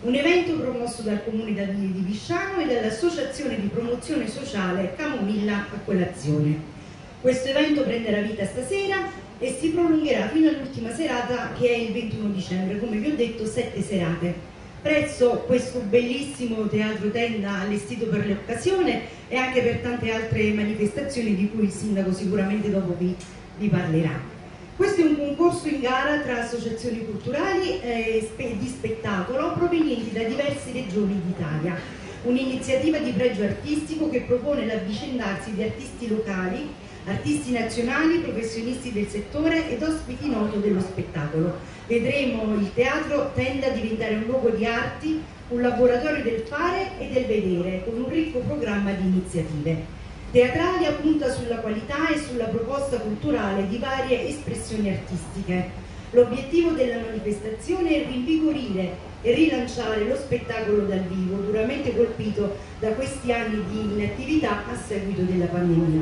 un evento promosso dal Comune di Bisciano e dall'Associazione di Promozione Sociale Camomilla a Colazione. Questo evento prenderà vita stasera e si prolungherà fino all'ultima serata, che è il 21 dicembre, come vi ho detto 7 serate, presso questo bellissimo teatro tenda allestito per l'occasione e anche per tante altre manifestazioni di cui il sindaco sicuramente dopo vi parlerà. Questo è un concorso in gara tra associazioni culturali e di spettacolo provenienti da diverse regioni d'Italia, un'iniziativa di pregio artistico che propone l'avvicendarsi di artisti locali, artisti nazionali, professionisti del settore ed ospiti noti dello spettacolo. Vedremo il teatro tenda a diventare un luogo di arti, un laboratorio del fare e del vedere, con un ricco programma di iniziative. Teatralia punta sulla qualità e sulla proposta culturale di varie espressioni artistiche. L'obiettivo della manifestazione è rinvigorire e rilanciare lo spettacolo dal vivo, duramente colpito da questi anni di inattività a seguito della pandemia.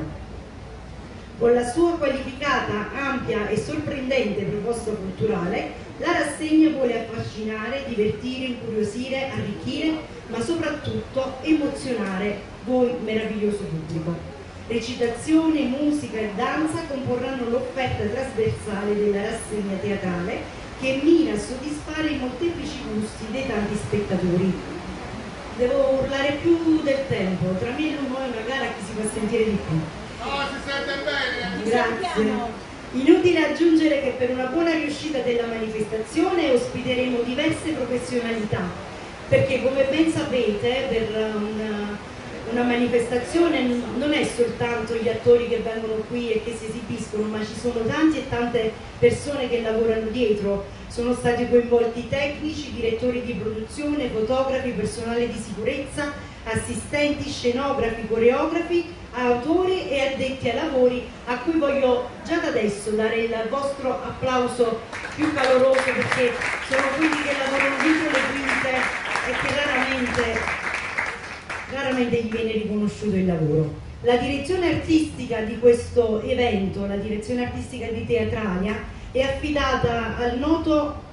Con la sua qualificata, ampia e sorprendente proposta culturale, la rassegna vuole affascinare, divertire, incuriosire, arricchire, ma soprattutto emozionare voi meraviglioso pubblico. Recitazione, musica e danza comporranno l'offerta trasversale della rassegna teatrale che mira a soddisfare i molteplici gusti dei tanti spettatori. Devo urlare più del tempo, tra me e noi è una gara che si fa sentire di più. No, si sente bene! Grazie. Inutile aggiungere che per una buona riuscita della manifestazione ospiteremo diverse professionalità, perché come ben sapete per una manifestazione non è soltanto gli attori che vengono qui e che si esibiscono, ma ci sono tanti e tante persone che lavorano dietro. Sono stati coinvolti tecnici, direttori di produzione, fotografi, personale di sicurezza, assistenti, scenografi, coreografi, autori e addetti ai lavori, a cui voglio già da adesso dare il vostro applauso più caloroso, perché sono quelli che lavorano dietro le quinte e che raramente gli viene riconosciuto il lavoro. La direzione artistica di questo evento, la direzione artistica di Teatralia, è affidata al noto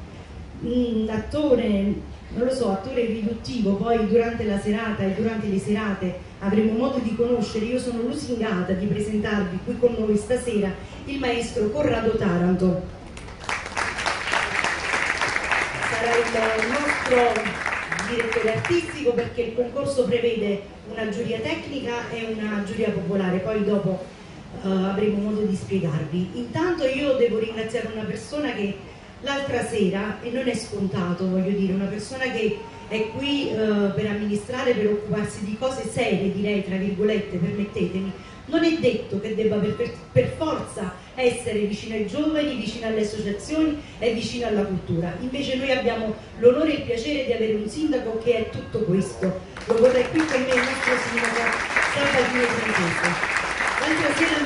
attore, non lo so, attore riduttivo, poi durante la serata e durante le serate avremo modo di conoscere. Io sono lusingata di presentarvi qui con noi stasera il maestro Corrado Taranto. Sarà il nostro direttore artistico, perché il concorso prevede una giuria tecnica e una giuria popolare, poi dopo avremo modo di spiegarvi. Intanto io devo ringraziare una persona che l'altra sera, e non è scontato, voglio dire, una persona che è qui per amministrare, per occuparsi di cose serie, direi tra virgolette, permettetemi. Non è detto che debba per forza essere vicino ai giovani, vicino alle associazioni e vicino alla cultura. Invece noi abbiamo l'onore e il piacere di avere un sindaco che è tutto questo. Lo vorrei qui con me il nostro sindaco Sabatino Francesco. L'altra sera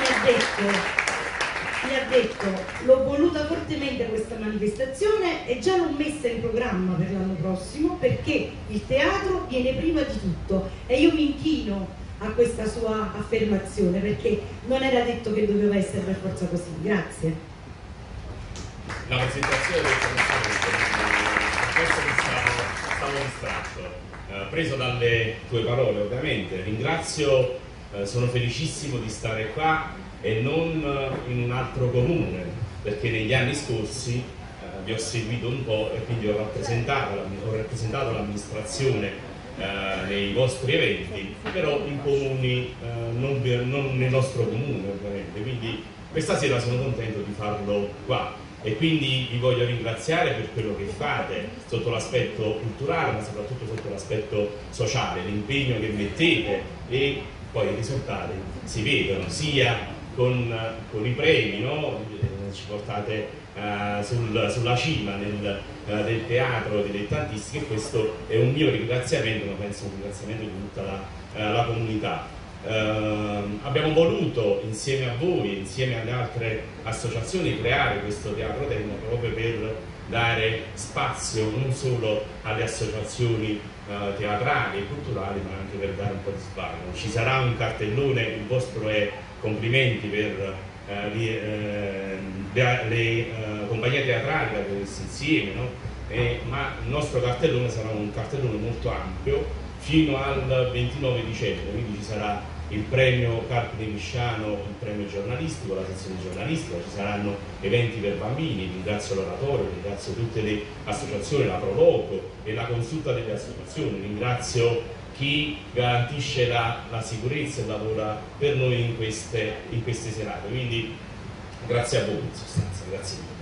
mi ha detto, l'ho voluta fortemente questa manifestazione e già l'ho messa in programma per l'anno prossimo, perché il teatro viene prima di tutto, e io mi inchino a questa sua affermazione, perché non era detto che doveva essere per forza così. Grazie. La presentazione del questo mi stavo distratto, preso dalle tue parole ovviamente. Ringrazio, sono felicissimo di stare qua e non in un altro comune, perché negli anni scorsi vi ho seguito un po' e quindi ho rappresentato l'amministrazione nei vostri eventi, però in comuni non nel nostro comune ovviamente, quindi questa sera sono contento di farlo qua e quindi vi voglio ringraziare per quello che fate sotto l'aspetto culturale, ma soprattutto sotto l'aspetto sociale, l'impegno che mettete, e poi i risultati si vedono sia con i premi, no? Ci portate sulla cima del teatro dilettantistico, e questo è un mio ringraziamento, ma penso un ringraziamento di tutta la comunità. Abbiamo voluto insieme a voi, insieme alle altre associazioni, creare questo teatro tenda proprio per dare spazio non solo alle associazioni teatrali e culturali, ma anche per dare un po' di svago. Ci sarà un cartellone, il vostro è complimenti per le compagnie teatrali che avete messo insieme, no? ma il nostro cartellone sarà un cartellone molto ampio fino al 29 dicembre, quindi ci sarà il premio Carpi di Misciano, il premio giornalistico, la sezione giornalistica, ci saranno eventi per bambini, ringrazio l'oratorio, ringrazio tutte le associazioni, la Proloco e la consulta delle associazioni, ringrazio chi garantisce la sicurezza e lavora per noi in queste serate, quindi grazie a voi in sostanza, grazie mille.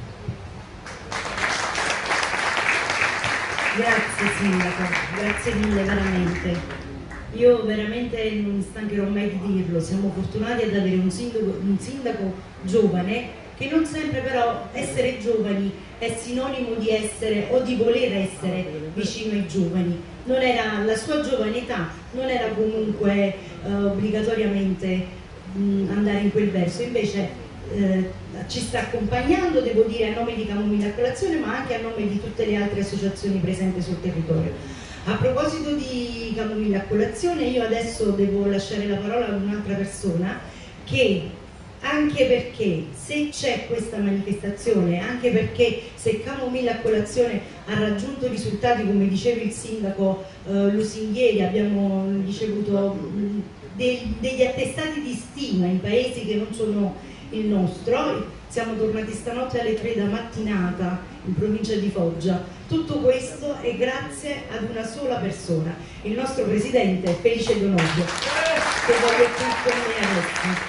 Grazie Sindaco, grazie mille veramente. Io veramente non mi stancherò mai di dirlo, siamo fortunati ad avere un sindaco giovane, che non sempre però essere giovani è sinonimo di essere o di voler essere vicino ai giovani. Non era la sua giovane età, non era comunque obbligatoriamente andare in quel verso, invece ci sta accompagnando, devo dire, a nome di Camomilla a Colazione, ma anche a nome di tutte le altre associazioni presenti sul territorio. A proposito di Camomilla a Colazione, io adesso devo lasciare la parola ad un'altra persona che, anche perché se c'è questa manifestazione, anche perché se Camomilla a Colazione ha raggiunto risultati, come diceva il sindaco lusinghieri, abbiamo ricevuto degli attestati di stima in paesi che non sono il nostro, siamo tornati stanotte alle 3 da mattinata in provincia di Foggia. Tutto questo è grazie ad una sola persona, il nostro presidente Felice Donoggio, che voglio qui con me adesso.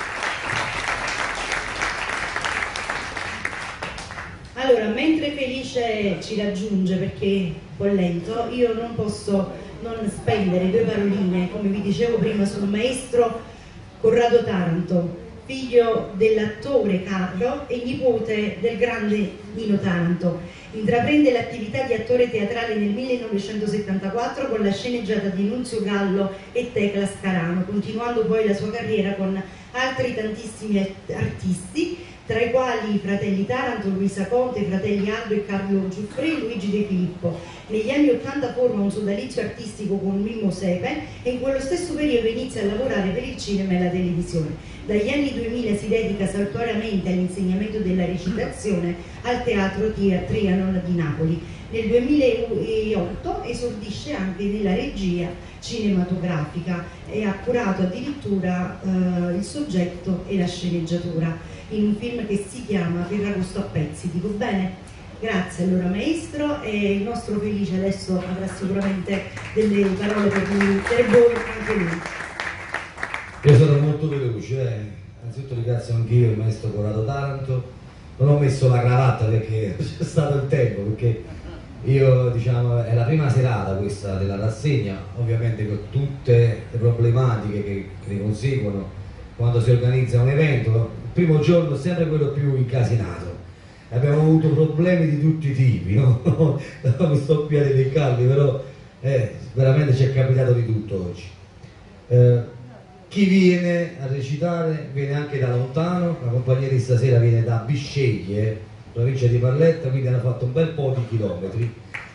Allora, mentre Felice ci raggiunge, perché è un po' lento, io non posso non spendere due paroline, come vi dicevo prima, sul maestro Corrado Taranto, figlio dell'attore Carlo e nipote del grande Nino Taranto. Intraprende l'attività di attore teatrale nel 1974 con la sceneggiata di Nunzio Gallo e Tecla Scarano, continuando poi la sua carriera con altri tantissimi artisti, tra i quali i fratelli Taranto, Luisa Conte, i fratelli Aldo e Carlo Giuffre e Luigi De Filippo. Negli anni '80 forma un sodalizio artistico con Mimmo Sepe e in quello stesso periodo inizia a lavorare per il cinema e la televisione. Dagli anni 2000 si dedica saltuariamente all'insegnamento della recitazione al Teatro Trianon di Napoli. Nel 2008 esordisce anche nella regia cinematografica e ha curato addirittura il soggetto e la sceneggiatura in un film che si chiama Ferragosto a pezzi, dico bene? Grazie allora maestro, e il nostro Felice adesso avrà sicuramente delle parole per voi, anche lui. Io sono molto veloce, innanzitutto ringrazio anch'io il maestro Corrado Taranto, non ho messo la cravatta perché c'è stato il tempo, perché io diciamo è la prima serata questa della rassegna, ovviamente con tutte le problematiche che ne conseguono quando si organizza un evento. Il primo giorno è sempre quello più incasinato, abbiamo avuto problemi di tutti i tipi, no? Non mi sto qui a elencarli, però veramente ci è capitato di tutto oggi. Chi viene a recitare viene anche da lontano, la compagnia di stasera viene da Bisceglie, provincia di Barletta, quindi hanno fatto un bel po' di chilometri.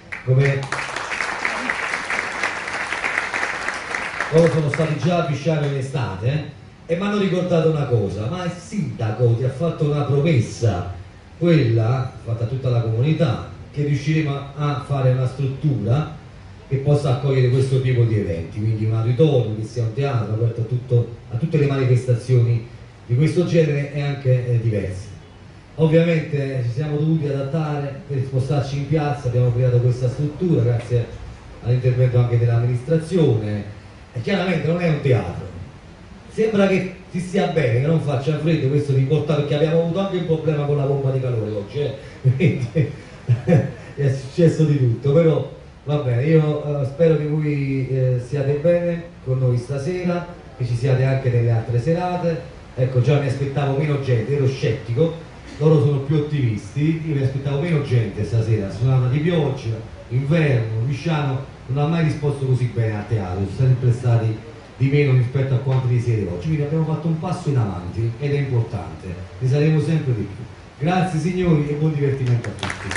Loro sono stati già a Bisciano in estate e mi hanno ricordato una cosa: ma il sindaco ti ha fatto una promessa, quella fatta a tutta la comunità, che riusciremo a fare una struttura che possa accogliere questo tipo di eventi, quindi un auditorium che sia un teatro aperto a tutte le manifestazioni di questo genere e anche diverse. Ovviamente ci siamo dovuti adattare per spostarci in piazza, abbiamo creato questa struttura grazie all'intervento anche dell'amministrazione e chiaramente non è un teatro, sembra che si stia bene, che non faccia freddo, questo è importante perché abbiamo avuto anche un problema con la pompa di calore oggi, quindi è successo di tutto, però va bene, io spero che voi siate bene con noi stasera, che ci siate anche nelle altre serate. Ecco, già mi aspettavo meno gente, ero scettico, loro sono più ottimisti, io mi aspettavo meno gente stasera, suonata di pioggia, inverno, Bisciano non ha mai risposto così bene al teatro, sono sempre stati di meno rispetto a quanto di siete oggi, quindi abbiamo fatto un passo in avanti ed è importante, ne saremo sempre di più. Grazie signori e buon divertimento a tutti.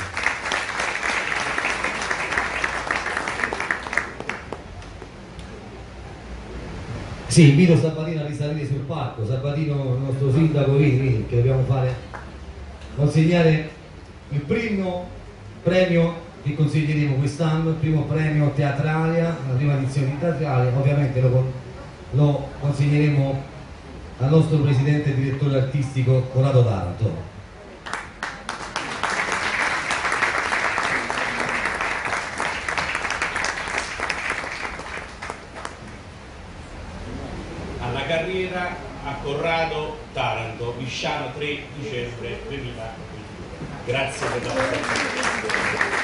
Sì, invito Sabatino a risalire sul palco. Sabatino, il nostro sindaco, vieni, che dobbiamo consegnare il primo premio vi consiglieremo quest'anno il primo premio Teatralia, la prima edizione di Teatralia, ovviamente lo consiglieremo al nostro presidente e direttore artistico Corrado Taranto. Alla carriera a Corrado Taranto, Visciano 3 dicembre 2022. Grazie per la partecipazione.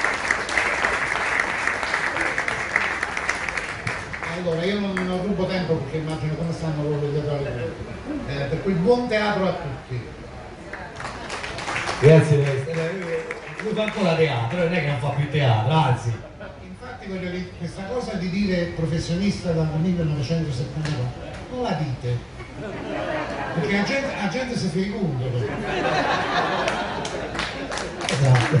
Allora, io non rubo tempo perché immagino come stanno loro gli teatrali. Per cui buon teatro a tutti. Grazie, lui fa ancora teatro, non è che non fa più teatro, anzi. Infatti voglio dire, questa cosa di dire professionista dal 1970 non la dite. Perché la gente si figura. Esatto.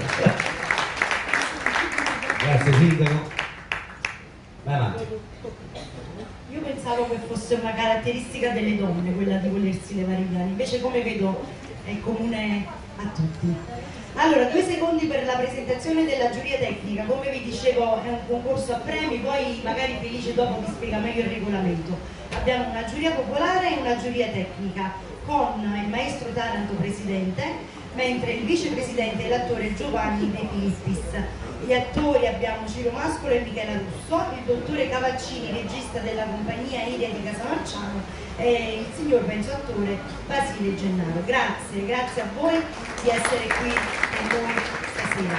Grazie Sindaco. Vai avanti. Io pensavo che fosse una caratteristica delle donne quella di volersi levare i piani, invece come vedo è comune a tutti. Allora, 2 secondi per la presentazione della giuria tecnica. Come vi dicevo è un concorso a premi, poi magari Felice dopo vi spiega meglio il regolamento. Abbiamo una giuria popolare e una giuria tecnica con il maestro Taranto presidente, mentre il vicepresidente è l'attore Giovanni De Filippis. Gli attori abbiamo Ciro Mascolo e Michela Russo, il dottore Cavaccini, regista della compagnia Iria di Casamarciano, e il signor penso attore Basile Gennaro. Grazie a voi di essere qui con noi stasera.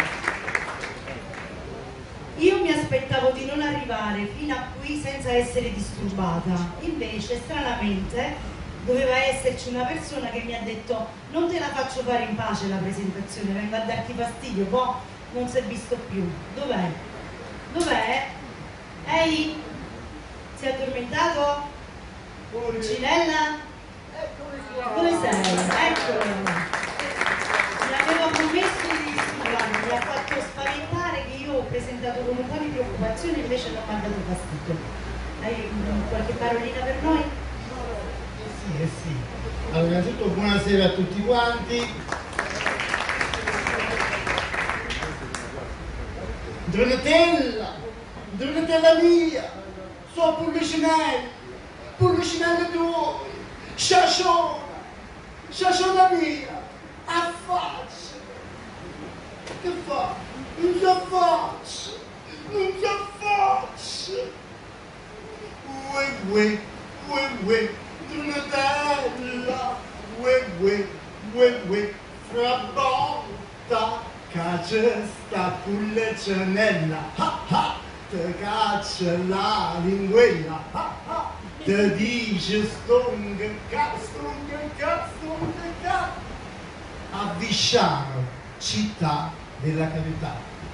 Io mi aspettavo di non arrivare fino a qui senza essere disturbata, invece stranamente doveva esserci una persona che mi ha detto non te la faccio fare in pace la presentazione, vengo a darti fastidio, poi non si è visto più. Dov'è? Dov'è? Ehi? Si è addormentato? Pulcinella? Dove sei? Eccolo! Mi avevo promesso di disturbarmi, mi ha fatto spaventare che io ho presentato con un po' di preoccupazione, invece non mi ha dato fastidio. Hai qualche parolina per noi? Sì. Allora, innanzitutto buonasera a tutti quanti. Donatella mia, so Pullicinello tuo, Sciasciona mia, affaccia. Che fa? Non si affaccia. Uè, Donatella, fra volta. Caccia sta pullicinella, te caccia la linguella, te dice stonga, a Visciano, città della carità.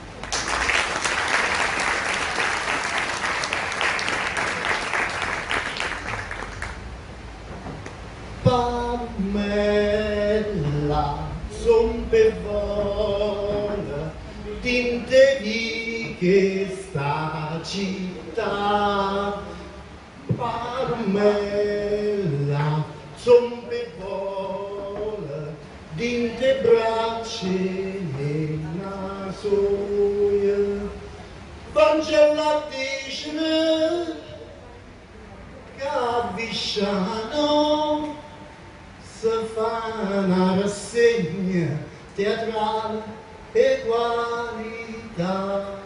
Pamela, son per vola, dinte di questa città. Pamela, son per vola, dinte braccia nella soia. Vangela dice che a Visciano si fa una rassegna teatrale e qualità.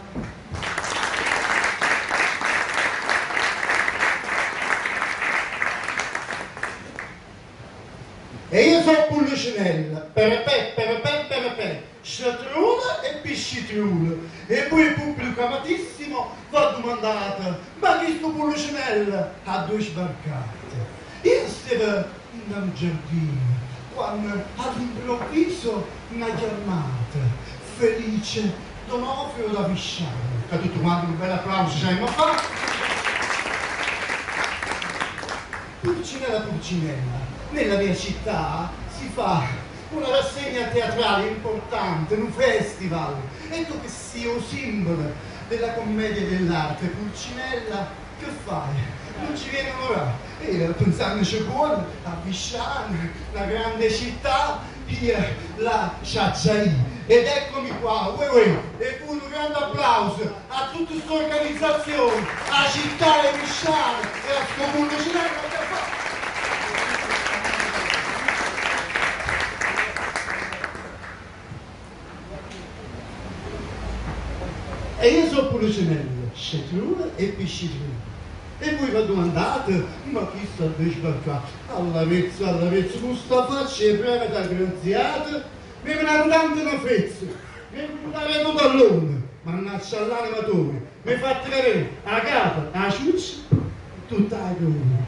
E io sono Pullicinella, perapè, sciatruna e piscitruna. E poi il pubblico amatissimo va domandato, ma chi sto Pullicinella? Ha 2 sbarcate. Io stavo in un giardino, quando all'improvviso una chiamata, Felice Donofrio da Visciano. A tutti quanti un bel applauso ci abbiamo fatto. Pulcinella, nella mia città si fa una rassegna teatrale importante, un festival. Ecco che sia un simbolo della commedia e dell'arte. Pulcinella, che fai? Non ci viene ora. E pensandoci buono, a Visciano, la grande città, io la sciacciai Ed eccomi qua, e poi un grande applauso a tutta questa organizzazione, a città e Misciano e a Comune Cinello. E io sono Pulicinello, scetruna e piscitruna. E voi vi domandate, ma chi sta invece per qua? All'avezzo, con sta faccia e prima da graziata, mi vengono tante una fezza, mi vengono tallone, mannaggia all'animatore, mi fate vedere a capa, a ciuccia, tutta la cruna.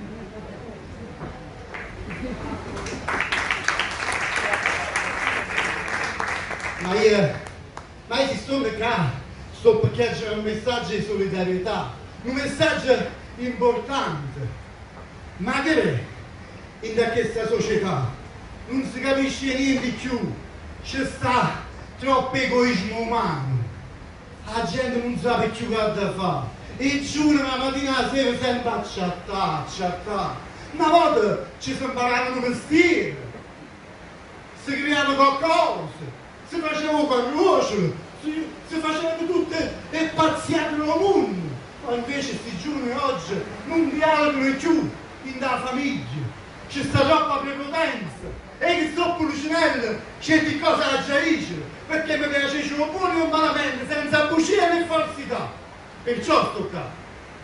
Ma io sto qua, sto perché c'è un messaggio di solidarietà, un messaggio importante. Ma che è? In questa società non si capisce niente di più, c'è sta troppo egoismo umano, la gente non sa più cosa fare, e giuro la mattina alla sera sempre a chattare. Una volta ci si imparavano un mestiere, si creava qualcosa, si faceva qualcosa, si facevano tutte le pazziate del mondo. Ma invece questi giorni oggi non dialogano più in da famiglia, c'è sta troppa prepotenza. E che sto Pulicinello c'è di cosa da giarisce, perché mi piace un buono e un malamente, senza bugia né falsità. Perciò sto qua.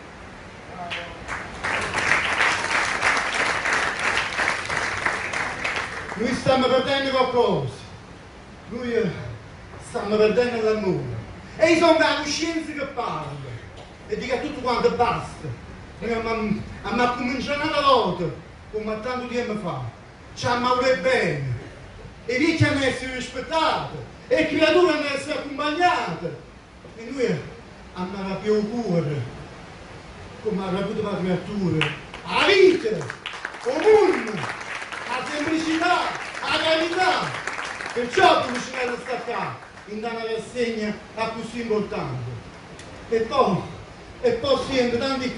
Noi stiamo perdendo qualcosa, noi stiamo perdendo l'amore. E io sono la coscienza che parla e dico a tutto quanto basta. Ma cominciare una volta, come tanto tempo fa, ci amare bene, e vecchi hanno essere rispettati, e le creature hanno essere accompagnate, e noi abbiamo più cuore, come ha avuto la creatura, la vita, il mondo, la semplicità, la carità. Perciò Pulicinello sta qua, in una rassegna a così importante. E poi si sente tante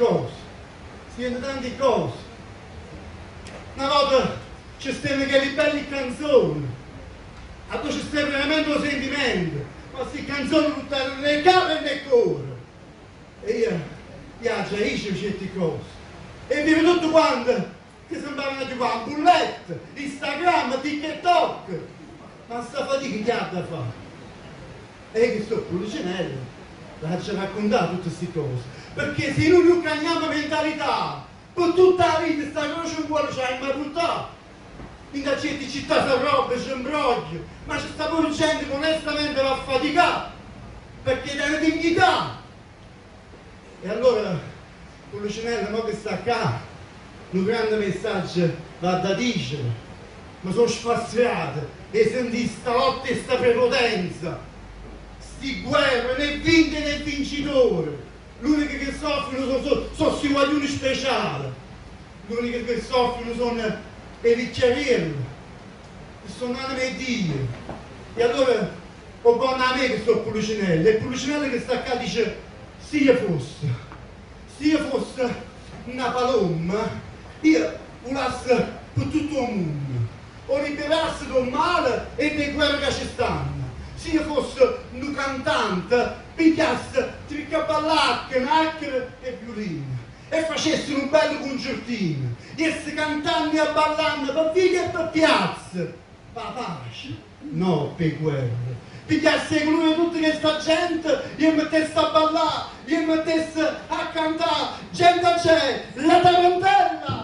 cose, Una volta ci stanno quelle belle canzoni, a poi ci sta veramente un sentimento, ma queste canzoni buttano nel capo e nel cuore. E io agisco certe cose. E mi vedo tutto quanto che sembravano di qua, bullette, Instagram, TikTok. Ma sta fatica che ha da fare? E che sto Pulicinello, lascia raccontare tutte queste cose. Perché se noi non cambiamo mentalità, per tutta la vita sta croce un cuore c'è in maturità. In certe città si roba, si imbroglia, ma c'è sta pure gente che onestamente va a faticare, perché dà una dignità. E allora, Pulicinello, mo che sta qua, un grande messaggio va da dire, ma sono spaziate, e senti sta lotta e sta prepotenza, sti guerre, né vinte né vincitori. L'unico che soffrono sono questi guaglioni speciali, l'unico che soffrono sono i ricchiarielli, che sono anime Dio. E allora, o buono a me che sto Pulicinello, e Pulicinello che sta qua dice, se io fosse una palomma, io volasse per tutto il mondo, o liberasse dal male e delle guerre che ci stanno. Se io fosse un cantante, pigliasse tricaballacche, nacchere e violini, e facesse un bello concertino, e si cantando e ballando per via e per piazza, per pace, no per guerra. Pigliasse con lui tutta questa gente, e mettesse a ballare, e mettesse a cantare, gente c'è, la tarantella!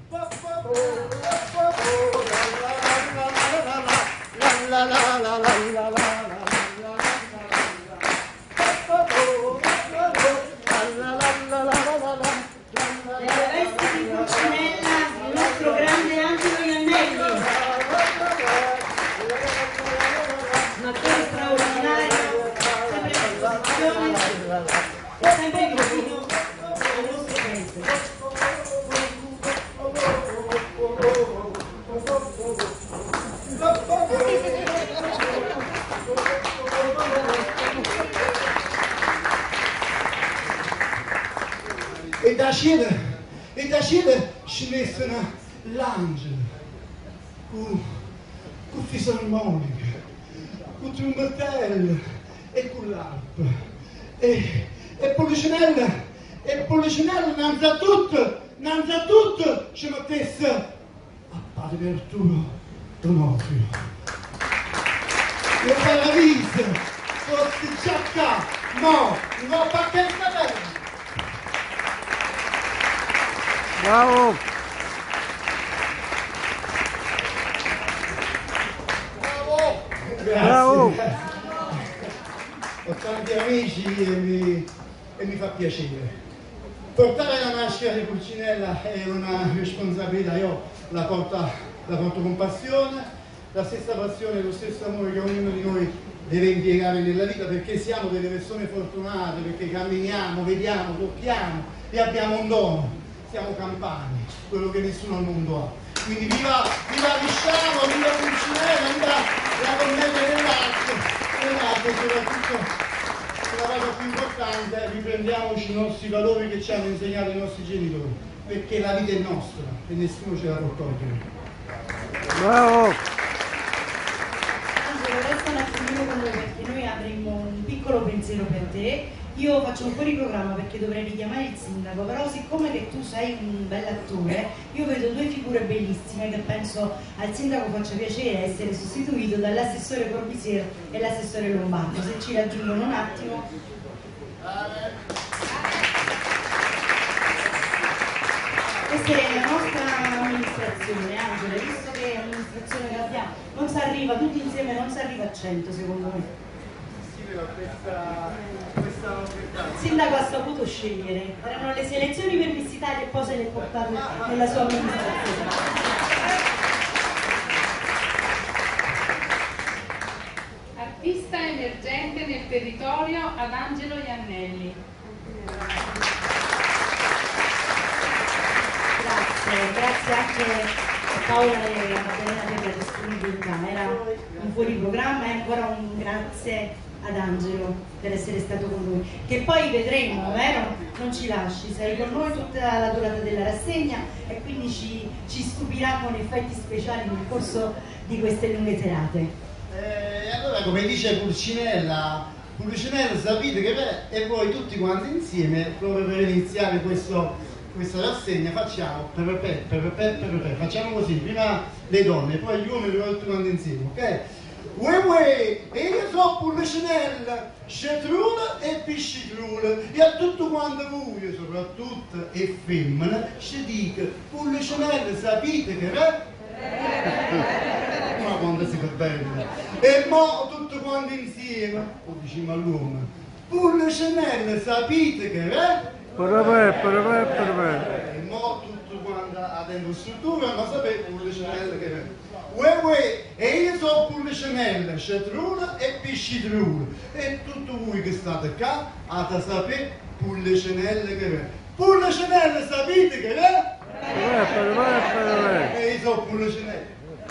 La la la la la la. Nelle vesti di Pulcinella, il nostro grande Angelo Iannelli, un attore straordinario, sempre a disposizione e sempre vicino al nostro paese. E da scena scendessero l'angelo, con fisarmonica, con un battello e con l'alp. E Policinella, innanzi a tutto, ci mettesse a padre Arturo Donofrio. Le paradiso, forse già qua, no, perché sta bene. Bravo! Grazie. Bravo. Ho tanti amici e mi fa piacere. Portare la maschera di Pulcinella è una responsabilità, io la porto con passione, la stessa passione e lo stesso amore che ognuno di noi deve impiegare nella vita, perché siamo delle persone fortunate, perché camminiamo, vediamo, tocchiamo e abbiamo un dono, siamo campani, quello che nessuno al mondo ha. Quindi viva Lisciano, viva Pulcinella, viva la commedia dell'arte, soprattutto la cosa più importante, riprendiamoci i nostri valori che ci hanno insegnato i nostri genitori, perché la vita è nostra e nessuno ce la può togliere. Bravo! Angelo, resta un attimino con noi perché noi avremo un piccolo pensiero per te. Io faccio un po' di programma perché dovrei richiamare il sindaco, però siccome che tu sei un bell'attore, io vedo due figure bellissime che penso al sindaco faccia piacere essere sostituito dall'assessore Corbisier e l'assessore Lombardo. Se ci raggiungono un attimo. Questa è la nostra amministrazione, Angelo, visto che è l'amministrazione che abbiamo, non si arriva, tutti insieme non si arriva a 100 secondo me. Il sindaco ha saputo scegliere, erano le selezioni plebiscitarie e poi se le ha portate nella sua amministrazione. Artista emergente nel territorio ad Angelo Iannelli. Grazie anche a Paola e a Maddalena per la disponibilità, era un fuori programma e ancora un grazie ad Angelo per essere stato con noi, che poi vedremo, vero? Non ci lasci, sei con noi tutta la durata della rassegna e quindi ci stupirà con effetti speciali nel corso di queste lunghe serate. Allora, come dice Pulcinella, sapete che e voi tutti quanti insieme, proprio per iniziare questa rassegna, facciamo facciamo così, prima le donne, poi gli uomini, poi tutti quanti insieme, ok? Uè, e io so Pulcinella, scetruna e piscitruna, e a tutto quanto voi, soprattutto e femmina, ci dico, Pulcinella sapete che ma quando si fa bene, e mo tutto quanto insieme, o diciamo all'uomo, Pulcinella sapete che Per e mo tutto quanto a dentro struttura, ma sapete Pulcinella che Uè, e io so Pulcinella, scetruna e piscitruna, e tutti voi che state qua, a sapere Pulcinella che Pulcinella sapete che e io so Pulcinella.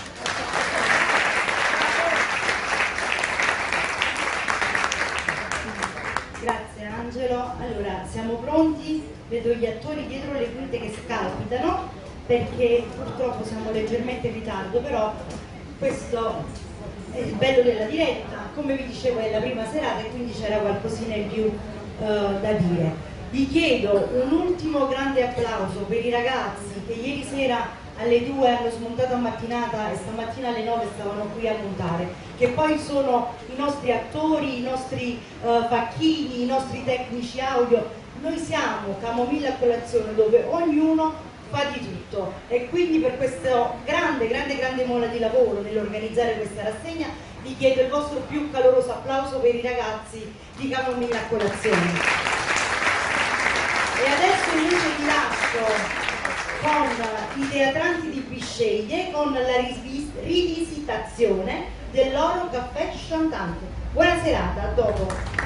Grazie Angelo, allora siamo pronti, vedo gli attori dietro le quinte che scalpitano perché purtroppo siamo leggermente in ritardo, però questo è il bello della diretta, come vi dicevo è la prima serata e quindi c'era qualcosina in più da dire. Vi chiedo un ultimo grande applauso per i ragazzi che ieri sera alle 2 hanno smontato a mattinata e stamattina alle 9 stavano qui a montare, che poi sono i nostri attori, i nostri facchini, i nostri tecnici audio. Noi siamo Camomilla a Colazione, dove ognuno fa di tutto e quindi per questo grande mole di lavoro nell'organizzare questa rassegna vi chiedo il vostro più caloroso applauso per i ragazzi di Camomilla a Colazione. E adesso invece vi lascio con i teatranti di Bisceglie con la rivisitazione del loro caffè chantante. Buona serata, a dopo.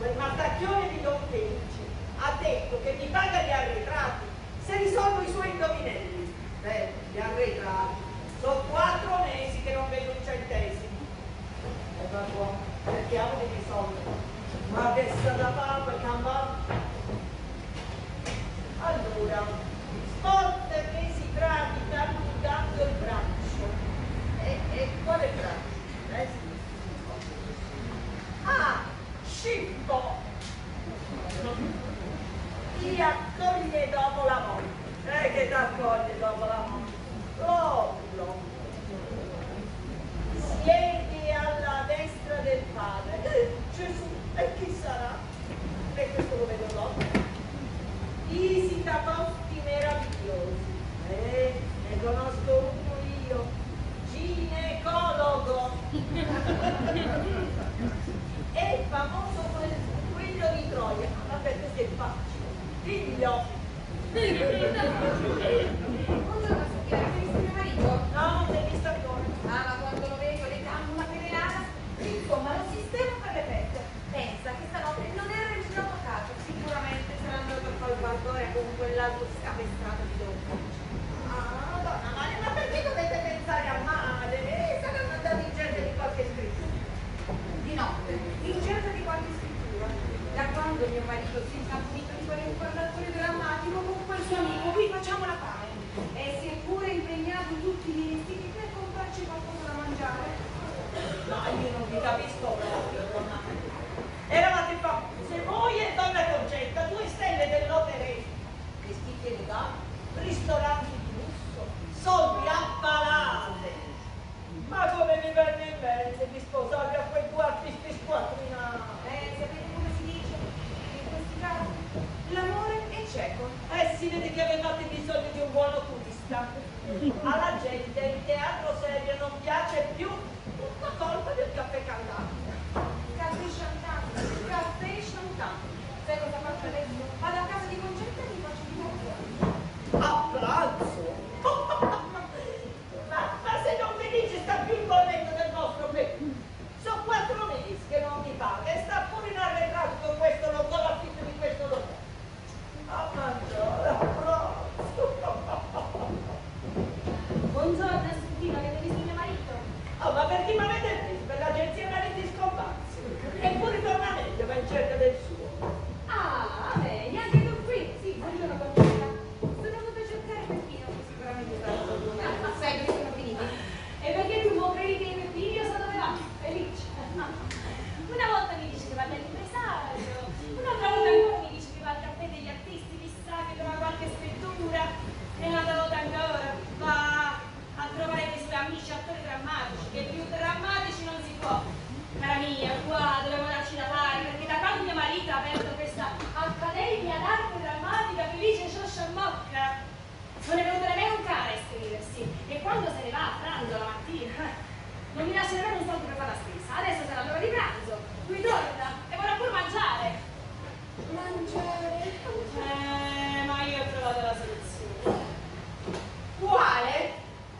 quel mattacchione di Don Felice ha detto che mi paga gli arretrati se risolvo i suoi indovinelli. Beh, gli arretrati. Sono 4 mesi che non vedo un centesimo. E va buono, cerchiamo di risolvere. Ma che sta da fare, cambare? Allora, sport che si pratica allungando il braccio. E quale braccio? Ah, scippo! Ti accoglie dopo la morte. Che ti accoglie dopo la morte? L'ovulo. Siedi alla destra del padre. Gesù, e chi sarà? E questo lo vedo dopo. Visita posti meravigliosi. Ne conosco uno io. Ginecologo. È famoso quello di Troia. Vabbè, questo è facile. Figlio. Buongiorno, signora, hai visto mio marito? No, non si è visto ancora. Ah, ma quando lo vedo le danno una perenata. Insomma, lo sistema per le pette. Pensa che stanotte non era riuscito a casa. Sicuramente sarà andato a fare il barbone con quell'altro scapestrato di dopo. Ah, Madonna Maria, ma perché dovete pensare a male? Saranno andati in cerca di qualche scrittura. Di notte, in cerca di qualche scrittura. Da quando mio marito si è finito di fare un parlatore drammatico con quel suo amico, qui facciamo la pane. E si è pure impegnato tutti i vestiti per comprarci qualcosa da mangiare. No, io non vi capisco proprio, donna. Eravate famose, voi e donna Concetta, 2 stelle dell'Opera. Vestiti eleganti, ristoranti di lusso, soldi a palate. Ma come mi venne in mente di sposarvi a quei 2 artisti squadrinati? Sapete come si dice? In questi casi l'amore è cieco. Si vede che avevate bisogno di un buon oculista. Alla gente il teatro serio non piace più, tutta colpa del caffè cantante. Caffè chantante, caffè chantante. Sai cosa faccio adesso? Vado a casa di Concetta e mi faccio di nuovo. A pranzo? ma se non mi dici sta più il bolletto del vostro mese. Sono 4 mesi che non mi paga e sta pure in arretrato con questo locale, l'affitto di questo locale. A mangiare, a pranzo. Buongiorno, Santino, avete visto mio marito? Oh, ma perché mi avete preso? Per l'agenzia mariti scomparsi. Eppure torna meglio, va in cerca del suo. Ah, bene, anche tu qui? Sì, buongiorno, Concetta. Sono venuto a cercare Peppino, che sicuramente sarà il problema. Ma sai dove sono finiti? E perché tu vuoi credere che Peppino io so dove va? Felice. Una volta mi dice che va all'impresario, un'altra volta ancora mi dice che va al caffè degli artisti, chissà che trova qualche scrittura, e un'altra volta ancora va a trovare dei suoi amici attori drammatici, che più drammatici non si può. Cara mia, qua dobbiamo darci da fare, perché da quando mio marito ha aperto questa accademia d'arte drammatica Felice Scioscia Mocca, non è venuto nemmeno un cane a iscriversi, e quando se ne va a pranzo la mattina non mi lascia nemmeno un soldo per fare la spesa. Adesso sarà l'ora di pranzo, lui torna e vorrà pure mangiare. Mangiare? Ma io ho trovato la soluzione. Quale?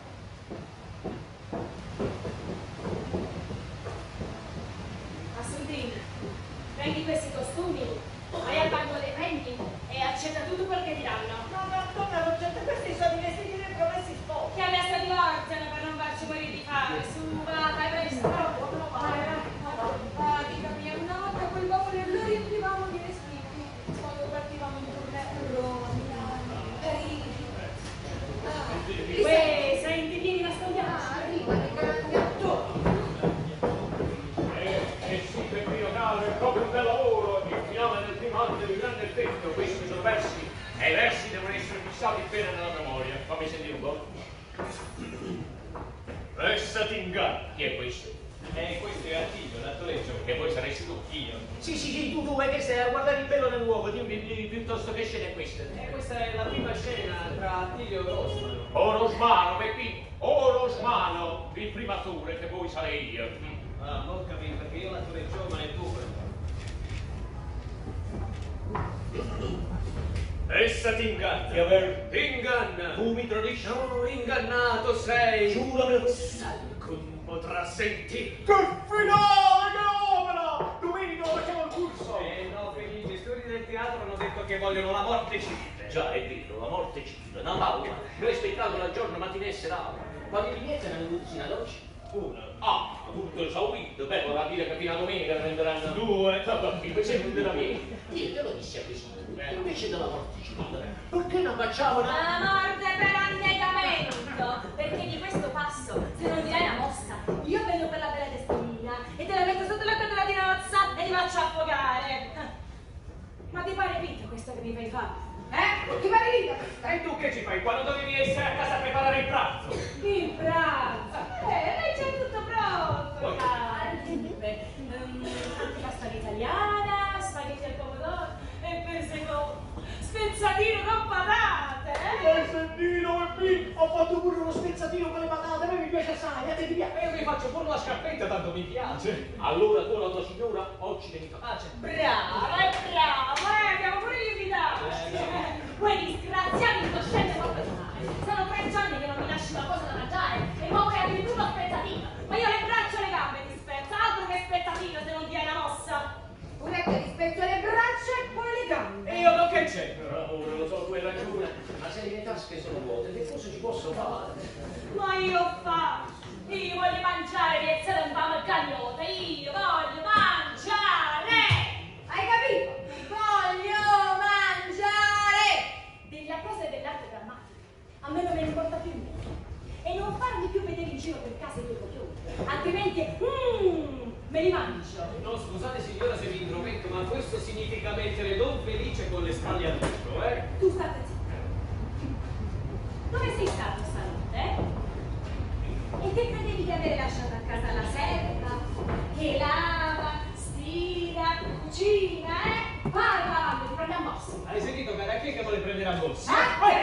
Assolutamente. Prendi questi costumi, vai al banco dei premi e accetta tutto quel che ti danno. No, donna Concetta, questi sono i vestiti dei promessi sposi. Che adesso divorziano per non farci morire di fame. Su, va, dai, presto. Va, dica mia, una volta quel baule lo riempivamo di vestiti quando partivamo in tournée a Roma, Milano, Parigi. Uè, senti, vieni a studiare. Arriva, le grandi attori. Sì, Peppino caro, è proprio un bel lavoro, il finale del primo atto di grande effetto, questi sono versi, e i versi devono essere fissati bene nella memoria. Fammi sentire un po'. Restati in gara. Chi è questo? Questo è Attilio, l'attoreggio. Che poi saresti tu. Io. Sì, tu che sei a guardare il bello nell'uovo, dimmi piuttosto che scena è questa. Questa è la prima scena tra Attilio e Rosmano. Rosmano, Peppino, Rosmano, il primatore che poi sarei io. Ah, non capito, perché io l'attoreggio, ma è tu. Essa ti inganna. Ti aver... Inganna. Tu mi tradisci. No, ingannato sei. Giuramelo. Potrà sentire. Che finale, che opera! Domenica facciamo il corso. teatro hanno detto che vogliono la morte civile. Già, è vero, la morte civile, una paura. Noi spettacolo al giorno, mattina e serata. Quanti biglietti hanno avuto fino ad oggi? Una. Ah, tutto esaurito. Beh, vorrà dire che fino a domenica ne prenderanno 2. Invece non della mia. Io te lo dissi a questo. Invece della morte civile, perché non facciamo una... La morte per annegamento! Perché di questo passo, se non dirai una mossa, io vengo per la bella testina e te la metto sotto la cotola di nozza e ti faccio affogare. Ma ti pare vinto questo che mi fai fare? Ti pare vinto questo? E tu che ci fai quando dovevi essere a casa a preparare il pranzo? Il pranzo? Lei c'è tutto pronto! Antipasta all'italiana, spaghetti al pomodoro e penso spezzatino con patate! Spezzatino e qui ho fatto pure uno spezzatino con le patate, a me mi piace assai, a te ti piace? Io mi faccio pure la scarpetta, tanto mi piace. Allora tu e la tua signora oggi devi fare. Brava, abbiamo pure gli invitati! Quei disgraziati incoscienti professionali! Sono 3 giorni che non mi lasci una cosa da mangiare e ora vuoi addirittura spezzatino! Ma io le braccia e le gambe ti spezzo, altro che spezzatino se non dia una mossa! Pure che ti spezzo le braccia e poi le gambe! E io non che c'è? Ora lo so, tu hai ragione, ma se le mie tasche sono vuote, che cosa ci posso fare? Ma io faccio! Io voglio mangiare piazzare un fame cagliote! Io voglio mangiare! Hai capito? Voglio mangiare! Della cosa e dell'arte drammatica a me non me ne importa più niente. E non farmi più vedere in giro per casa i tuoi copioni, altrimenti me li mangio. No, scusate signora se vi intrometto, ma questo significa mettere Don Felice con le spalle al muro, eh? Tu state zitto. Dove sei stato stanotte, E che credevi di avere lasciato a casa la serva? Che lava, stira, cucina, Vai, ti prendi a mosso. Hai sentito, cara? Chi è che vuole prendere a mosso?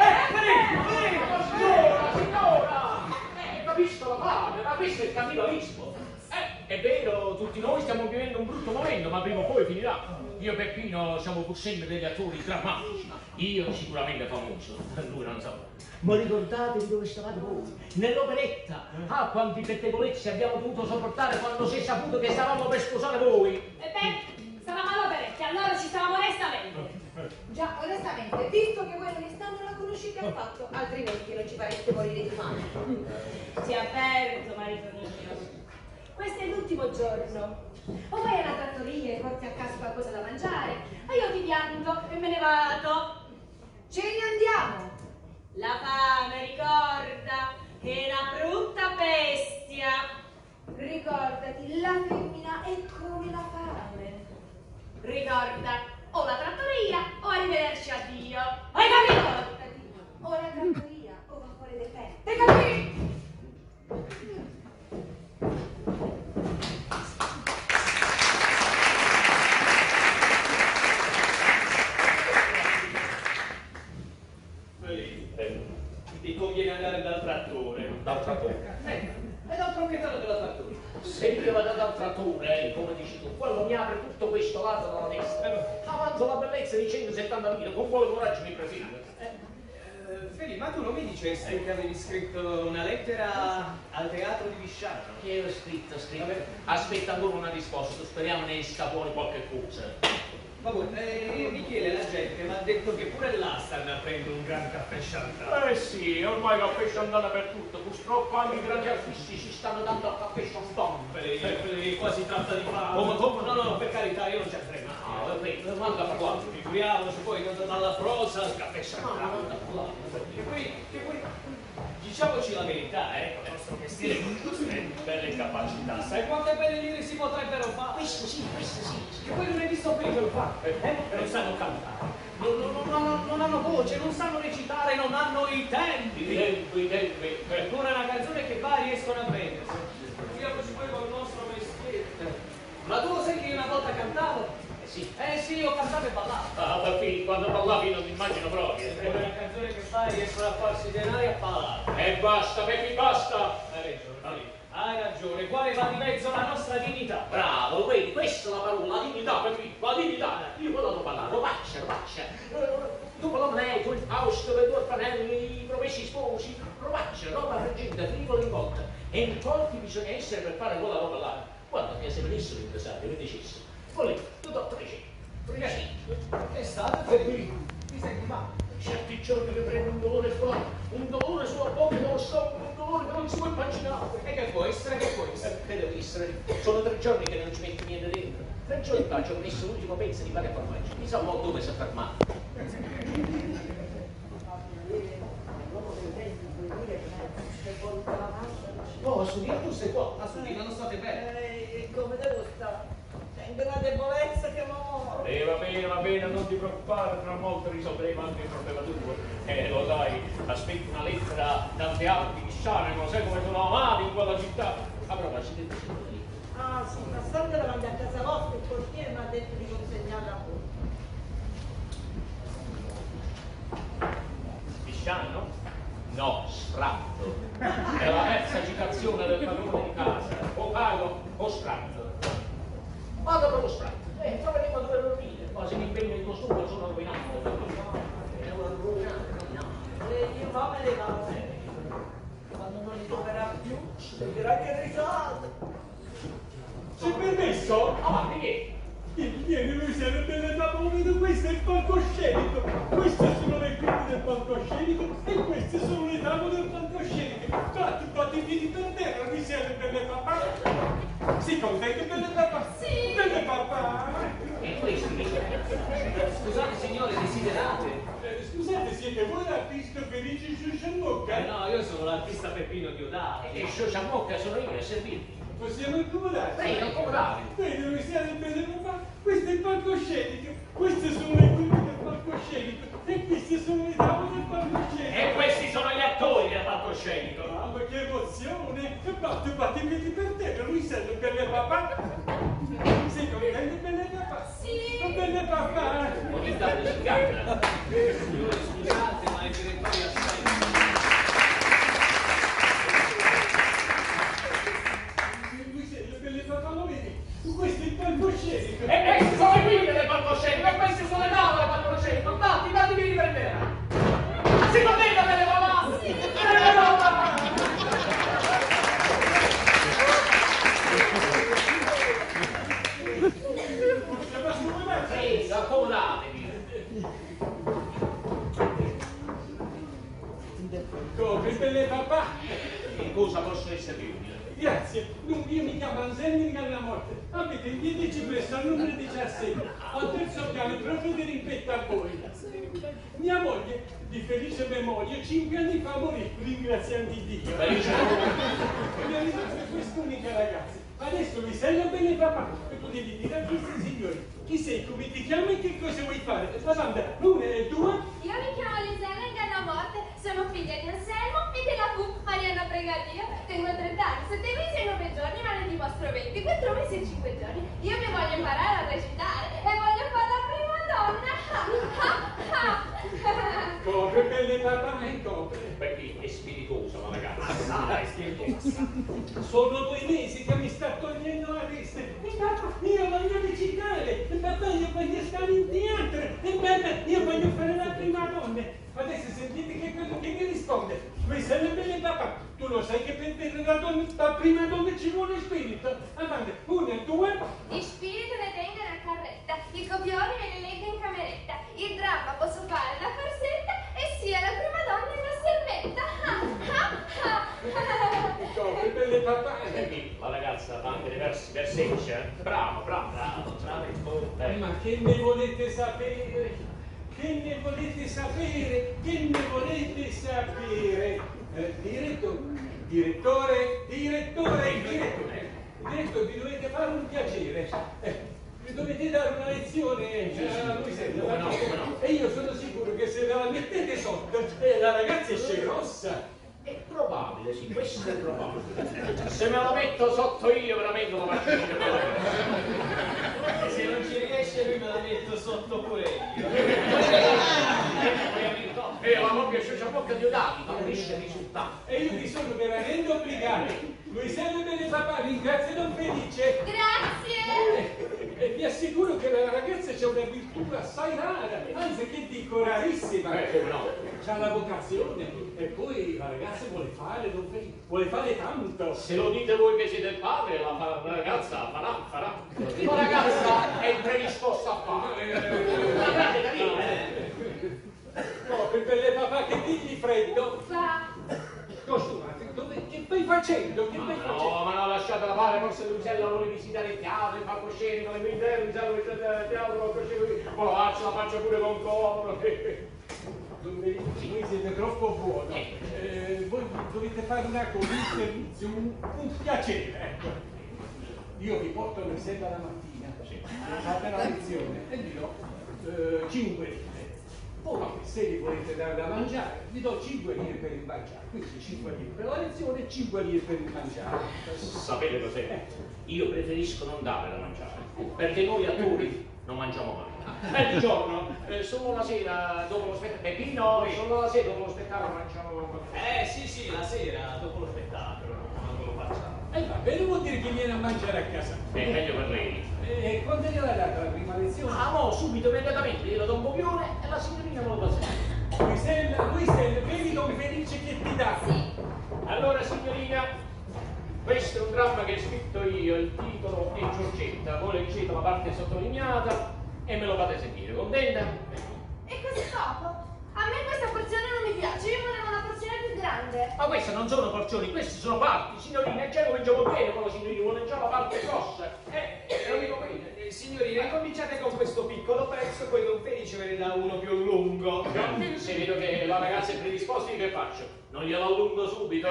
Signora! Capisco la madre, ma questo è il capitalismo. È vero, tutti noi stiamo vivendo un brutto momento, ma prima o poi finirà. Io e Peppino siamo pur sempre degli attori drammatici. Io sicuramente famoso, lui non so. Ma ricordatevi dove stavate voi? Nell'operetta. Ah, quanti pettegolezzi abbiamo dovuto sopportare quando si è saputo che stavamo per sposare voi. E beh, stavamo all'operetta, allora ci stavamo onestamente. Già, onestamente, visto che voi onestamente non la conoscete affatto, altrimenti non ci fareste morire di fame. Ti avverto, marito mio. Questo è l'ultimo giorno. O vai alla trattoria e porti a casa qualcosa da mangiare, o io ti pianto e me ne vado. Ce ne andiamo. La fame, ricorda, che è una brutta bestia. Ricordati, la femmina è come la fame. Ricorda, o la trattoria o arrivederci addio. Hai capito? Ricordati, o la trattoria o va fuori le feste. Hai capito? Ti conviene andare dal trattore. Dal trattore? E dal proprietario della trattoria. Sempre vado dal trattore, come dici tu, quello mi apre tutto questo lato dalla destra. Avanzo la bellezza di 170.000, con quale coraggio mi presento? Feli, ma tu non mi dicesti che avevi scritto una lettera al teatro di Visciano? Che ho scritto. Aspetta ancora una risposta, speriamo ne esca fuori qualche cosa. Vabbè, Michele, la gente mi ha detto che pure là stanno aprendo un gran caffè Chantal. Sì, ormai caffè Chantal dappertutto, purtroppo anche i grandi artisti si stanno dando al caffè Chantal. Qua si tratta di fare. No, per carità, io non c'è frega. No, manda a parlare. Figuriamoci poi dalla prosa al caffè Chantal. Che poi, diciamoci la verità, il nostro mestiere è belle capacità. Sai quante belle lire si potrebbero fare? Questo sì. Che poi non hai visto quelli che lo fanno, non sanno cantare, non hanno voce, non sanno recitare, non hanno i tempi. Eppure una canzone che va riescono a prendersi. Figuriamoci poi con il nostro mestiere. Ma tu lo sai che io una volta cantavo? Sì, ho cantato e ballato. Perché quando ballavi non mi immagino proprio. È una canzone che fa riescono a farsi denari a palate. E basta, Peppi, basta! Hai ragione, quale va di mezzo la nostra dignità? Bravo, vedi, questa è la parola, la dignità, Peppi, la dignità. Io quello devo parlare, lo faccia. Tu con l'ometo, il Fausto, le due orfanelli, i promessi sposi, lo faccia, roba frigida, frivolo in volta. E in quanti bisogna essere per fare quella roba là? Guarda che se venissero impresari, mi dicessero, volevo, tu do 300. Che sta? Ti senti male? Certi giorni che prendo un dolore qua, un dolore sulla bocca dello stomaco, un dolore che non si può immaginare. E che può essere? Che può essere? Che deve essere? Sono 3 giorni che non ci metto niente dentro. 3 giorni fa ci ho messo l'ultimo pezzo di pane formaggio. Mi sa mo' dove si è fermato. Oh, Assunina, tu sei qua. Assunina, non state bene. Come devo stare? Sento una debolezza che mo... Va bene, non ti preoccupare, tra molto risolveremo anche il problema tuo. Lo sai, aspetti una lettera dal teatro di Pisciano, non sai come sono amati in quella città. Ah, però la siete lì. Ah sì, passando davanti a casa vostra il portiere mi ha detto di consegnarla a voi. Pisciano? No, Sfratto. È la terza citazione del padrone di casa. O pago o Sfratto. Vado proprio Sfratto. Troveremo dove dormire. Quasi mi impegno in costume, sono rovinato. È una rovinata. Io va me le vado. Quando non li troverà più, dirà che risolve. Sei permesso? Avanti, che? Vieni, lui siete belle tavolino, questo è il palcoscenico. Queste sono le quinte del palcoscenico e queste sono le tavole del palcoscenico. Batti i piedi per terra, lui siete belle papà. Si contenti belle papà? Sì. Belle papà. E questi? Scusate, signore, desiderate? Scusate, siete voi l'artista Felice Sciusciamocca? No, io sono l'artista Peppino Diodati. E Sciosciamocca sono io a servirti. Possiamo accomodare? Sì, accomodare. Vedi, noi siamo bene papà. Questo è il palcoscenico. Queste sono le quinte del palcoscenico. E queste sono le tavole del palcoscenico. E questi sono gli attori del palcoscenico. Mamma, che emozione! Batti i piedi per terra, lui serve belle papà. Sei contento, belle papà? Sì. Belle papà. Ogni tanto si cambia. Signore, scusate, ma il direttore assente. Lui serve belle papà, lo vedi? Questo è il palcoscenico. E questi sono le quinte del palcoscenico. E queste sono le tavole del palcoscenico. Batti, vieni per terra. Si contenta belle papà? Sì. Belle papà. Sì, accomodatevi. Come belle papà? Che cosa posso essere utile? Grazie, dunque io mi chiamo Anselmi Canlamorte, abito in via di Cipresso al numero 17, al terzo piano, proprio di rimpetto a voi. Mia moglie, di felice memoria, 5 anni fa morì, ringraziando Dio. Mi ha rimasto quest'unica ragazza. Adesso mi sento bene papà e potevi dire a questi signori chi sei, come ti chiami e che cosa vuoi fare. Domanda, l'una e due? Io mi chiamo Lisella Ingannamorte, sono figlia di Anselmo e della fu Marianna Pregaria. Tengo 30 anni, 7 mesi e 9 giorni, ma ne dimostro 20, 4 mesi e 5 giorni. Io mi voglio imparare a recitare e voglio fare la prima donna. Copre, belle papà, e copre. Perché è spiritosa la ragazza. Dai, spiritosa. Sono 2 mesi che mi sta togliendo la testa. E papà, io voglio recitare. E papà, io voglio stare in teatro. E papà, io voglio fare la prima donna. Adesso sentite che quello che mi risponde. Lui sarebbe bene papà. Tu lo sai che per vedere la prima donna ci vuole spirito. Avanti, 1 e 2. Di spirito ne tengo una carretta, i copioni me li leggo in cameretta, il dramma posso fare da farsetta e sia la prima donna e la servetta. Che belle papà. La ragazza fa anche dei versetti, eh? Bravo. Ma che ne volete sapere? Che ne volete sapere? Che ne volete sapere? Direttore, vi dovete fare un piacere. Vi dovete dare una lezione a Luisello. Come no. E io sono sicuro che se la mettete sotto, la ragazza esce rossa. È probabile, sì, questo è probabile. Se me lo metto sotto io veramente lo faccio dire. E se non ci riesce lui me la metto sotto pure io. La moglie Sciosciamocca Diodati favorisce il risultato. E io vi sono veramente obbligato. Luisello bene papà, ringrazio Don Felice. Grazie. E vi assicuro che la ragazza c'è una virtù assai rara, anzi che dico rarissima. C'ha la vocazione e poi la ragazza vuole fare, Don Felice, vuole fare tanto. Se lo dite voi che siete il padre, la ragazza farà. La ragazza è predisposta a fare. Una grande carriera. forse Luisella vuole visitare il teatro, il palcoscenico, le mie Luisella vuole visitare il teatro, il palcoscenico, poi la faccio pure con comodo. Voi siete troppo buoni. Voi dovete fare una cosa, un servizio, un piacere, ecco. Io vi porto alle 6 la mattina, fate la lezione e vi do 5 lire. Poi se vi volete dare da mangiare, vi do 5 lire per il mangiare. Quindi 5 lire per la lezione e 5 lire per il mangiare. Sapete cos'è? Io preferisco non dare da mangiare, perché noi attori non mangiamo mai. Di giorno, solo la sera dopo lo spettacolo. Peppino, solo la sera dopo lo spettacolo mangiamo. Sì, la sera dopo lo spettacolo, non lo facciamo. Va bene, vuol dire che viene a mangiare a casa. È meglio per lei. E quando gliel'ha data la prima lezione? Ah, no, subito, immediatamente, glielo do un copione e la signorina me lo passa. Luisella, vedi Don Felice che ti dà? Sì. Allora, signorina, questo è un dramma che ho scritto io, il titolo è Giorgetta. Voi leggete la parte sottolineata e me lo fate sentire, contenta? E così poco? A me questa porzione non mi piace, io vorrei una porzione più grande. Ma queste non sono porzioni, queste sono parti, signorina, e già cominciamo bene con la signorina, vuole già la parte grossa. Lo dico bene. Signorina, cominciate con questo piccolo pezzo, poi Don Felice ve ne dà uno più lungo. Se vedo che la ragazza è predisposta, che faccio? Non glielo allungo subito?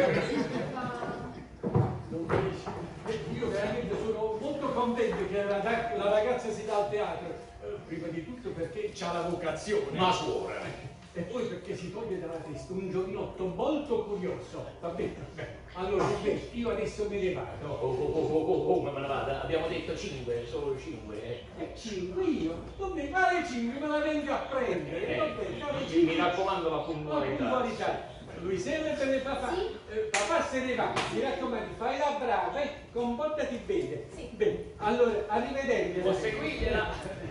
Io veramente sono molto contento che la ragazza si dà al teatro. Prima di tutto perché c'ha la vocazione. Ma suora. E poi perché si toglie dalla testa un giovinotto molto curioso. Va bene? Allora, io adesso me ne vado. Come me ne vado? Abbiamo detto 5, solo 5. 5 io? Non mi pare 5, me la vengo a prendere. Va bene, mi raccomando la puntualità. Luisella se ne papà. Sì? Papà se ne va. Mi raccomando, fai la brava, comportati bene. Sì. Bene, allora, arrivederci. Può seguirgliela.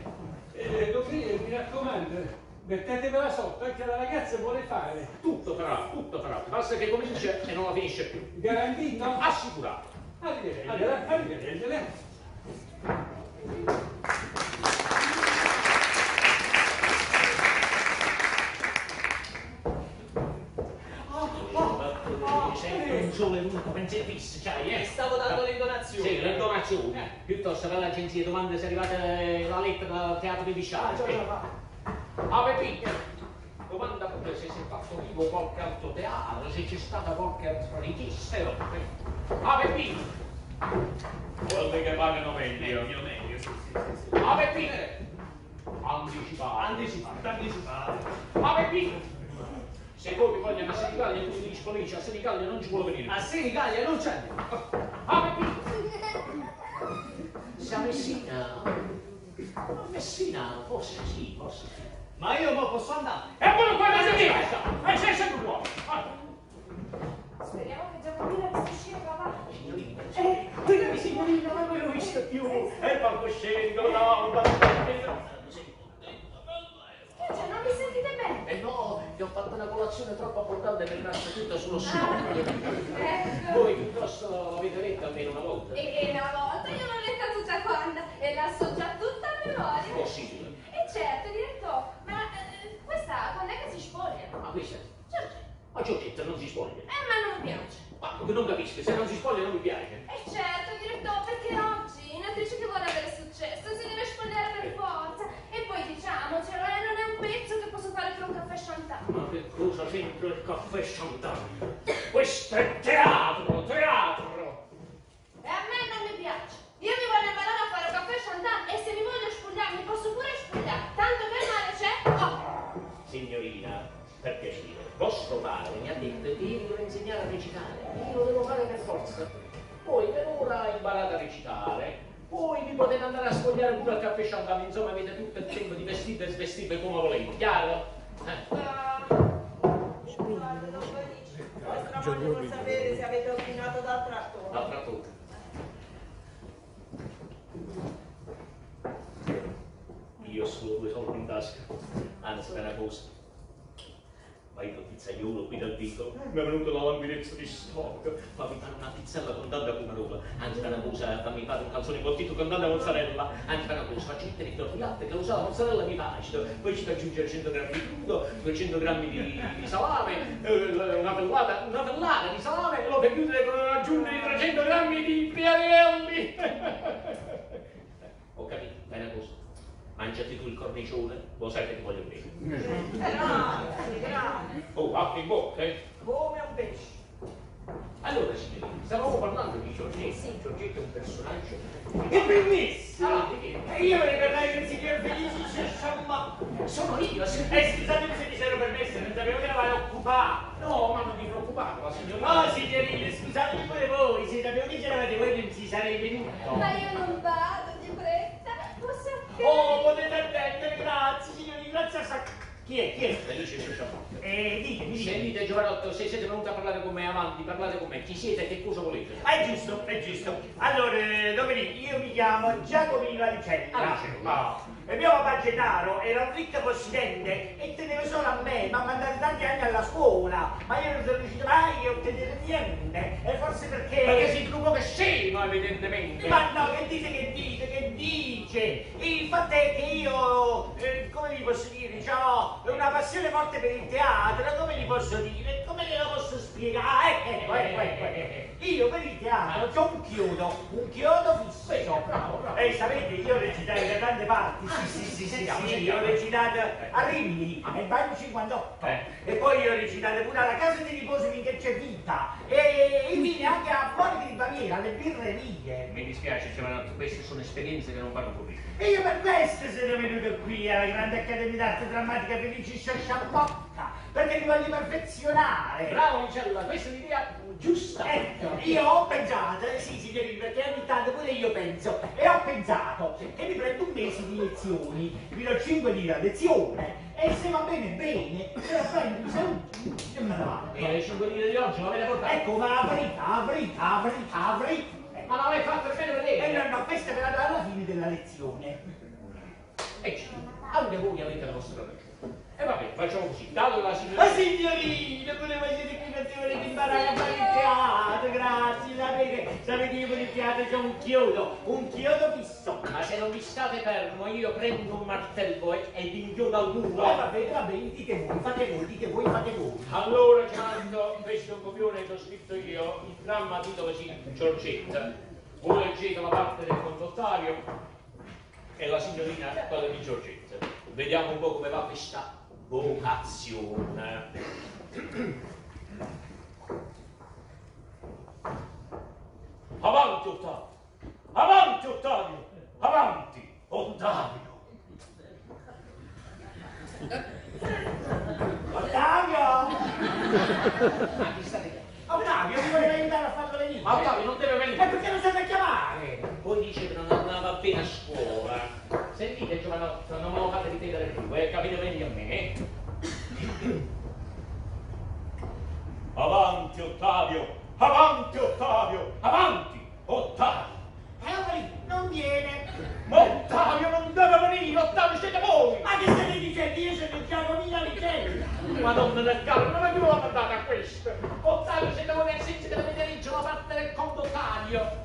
Mi raccomando, mettetevela sotto, anche la ragazza vuole fare. Tutto farà. Basta che comincia e non la finisce più. Garantito? Assicurato. Arrivederci. Sempre un sole unico pensiero fisso, c'hai, Stavo dando le donazioni. Sì, le donazioni. Piuttosto per l'agenzia domanda se è arrivata la lettera dal teatro di Bisciano. Ah, Peppino, domanda pure se si è fatto vivo qualche altro teatro, se c'è stata qualche altra richiesta. Ah, Peppino! Vuole che pagano meglio. Meglio, sì. Ah, Peppino! Anticipare. Ah, Peppino! Se voi vi vogliono a Senigallia e quindi disponibili a Senigallia non ci vuole venire. A Senigallia non c'è. Ah, Peppino! Se a Messina, forse sì. Ma io mo posso andare? E quello qua non si resta! E sei sempre buono! Speriamo che Giovannina possa uscire, papà. Signorina, signorina, non me l'ho vista più! E il palcoscenico, no, Cioè, non mi sentite bene? E no, ti ho fatto una colazione troppo abbondante per rimasta tutta sullo stomaco. Ecco. Voi piuttosto l'avete letta almeno una volta? E una volta io l'ho letta tutta quanta e la so già tutta a memoria. Possibile. E certo, direttore, ma questa quando è che si spoglia? Ma questa? Certo. Ma Giorgetta non si spoglia. Ma non mi piace. Ma non capisco, se non si spoglia non mi piace. E certo, direttore, perché oggi un'attrice che vuole avere successo si deve spogliare per forza. E poi diciamocelo, non è un pezzo che posso fare per un caffè Chantal. Ma che cosa sempre il caffè Chantal? Questo è teatro! E a me non mi piace. Io mi voglio imparare a fare un caffè Chantal e se mi voglio spogliare mi posso pure spogliare. Tanto che male c'è? Oh. Signorina, per piacere, vostro padre mi ha detto che io devo insegnare a recitare. Io lo devo fare per forza. Voi per ora imparate a recitare. Poi vi potete andare a spogliare pure al caffè Chantal, insomma avete tutto il tempo di vestire e svestire come volete, chiaro? Guarda, non felice. Vostra moglie vuol sapere se avete ordinato dal trattore. Dal trattore. Io ho solo 2 soldi in tasca, anzi per una cosa. Ma il pizzaiolo qui dal vico mi è venuto la languidezza di stomaco. Fammi fare una pizzella con tanta pomarola, anzi fare una cosa, fammi fare un calzone bottito con tanta mozzarella, anzi fare una cosa, faccio mettere il tortigliatte che lo sa, la mozzarella mi fa acido, poi ci faccio aggiungere 100 grammi di crudo, 200 grammi di salame, una pellata di salame, e lo per chiudere con aggiungere 300 grammi di piarelli. Ho capito, fai una cosa. Mangiati tu il cornicione, lo sai che ti voglio bene. Grazie. Oh, acqua in bocca, eh? Come un pesce. Allora, signorina, stavamo parlando di Giorgetto. Sì. Giorgetto è un personaggio. È bellissimo! E io me ne parlai del signor Felice ma sono io, scusatemi se mi sono permesso, non sapevo che eravate occupato. No, ma non vi preoccupate, la signorina. Oh, signorina, scusatemi pure voi, se sapevo che c'eravate voi non si sarei venuto. Ma io non vado di fretta, posso anche... Oh, potete attendere, grazie, signorina, grazie a sacco. Chi è? Felice Sciasciamà. Ditemi. Sentite Giovanotto, se siete venuti a parlare con me avanti, parlate con me. Chi siete e che cosa volete? È giusto. Allora, Domenico, io mi chiamo Giacomino Alicella. Il mio papà Gennaro era un ricco possidente e teneva solo a me, mi ha mandato tanti anni alla scuola, ma io non sono riuscito mai a ottenere niente. E forse perché siete un po' che scemo, evidentemente. Ma no, che dice? Il fatto è che io, come vi posso dire, ho una passione forte per il teatro, come gli posso dire? Come glielo posso spiegare? Io per il teatro ho un chiodo fisso. Bravo. Sapete, io ho recitato da tante parti. Sì, ho recitato a Rimini, nel bagno 58. E poi ho recitato pure alla casa di riposo finché c'è vita. E infine anche a Monica di Baviera, alle birrerie. Mi dispiace, Giovanotto, queste sono esperienze che non vanno curricolo. E io per questo sono venuto qui alla Grande Accademia d'Arte Drammatica Felice Sciasciamocca, perché mi voglio perfezionare. Bravo Uncella, questa è un'idea giusta. Io ho pensato, sì signorina, perché ogni tanto pure io penso, e ho pensato che mi prendo un mese di lezioni, vi do 5 lire a lezione, e se va bene, se la prendo in salute, e me ne vado. E le 5 lire di oggi l'avete portato? Ecco, ma avrei. Ma l'avete fatto bene vedere? No, questa ve la do alla fine della lezione. Anche voi avete la vostra ragione. E vabbè, facciamo così, dato la signorina... Ma signorina, pure voi siete qui perché volete imparare a fare il teatro, grazie, sapete io per il teatro c'ho un chiodo fisso. Ma se non vi state fermo, io prendo un martello ed inchiodo al muro. Vabbè, dite voi. Allora, Gianno, questo è un copione che ho scritto io, il dramma titolo così, Giorgetta. Voi leggete la parte del condottario e la signorina quella di Giorgetta. Vediamo un po' come va questa vocazione. Avanti, Ottavio! Avanti, Ottavio! Avanti, Ottavio! Ottavio, mi voleva aiutare a farlo venire. Ma Ottavio non deve venire. E perché non serve a chiamare? Voi dice che non andava bene a scuola. Sentite, Giovanotto, non me lo fate ripetere più, capite meglio a me, Avanti, Ottavio! Avanti, Ottavio! Avanti, Ottavio! Non viene. Ma Ottavio non deve venire, Ottavio siete voi! Ma che state dicendo? Io sono il Giacomino Alicella. Madonna del cavolo, non mi vuole mandare a questo! Ottavio siete voi nel senso che dovete leggere la parte del condottario!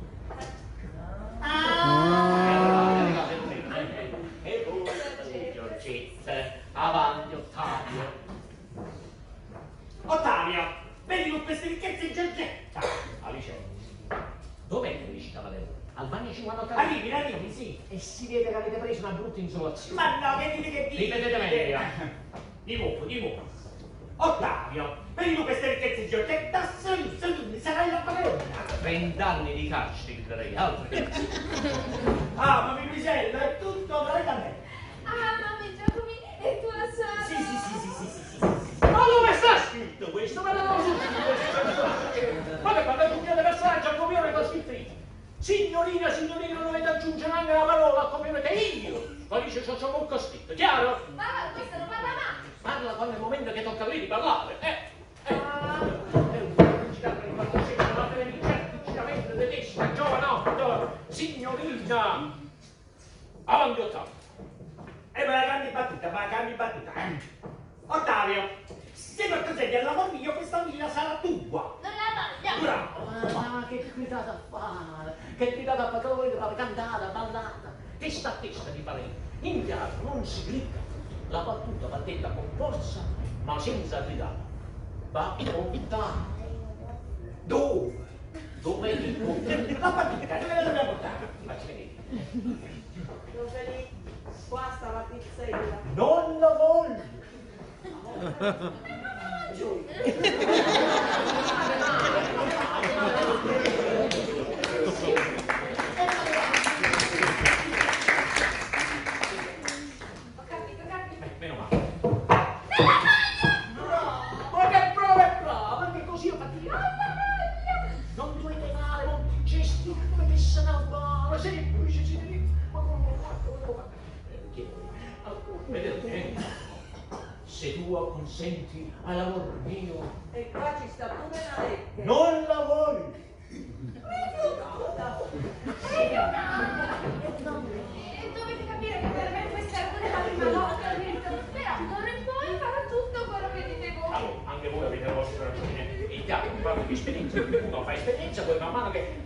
E voi, Giorgetta, avanti, Ottavio! Ottavio, vedi con queste ricchezze Giorgetta! Alice, dov'è che recitava lei? Al bagno 58? Arrivi, sì. E si vede che avete preso una brutta insolazione. Ma no, che dite? Ripetete meglio. Di nuovo. Ottavio, vedi con queste ricchezze Giorgetta, salute, sarai la padrona. 20 anni di carcere, ti darei, altro che... Ma mi pisella, è tutto avrai da me. Mamma Giacomino, è tua sorella. Sì. Ma dove sta scritto questo? Me l'avevo scritto. Ma che quando tu chiede personaggio al copione l'ho scritto io. Signorina, non dovete aggiungere neanche la parola al copione che io. Poi dice c'ho molto scritto, chiaro? Ma questo non parla mai. Parla quando è il momento che tocca a lei di parlare, Signorina! Avanti, Ottavio! Ma la cambi battuta. Ottavio, Se non consenti all'amor mio, questa villa sarà tua. Non la voglio. Bravo. Ma che gridata a fare? Che gridata a fare? Che volete fare? Cantata, ballata? Testa a testa di parere. In teatro non si grida. La battuta va detta con forza, ma senza gridare. Va contata. Dove? Dove dico? La battuta, dove la dobbiamo portare? Facci vedere. Dove lì? Qua sta la pizzetta. Non la voglio. Meno male. Ma che brava, perché così io fatti non dovete fare molti gesti, non dovete sanabare, semplice, siete lì. Ma come ho fatto? Vedete? Se tu acconsenti all'amor mio, E qua ci sta pure la lettera. Non la voglio. E dovete capire che per me questa è pure la prima volta, però d'ora in poi farò tutto quello che dite voi. allora, anche voi avete le vostre ragioni. Il teatro mi parla di esperienza, uno fa esperienza, poi man mano che...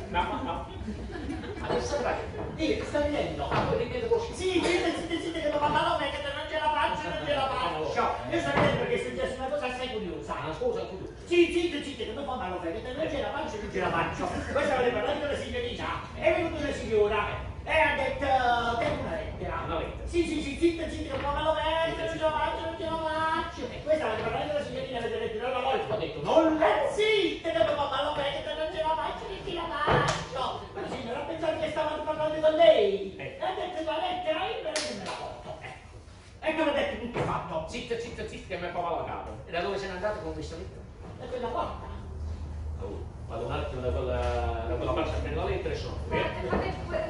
Adesso dite che sta venendo, voi ridete così. Sì, zitte, che mamma non è che non ce la faccio. Io sto vedendo perché è successa una cosa assai curiosa. Una cosa curiosa. Sì, zitte, che non fa male, che non ce la faccio. Questa voleva parlare con la signorina. È venuta una signora e ha detto che è una lettera. Una lettera. Sì, zitte, che non fa male, che non ce la faccio. E questa voleva parlare con la signorina, avete detto non la voglio. Ho detto non la Zitte, che non fa male, che non ce la faccio, che la faccio. Ma la signora ha pensato che stavano parlando con lei. E ha detto la lettera, io me la porto. Ecco, l'ho detto tutto fatto. Zitta, che mi fa male la capo. E da dove se n'è andato con questa lettera? Da quella porta. Oh, vado un attimo da quella parte a prendere la lettera e sono. Fate pure.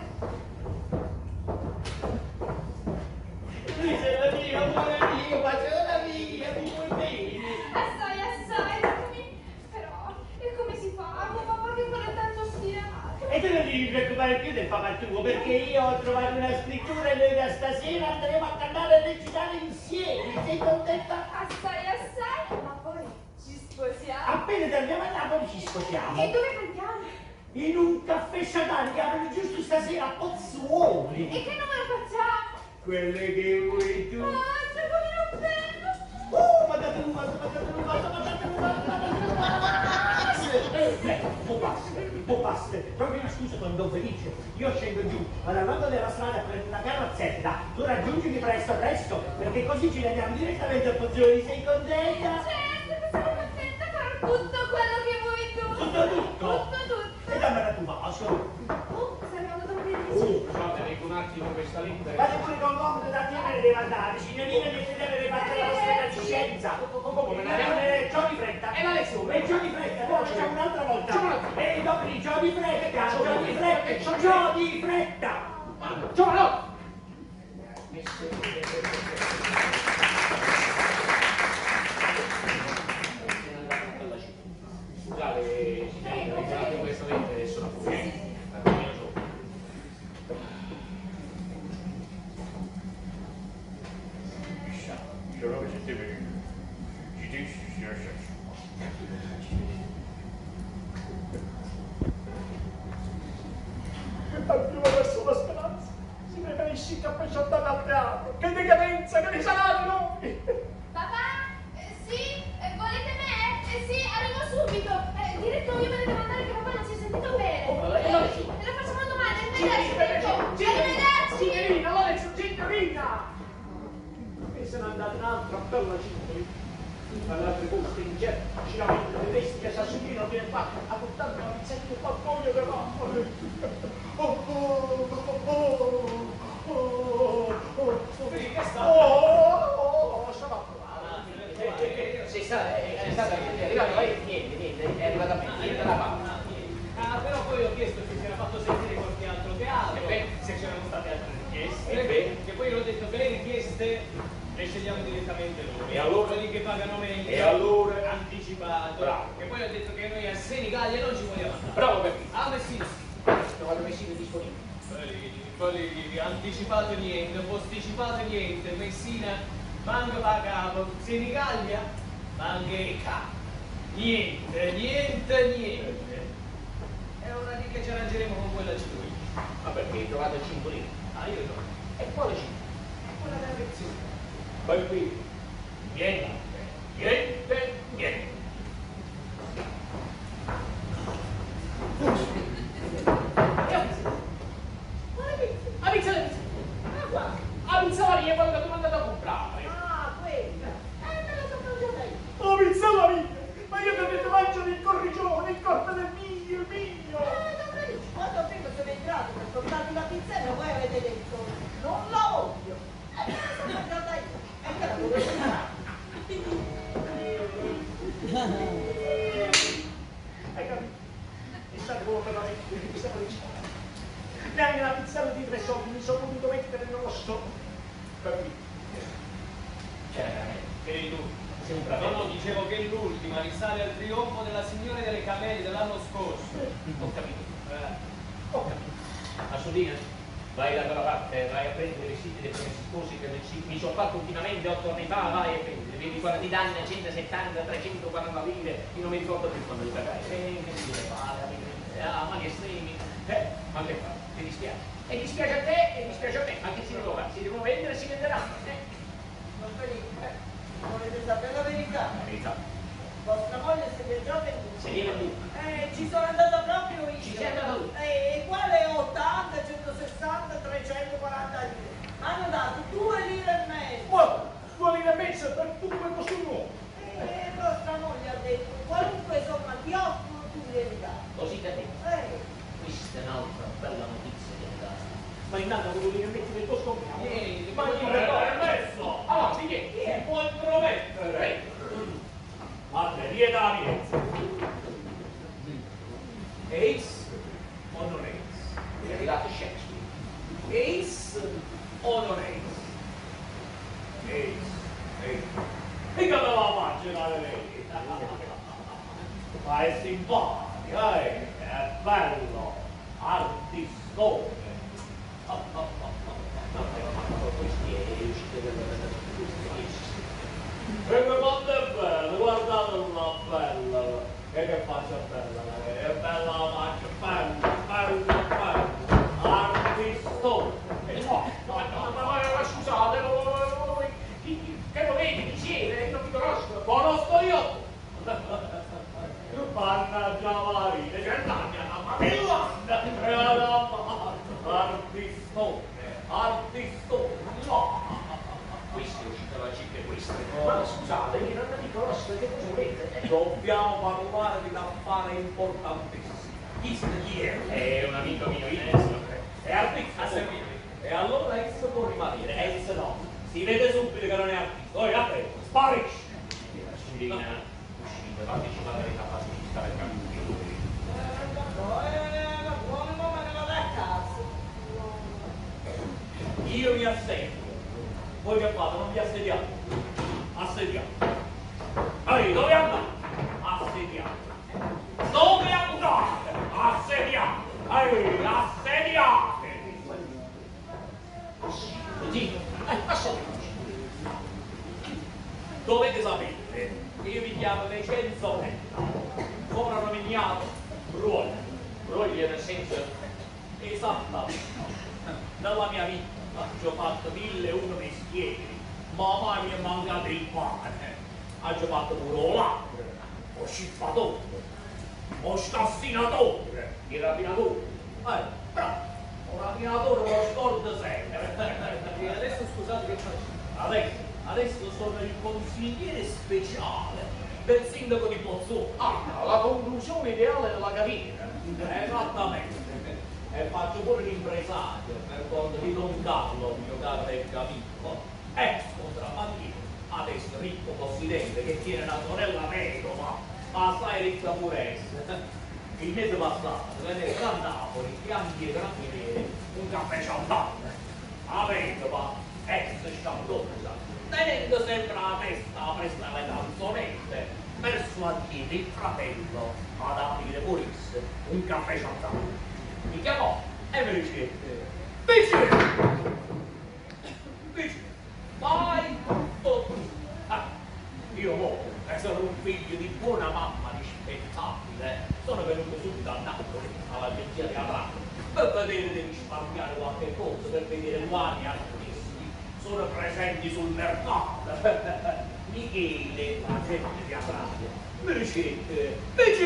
Diceva Dio, amore mio, faceva via, mi vuoi bene. Assai, però, e come si fa? Papà che vuole tanto stimato. E tu non devi preoccupare più del papà tuo, perché io ho trovato una scrittura e noi da stasera andremo a cantare e recitare insieme. Sei contenta? Assai, ma poi ci sposiamo. Appena torniamo a Napoli ci sposiamo. E dove cantiamo? In un caffè Chatan che aprono giusto stasera a Pozzuoli. E che numero facciamo? Quelle che vuoi tu. Giacomino bello! Basta, proprio una scusa quando felice. Io scendo giù, alla ronda della strada prendo una carrozzetta, tu raggiungimi presto, perché così ci andiamo direttamente a Pozzuoli. Sei contenta? Certo, sono contenta, farò tutto quello che vuoi tu. Tutto. E dammi la tua vaso. Saremo troppo Guarda, leggo un attimo questa lettera. Vado pure con comodo da te me ne deve andare, signorina, mi deve fare la vostra licenza. Giorni fretta. E la lezione? E Giorni fretta, poi facciamo un'altra volta. E dopo di Giorni fretta. Giovano! Scusate, signorina, guardate questa lettera e sono fuori. Abbiamo perso la speranza. Si preferisce il caffè Chatan al teatro. Che decadenza, che risaranno! Papà? Sì? Volete me? Sì, arrivo subito. Direttore, me ne devo andare che papà non si è sentito bene. E lo facciamo domani, arrivederci. Signorina, Lorenzo, signorina! E se n'è andata un'altra bella signorina. Dall'altre poste in certo, ci la mettono le bestie, Sassolino viene qua a portare una pizzetta e qualcosa che va. È arrivato lei? Niente, è arrivata a me, niente da fare. Ah, però poi ho chiesto se si era fatto sentire qualche altro teatro. E beh, se c'erano state altre richieste. E beh, che poi ho detto che le richieste le scegliamo direttamente noi. E allora? Quelli che pagano meglio. E allora? Anticipato. Bravo. E poi ho detto che noi a Senigallia non ci vogliamo andare. Bravo per me. A Messina. Ho trovato Messina disponibile. Poi anticipato niente, posticipato niente, Messina manca a capo, Senigallia Ma che cazzo? Niente. È ora lì che ci arrangeremo con quella 5 lire. Ma perché hai trovato 5 lire? Ah, io no. E quale 5? Quella della lezione. Poi qui, niente. La pizza. Ah, guarda. La pizzeria è quella che tu mi hai andato a comprare. Ah, quella. Me la so mangiata io. Oh, pizzeria! Ma io ti ho detto mangiare il corricione, il corpo del miglio, il miglio! Non dici, quando prima sono entrato per portarti la pizzetta, voi avete detto, non la voglio. Me la so mangiata io. E te la volevo fare. Hai capito? E state come per la pizza corricione. Neanche la pizzetta di 3 soldi mi sono potuto mettere nello stomaco. Capito? Cioè, vedi tu, sei un bravo. No, dicevo che l'ultima risale al trionfo della Signora delle Cameli dell'anno scorso. Ho capito. Assolina, vai da quella parte, vai a prendere i vestiti dei promessi sposi che mi sono fatto ultimamente 8 anni fa, vai a prendere, vedi quando ti danno 170, 340 lire, io non mi ricordo più quando li pagai. Che dire fare, ma che stremi, ma che fa? Ti dispiace? E dispiace a te e dispiace a me, ma che si devono vendere e si venderanno. Non venite. Volete sapere la verità? La verità. Vostra moglie se vi è già venduta. Se viene tu. Ci sono andata proprio io. Ci sei andata tu. E quale 80, 160, 340 lire? Hanno dato 2 lire e mezzo. Guarda, 2 lire e mezzo per tutto quel costume nuovo. E vostra moglie ha detto, qualunque somma ti offro, tu devi dare. Così che te. Questa è un'altra bella notizia che mi dà. Ma intanto volevo dire metti del tuo scompiamo. Ma io permesso! Ah, sì, chi è? Può intromettere! Madre, vieta la violenza! Ace o non ace? È arrivato Shakespeare. Ace o non ace? Ace. Mica me la immaginare lei! Ma è simpatico, è bello, artistone. E quando è bello, guardatela bella, che faccia bella, è bella la faccia, bella, artistone. Ma scusate, che lo vedi, chi siete? Non mi conosco. Conosco io. Mannaggia la vita, c'è ma che artistone, no! Questo è uscito la cifra, questo. Ma scusate, io non mi conosco, che cosa volete? Dobbiamo parlare di un affare importantissimo. Chi è? È un amico mio, è artista. E allora esso può rimanere, esso no. Si vede subito che non è artista. Poi, a te, sparisci! Uscite, fateci la verità, fateci stare il cammino. Io mi assedio. Voi che fate? Non vi assediate? Assediate. Ehi, dove andate? Assediate. Dove andate? Assediate. Ehi, assediate. Così. Assediate. Dovete sapere che io mi chiamo Vincenzo soprannominato Broglie nel senso esatto. Nella mia vita ho fatto 1001 mestieri, ma mai mi è mancato il pane. Ho fatto pure l'altro, ho scippatore, ho scassinatore, il rapinatore. Bravo, un rapinatore lo scordo sempre. E adesso scusate che faccio? Adesso sono il consigliere speciale del sindaco di Pozzuolo. La conclusione ideale della carriera. Esattamente. E faccio pure l'impresario per conto di Don Carlo, mio caro amico, ex contrabbandino, adesso ricco possidente che tiene una sorella vedova, ma assai ricca pure essa. Il mese passato venne da Napoli, fianchi e carabinieri, un caffè champagne. La vedova, ex sciambosa, tenendo sempre la testa presa alle canzonette, persuadete il fratello ad aprire purisse un caffè champagne. Mi chiamò e mi dice dice vai tutto tu. Io muovo, sono quali artisti sono presenti sul mercato. Michele, la gente teatrale, Mercete,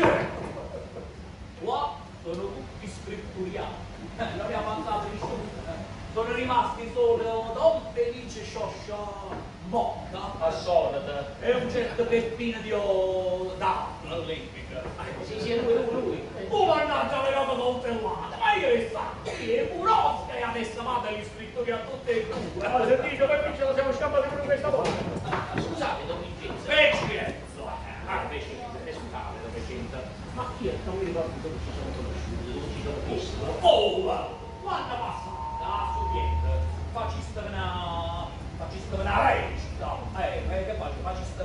qua sono tutti scritturiati, l'abbiamo mandato in show. Sono rimasti solo Don Felice Scioscia Motta, assolita, e un certo Peppino di D'Arno, olimpica. Sì, è lui. Oh, mannaggia, le robe coltellate, ma io le sa, è un Oscar e adesso vado gli scrittori a tutte e due. Ma sentite, perché ce la siamo scappati pure questa volta? Scusate, Don Vincenzo. Vecchiezzo! Scusate, Don Vincenzo. Ma io non mi ricordo dove ci sono conosciuti, dove ci sono visti. Oh, quando passa? Faciste una recita, che faccio? Faciste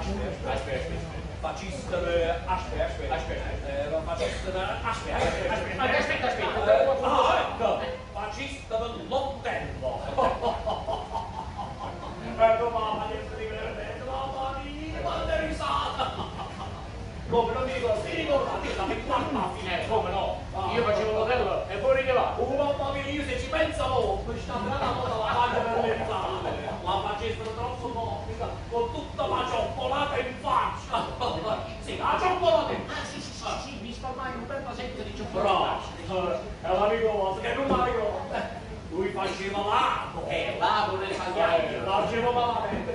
l'Ontello. Ecco mamma, niente di divertente, mamma mia, quanta risata! Come non mi ricordo, ti ricordate la quarta fine, come no? Io facevo l'Otello e poi ridevate. Oh mamma mia, io se ci pensavo, questa grana la lavaglia per le zalle, la facessero troppo morbida, con tutta la cioccolata in faccia. Sì, la cioccolata in faccia. Sì, mi spalmai un bel vasetto di cioccolata. Bravo, è l'amico vostro che non mi ricordo. Lui faceva l'ago. L'ago nel pagliaio. Facevo malamente.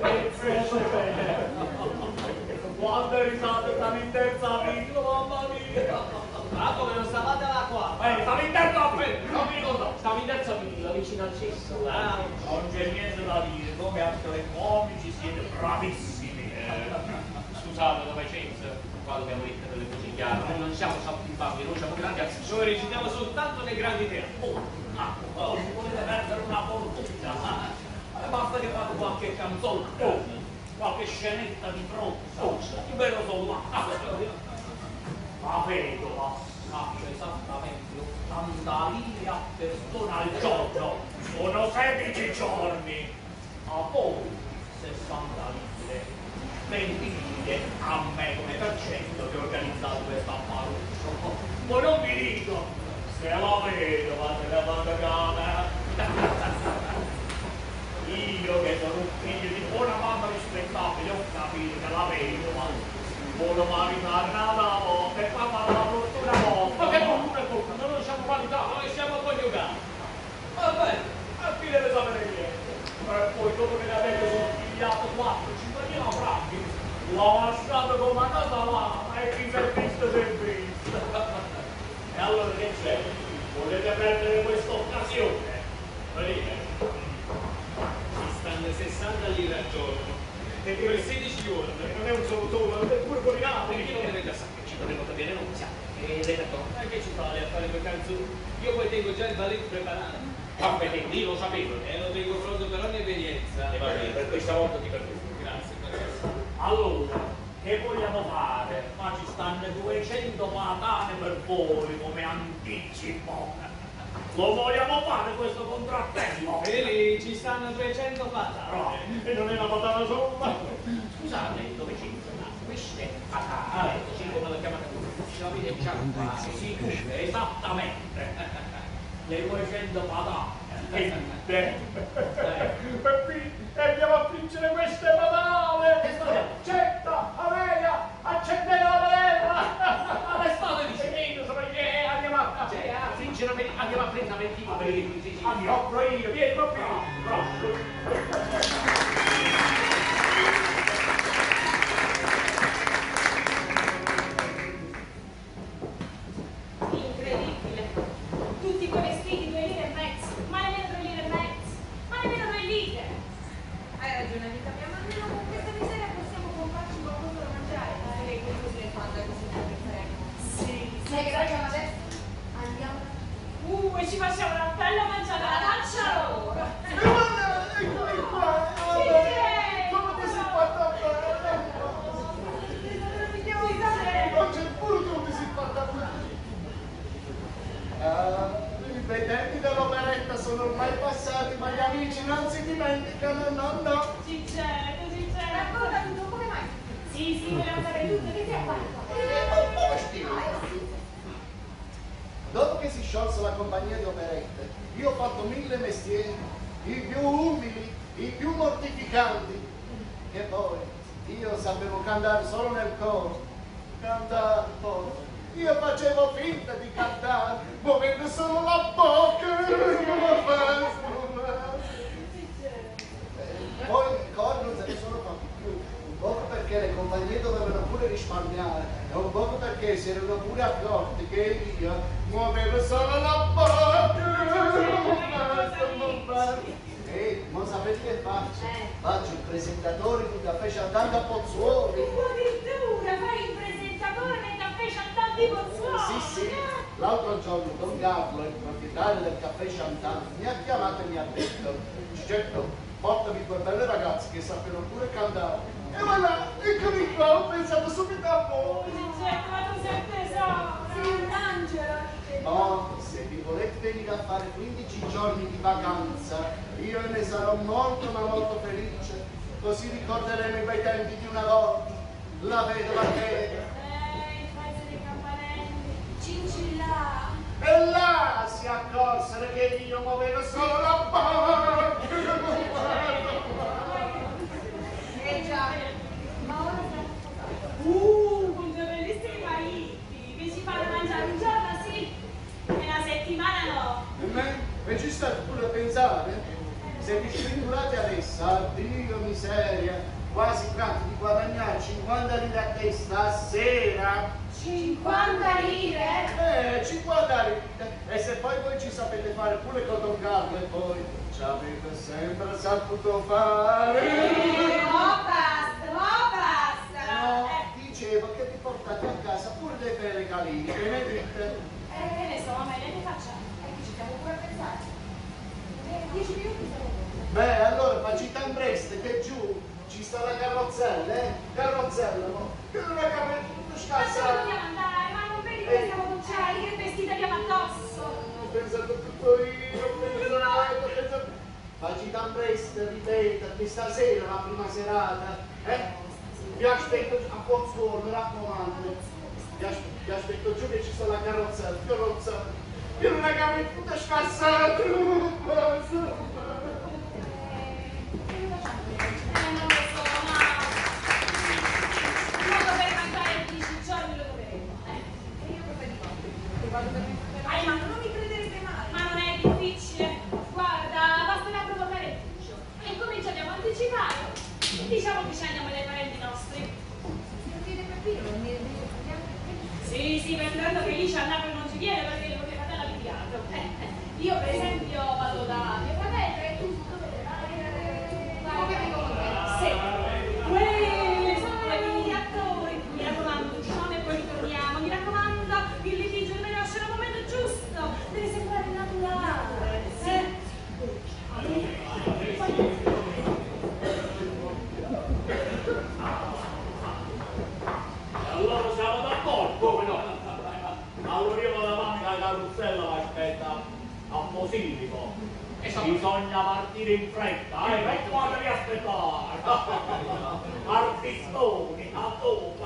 Quante risate stanno in terza vita, mamma mia! Ma come non stavate là qua? Stavo in terza vita, non mi ricordo, stavo in terza vita, vicino al cesso. Non c'è niente da dire, come attori comici siete bravissimi. Scusate, dove c'è? Qua dobbiamo mettere delle cose chiare, noi non siamo saltimbanchi, noi siamo grandi artisti, noi recitiamo soltanto nei grandi teatri. Oh, se volete perdere una fortuna, basta che fate qualche canzone. Qualche scenetta di prozza, io ve lo so là. La vedola faccio esattamente 80 lire a persona al giorno, sono 16 giorni, a voi 60 lire, 20 lire a me come percento che ho organizzato questa paruccio. Poi non vi dico, se la vedova se la va a cagare. Io che sono un figlio di buona mamma rispettabile, ho capito che la vedova buono maritare nata volta e papà la fortuna volta. Ma che fortuna, non siamo maritati, noi siamo coniugati. Va bene, a chi deve sapere niente. E poi dopo che ne avete sottigliato 4-5.000 franchi, l'ho lasciato come a casa là e chi si è visto si è visto. E allora che c'è? Volete perdere questa occasione? Venite. 60 lire al giorno e per 16 giorni non è un solo tono, è pure colinato. Perché non deve già sapere, ci dovevo capire, non siamo. E che ci fai a fare quel canzone? Io poi tengo già il balletto preparato. Ah, vedete, io lo sapevo. E lo tengo pronto per ogni evenienza. E va bene, per questa volta ti permetto. Grazie. Allora, che vogliamo fare? Ma ci stanno 200 patane per voi come anticipo. Lo vogliamo fare questo contrattello? E lì ci stanno 200 patate. No, e non è una patata sola. Scusate, dove c'entra? Queste patate, così come lo chiamate voi, ce l'avete già qua? Sì, esattamente. Le 200 patate. E andiamo a friggere queste patate. Accetta, Amelia, accendete la padella. Ma state dicendo, perché andiamo a friggere, andiamo a prendere aperitivo. Andiamo io, vieni proprio. Incredibile. Tutti quei vestiti 2 lire e mezzo, ma nemmeno 3 lire e mezzo, ma nemmeno 3 lire. Hai ragione, amica mia, ma almeno con questa miseria possiamo comprarci qualcosa da mangiare. Che così le fanno così che faremo. Sì. Sai che facciamo adesso? Andiamo. E ci facciamo una bella mangiata alla caccia! Eccoli qua! Come ti sei fatta bene? Non c'è pure tu ti sei fatta bene! I tempi dell'operetta sono ormai passati, ma gli amici non si dimenticano, no. Ci certo. Racconta tutto, come mai? Sì, vogliamo sapere tutto, che ti ha fatto? Dopo che si sciolse la compagnia di operette, io ho fatto 1000 mestieri i più umili, i più mortificanti. E poi io sapevo cantare solo nel coro, cantare poi. Io facevo finta di cantare, muovendo solo la bocca. Poi i cori non se ne sono fatti più, un po' perché le compagnie dovevano pure risparmiare, e un po' perché si erano pure accorti che io muovevo solo la bocca. E non sapete che faccio? Faccio il presentatore di Caffè Chantant a Pozzuoli. Addirittura fai il presentatore nel Caffè Chantant di Pozzuoli? Sì. L'altro giorno Don Carlo, il proprietario del Caffè Chantant, mi ha chiamato e mi ha detto: certo, portami due belle ragazze che sappiano pure cantare. E voilà, eccomi qua, ho pensato subito a voi. Certo, ma tu sei tesoro, sei un angelo. No, se vi volete venire a fare 15 giorni di vacanza, io ne sarò molto ma molto felice. Così ricorderemo i bei tempi di una volta. La vedova che... il paese dei campanelli, Cincilla. E là si accorsero che io muovevo solo la bocca. Già, ma ora siamo sposati. Con due bellissimi mariti, che ci fanno mangiare un giorno sì, e una settimana no. E ci state pure a pensare? Se vi scritturate adesso, addio miseria, quasi tratti di guadagnare 50 lire a testa a sera. 50 lire? 50 lire. E se poi voi ci sapete fare pure con Don Carlo e poi ci avete sempre saputo fare. Basta. No, dicevo che vi portate a casa pure dei pere calini, che ne dite? Che ne so, ma meglio che facciamo? Ci stiamo pure a pensare. 10 minuti siamo pronti. Beh, allora facciamo presto che giù ci sta la carrozzella, Carrozzella, no? Che non è capito Ma scassa. dove dobbiamo andare? Ma non vedi che siamo cucciari? Che vestiti abbiamo addosso? Ho pensato tutto io, ho pensato. Facciamo presto, ripeto, che stasera la prima serata, vi aspetto a Pozzuolo, mi raccomando. Vi aspetto giù che ci sta la carrozzella, io non è capito tutto scassato. Non lo so, ma... Il modo per mangiare 10 giorni lo dovremo. E io cosa dico? Ti vado per me. Ma non mi crederete mai. Ma non è difficile. Guarda, basterà provocare il fuccio. E comincia abbiamo anticipato. Diciamo che ci andiamo dai parenti nostri. Non viene Peppino, non mi Sì, pensando che lì a Napoli non ci viene perché il mio fratello ha litigato. Io per esempio vado da mio fratello e tu dove vai? Come ti conviene? Sì. Sono le mini attori. Mi raccomando, diciamo e poi ritorniamo. Mi raccomando, il litigio deve nascere al momento giusto. Deve sembrare naturale. Allora siamo d'accordo, come no? Allora io vado avanti alla carrozzella, ma aspetta a Posillipo. Bisogna partire in fretta, non potevi aspettare. Artistoni, a dopo.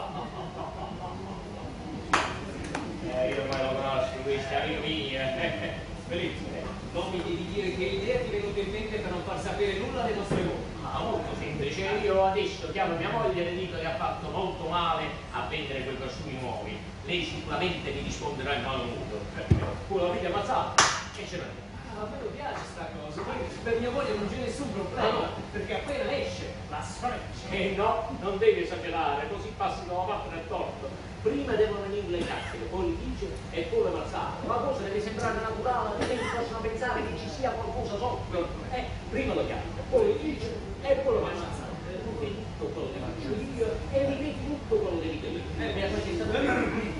Io me lo conosco, questi amici miei. Bellissimo. Non mi devi dire che idea ti è venuta in mente per non far sapere nulla dei nostri voti. Molto semplice, io adesso chiamo mia moglie e le dico che ha fatto molto male a vendere quei costumi nuovi. Lei sicuramente mi risponderà in malo nudo. Pure l'avete ammazzato? Che ce l'ha? A me non piace sta cosa, poi per mia moglie non c'è nessun problema, perché appena esce la sfreccia. No, non devi esagerare, così passi dalla parte del torto. Prima devono venire le chiacchiere, poi le dice e poi le mazzate. La cosa deve sembrare naturale, non possono pensare che ci sia qualcosa sotto. Prima lo chiacchiere, poi le dice e poi lo mazzate. Tu vedi tutto quello che faccio io e ripeti tutto quello che dico io. Mi ha fatto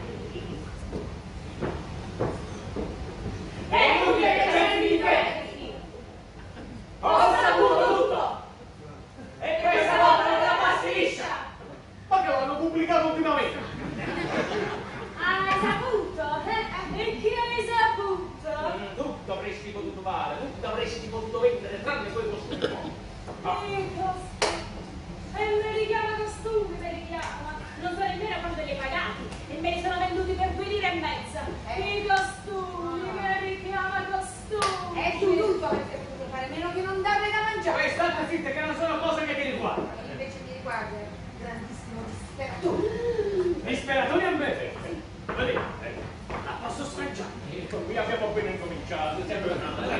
E tu che sei di te? Ho saputo tutto! E questa volta non la pasticcia! Ma che l'hanno pubblicato ultimamente? Hai saputo? E che hai saputo? Tutto avresti potuto fare, tutto avresti potuto vendere, tranne quei costumi. Che costumi? E me li chiama costumi, me li chiama. Non so nemmeno quando li hai pagati e me li sono venduti per 2 lire e mezza. Che costumi, me li chiama costumi. E tu tutto avresti potuto fare almeno che non darle da mangiare. Poi state zitte che non sono cose che ti riguardano. Invece mi riguarda grandissimo disperatore. Disperatori a me? Vedi, la posso sfreggiare. Qui abbiamo appena incominciato. Sempre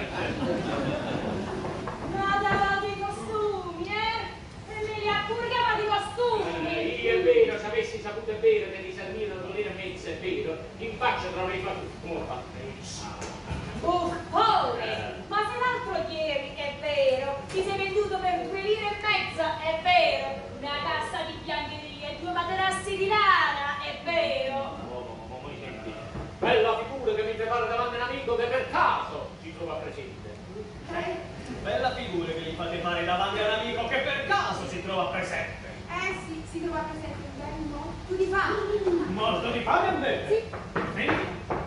Nada di costumi, E me li ha pure chiamati costumi. È vero, se avessi saputo bere dei Salmino non era mezzo, è vero. In faccia troverei fatto come fa. Buffone! Ma se l'altro ieri, è vero, ti sei venduto per 2 lire e mezza, è vero, una cassa di biancheria e 2 materassi di lana, è vero. Bella figura che mi prepara davanti a un amico che per caso si trova presente. Bella figura che gli fate fare davanti a un amico che per caso si trova presente. Sì, si trova presente un bel morto di fame. Morto di fame a me? Sì. Vedi?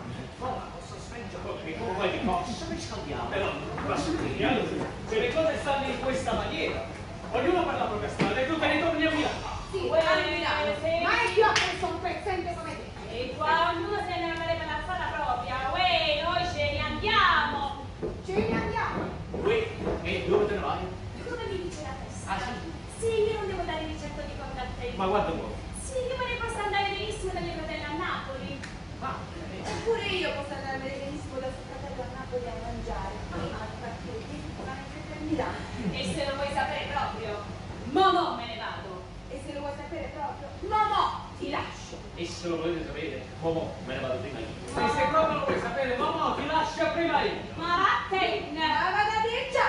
Come di cosa mi scambiamo? Se le cose stanno in questa maniera, ognuno per la propria strada e tu te ne torni a Milano. Sì, a Milano. Ma è più appresso un pezzente come te. E qua ognuno se ne andrebbe la strada propria. Uè, noi ce ne andiamo. Ce ne andiamo. Uè, e dove te ne vai? Come mi dice la testa? Ah, sì? Sì, io non devo dare ricetto di contattelli. Ma guarda un po'. Sì, io me ne posso andare benissimo da mio fratello a Napoli. Eppure io posso andarmene benissimo da suo fratello a Napoli a mangiare. Ma partiti, ma e se lo vuoi sapere proprio, Momo me ne vado. E se lo vuoi sapere proprio, Momo ti lascio. E se lo volete sapere, Momo, me ne vado prima io. E se proprio lo vuoi sapere, Momo, ti lascia prima io. Ma vattene, vado a dire già.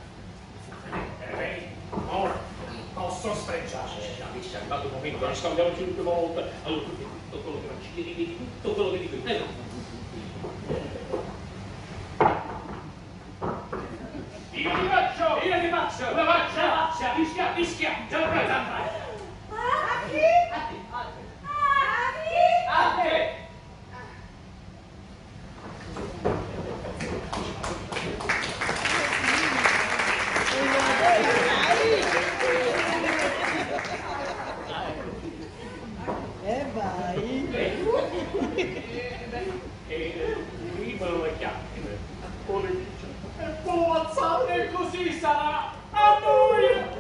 Ora, posso sfreggiare. È arrivato un momento, ne scambiamo 5 volte. Allora, tu vedi tutto quello che non ci rivedi, tutto quello che dico io. Io ti faccio! Io ti faccio! La faccia! Fischia, fischia! Già la presa! A chi? A te! A chi? A te! E vai! Prima lo chiacchiere, poi le dice, e poi ammazzare così sarà a noi!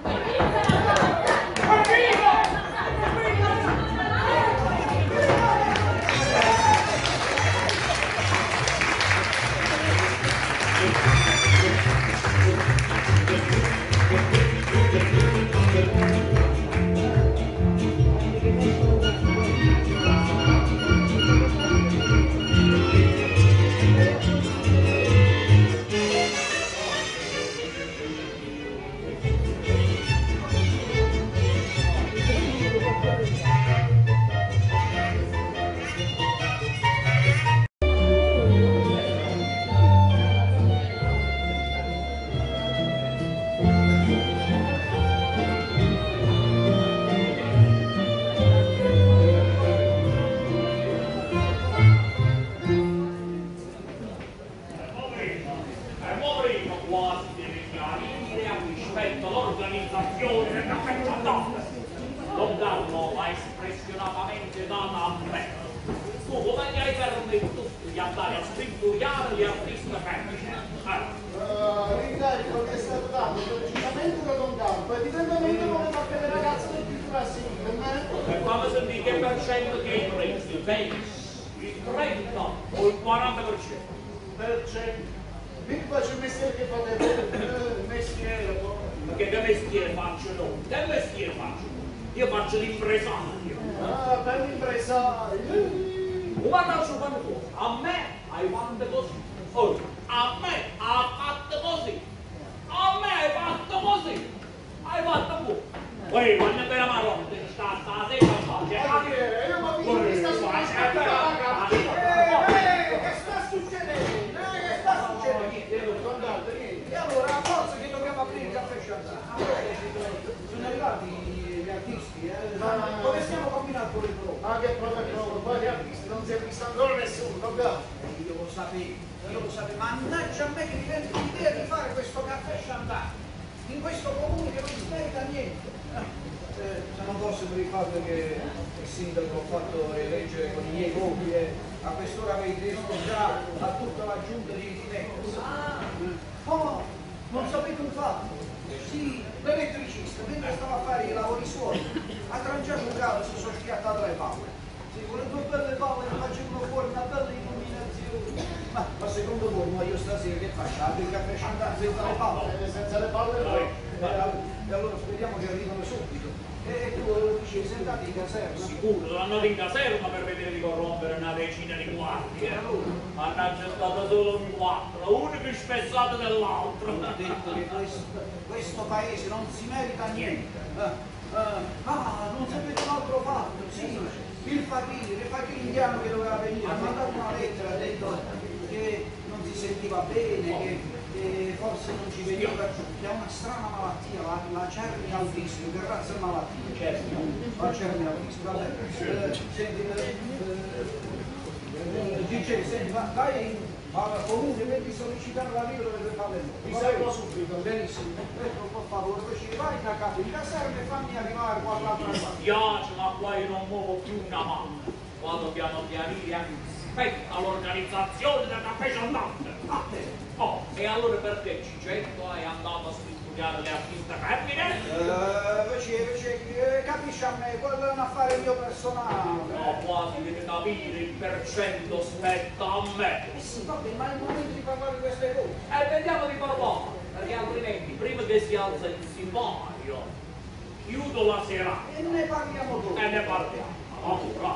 Non darlo a espressionatamente data a me. Tu come gli hai permesso di andare a scritturiare gli artisti femmini? L'incarico che è stato dato precisamente da Don Campo e direttamente voleva che le ragazze del piccolo a seguire. E come sentì che percento che hai preso? Il 20, il 30 o il 40%? Mi faccio il mestiere che fate voi, il mestiere. Che mestiere faccio noi? Che mestiere faccio? Io faccio l'impresario. Ah, per l'impresario. Guarda su quando tu, a me hai fatto così. Oh, a me ha fatto così. A me hai fatto così. Hai fatto tu. Poi quando per la maronna sta sempre a fare. Io ma che sta succedendo? Che sta succedendo? Che sta succedendo? E allora a forza che dobbiamo aprire il caffè Chantal. Sono arrivati gli artisti, dove stiamo combinando con il gruppo? Ma che proprio poi gli artisti non si è visto ancora nessuno, dobbiamo. Io lo sapevo, mannaggia a me che mi viene l'idea di fare questo caffè Chantal in questo comune che non si merita niente. Se non fosse per il fatto che il sindaco ha fatto eleggere con i miei voti a quest'ora avevi detto già a tutta la giunta di mettersi. Non sapete un fatto? Sì, l'elettricista, mentre stava a fare i lavori suoi, ha tranciato un cavo e si sono schiattato le palle. Sì, con le due belle palle che facevano fuori una bella illuminazione. Ma secondo voi, ma io stasera che faccio? Apri il caffè Chantal senza le palle? Senza le palle poi. E allora speriamo che arrivano subito. E tu dici, sentate in caserma? Sicuro, sono andato in caserma per vedere di corrompere una decina di quarti. Mannaggia, è stato solo un 4, uno più spezzato dell'altro. Ho detto che questo paese non si merita niente. Non sapete un altro fatto? Sì, il fakir indiano che doveva venire ha mandato una lettera, ha detto che non si sentiva bene, che forse non ci veniva, che ha una strana malattia, la cernia autistica, che razza è malattia? La cernia autistica, vabbè. Senti, dice, senti, vai al comune, devi sollecitare la lira per fare il mi servo subito. Benissimo, per favore, poi vai da capo di caserma e fammi arrivare qua all'altra parte. Mi piace, ma qua io non muovo più una mano. Qua dobbiamo chiarire anche rispetto all'organizzazione del caffè Chantal. Oh, e allora perché Cicetto è andato a studiare le artiste femmine? Capisci a me, quello è un affare mio personale. No, qua si deve capire, il percento spetta a me. Sì, vabbè, ma è il momento di parlare di queste cose. Vediamo di parlare, perché altrimenti, prima che si alza il sipario, chiudo la serata. E ne parliamo dopo. E ne parliamo. Allora.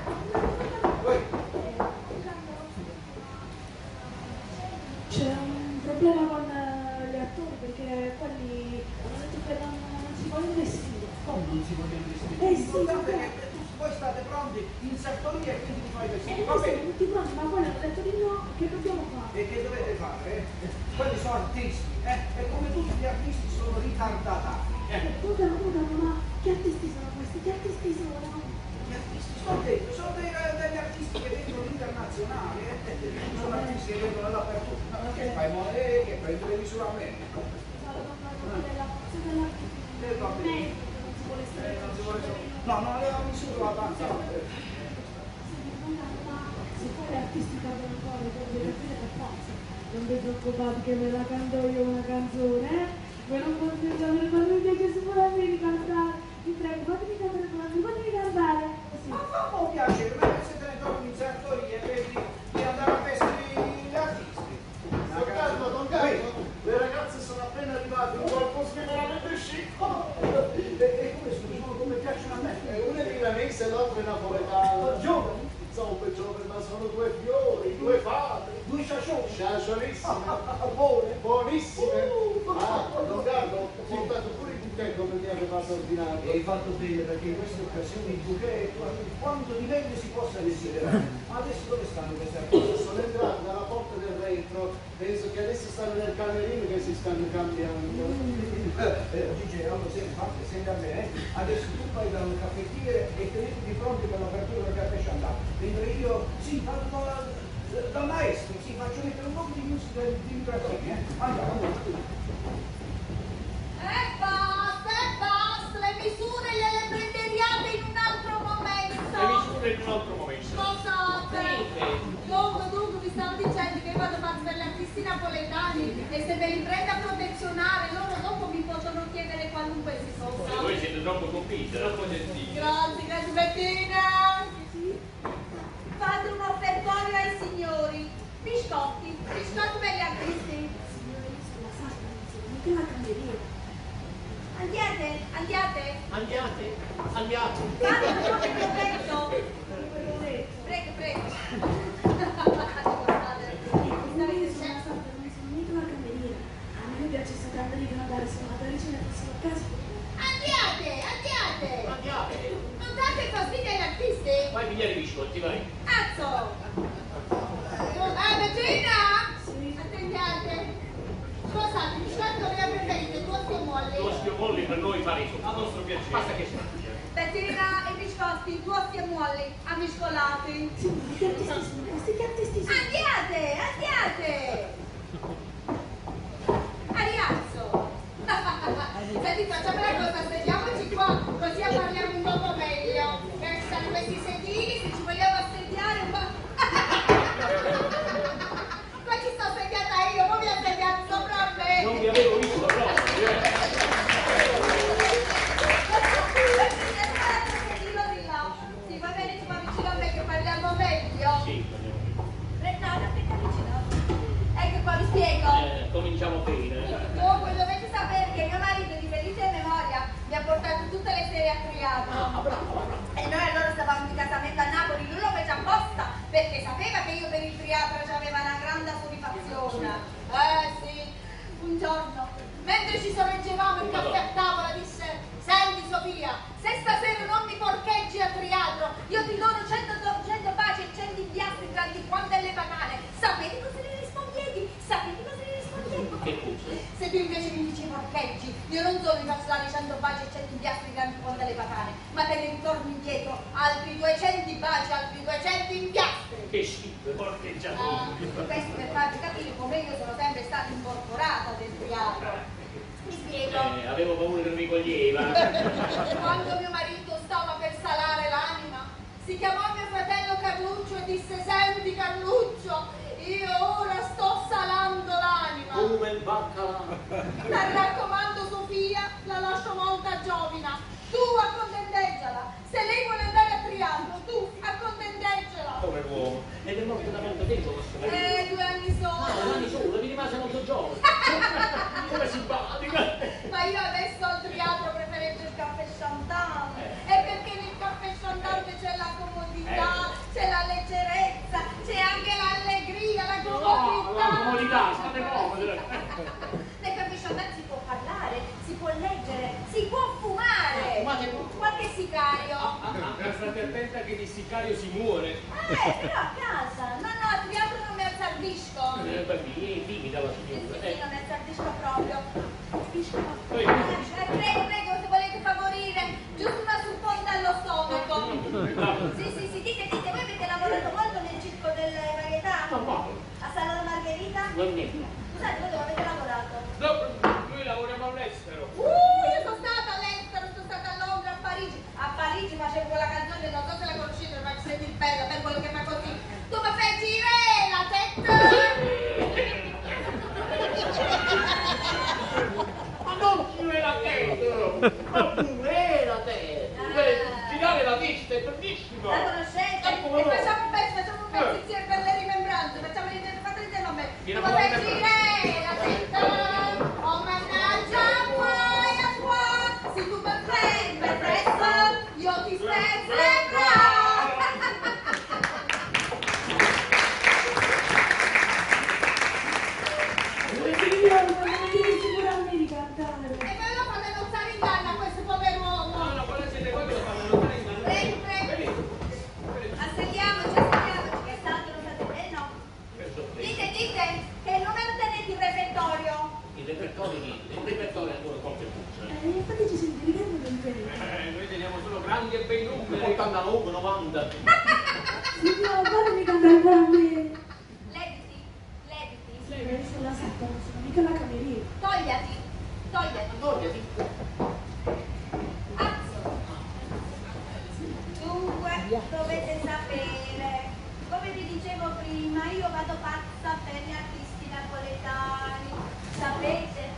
C'è un problema con gli attori perché quelli hanno detto che non si vogliono vestire. Come non si vogliono vestire? L'importante è che voi state pronti in sartoria e quindi vi fai vestire. Va Noi bene. siamo tutti pronti, ma quelli hanno detto di no, che dobbiamo fare? E che dovete fare? Quelli sono artisti, e come tutti gli artisti sono ritardatari. Scusa, ma che artisti sono questi? Che artisti sono? Gli artisti sono degli artisti che vengono internazionali, sono artisti che vengono dappertutto, che fai monete, che fai televisoramento. No, non aveva misurato la panza. Se poi gli artisti cantano ancora, devi capire per forza. Non vi preoccupate che me la canto io una canzone, voi non potete cantare, ma mi piace sicuramente di cantare. Vi prego, fatemi cantare con me, fatemi cantare. Ma fa un po' piacere, perché se te ne trovi in sartoria e vedi di andare a vestire gli artisti. Don Carlo, le ragazze sono appena arrivate in qualcosa che veramente chic. E come sono come piacciono a me? Una è milanese e l'altra è napoletana. Giovani? Sono per giovani, ma sono due fiori, due fate. Due sciascioni. Sciascionissime. Buone. Buonissime. Don Carlo, ho portato pure il bouquet come mi avevate ordinato. E hai fatto bene perché in queste occasioni il bouquet quanto di meglio si possa desiderare. Ma adesso dove stanno queste cose? Sono entrate dalla porta del retro. Penso che adesso stanno nel camerino che si stanno cambiando. Gigi, allora senti a me, adesso tu vai dal caffettiere e tenete pronti per l'apertura del caffè Chantal. Mentre io, sì, vado dal maestro, sì, faccio mettere un po' di musica di vibrazioni, Andiamo. Basta, le misure gliele prenderiate in un altro momento. Le misure in un altro momento. Scusate. Dunque, vi stavo dicendo che vado a per gli artisti napoletani e se ve li prende a profezionare, loro dopo mi possono chiedere qualunque cosa. Voi siete troppo convinti, troppo gentili. Grazie Bettina. Fate un offertorio ai signori. Biscotti per gli artisti. Mica la candeliera. Andiate. Fate un po' che vi ho detto. Prego. A me piace soltanto di cantare suonatrice nel prossimo caso. Andiate. Non date fastidio agli artisti? Vai a pigliare i biscotti, vai. Azzo. Bettina? Sì. Attendiate. Scusate, il biscotto dove la preferite? Tosti o molli? Tosti o molli per noi pari, a nostro piacere. Basta che sia. Bettina, i biscotti, tosti e molli, ammiscolati. Sì, che artisti sono questi? Che artisti sono? Andiate. Ariazzo. Senti, facciamo una cosa, sediamoci qua, così parliamo un poco meglio. Ci stanno questi sedili, se ci vogliamo assediare un po'. Qua ci sto sediata io, voi mi assediate sopra a me. Non vi avete teatro. E noi allora stavamo di casamento a Napoli, lui lo fece apposta, perché sapeva che io per il teatro c'aveva una grande soddisfazione. Sì, un giorno, mentre ci sorreggevamo il caffè a tavola, disse: senti Sofia, se stasera non mi porcheggi a teatro, io ti dono 100 baci e 100 impiastri grandi quante le banane. Sapete cosa le rispondevi? Sapete cosa le rispondevi? Che cosa? Se tu invece mi dici porcheggi, io non solo mi faccio dare 100 baci e 100 impiastri grandi quante le banane, ma te ne ritorno indietro altri 200 baci, altri 200 impiastri. Che schifo, porcheggiatori. Questo per farvi capire come io sono sempre stata incorporata del teatro. Mi spiego. Avevo paura che non mi coglieva. Quando mio marito stava per salare l'anima, si chiamò mio fratello Carluccio e disse: senti Carluccio, io ora sto salando l'anima. Come il baccalà. Ma raccomando Sofia, la lascio molta giovina. Tu accontenteggiala. Se lei vuole andare a teatro, tu accontenteggiala. Povero uomo. Ed è morto da quanto tempo questo marito? 2 anni solo. No, 2 anni solo, mi rimase molto giovane. Come simpatica. Ma io adesso al teatro preferisco il caffè Chantal. È perché nel caffè Chantal c'è la comodità, c'è la leggerezza, c'è anche l'allegria, la comodità. No, la comodità, state comode. Nel caffè Chantal si può parlare, si può leggere, si può fumare. Qualche sicario. State attenta che di sicario si muore. Però a casa. No, a teatro non mi azzardisco. Bambini, timida la signora. Sì, non mi azzardisco proprio. Prego. Prego, se volete favorire, giusto una supponta allo stomaco. Sì, dite, voi avete lavorato molto nel circo delle varietà? A Sala Margherita? Scusate, voi dove avete lavorato? No, noi lavoriamo all'estero. Io sono stata all'estero, sono stata a Londra, a Parigi. A Parigi facevo quella canzone, non so se la conoscete, ma senti bella, per quello che fa così. Tu mi fai girare la testa! Ma non girare la testa! Ma pure la testa! Girare la testa è bellissimo! La conoscete? E facciamo un pezzo insieme per le rimembranze, fate insieme a me. Tu mi fai girare la testa! Oh mannaggia, qua! Se tu mi fai per presto, io ti spezzo! E poi lo fate lottare in danna questo povero uomo. No, quella siete voi che lo fanno lottare in danno. Prego. Assediamoci, che è stato, non fate no. Dite, che numero tenete il repertorio? Il repertorio è ancora qualche cosa. Fateci sentire che non intendo. Noi teniamo solo grandi e bei numeri. 89, 90. Signora, fatemi cantare ancora a me. Leviti. Lei sulla setta, non sono mica la cameriera. Togliati. Dunque, dovete sapere, come vi dicevo prima, io vado pazza per gli artisti napoletani. Sapete?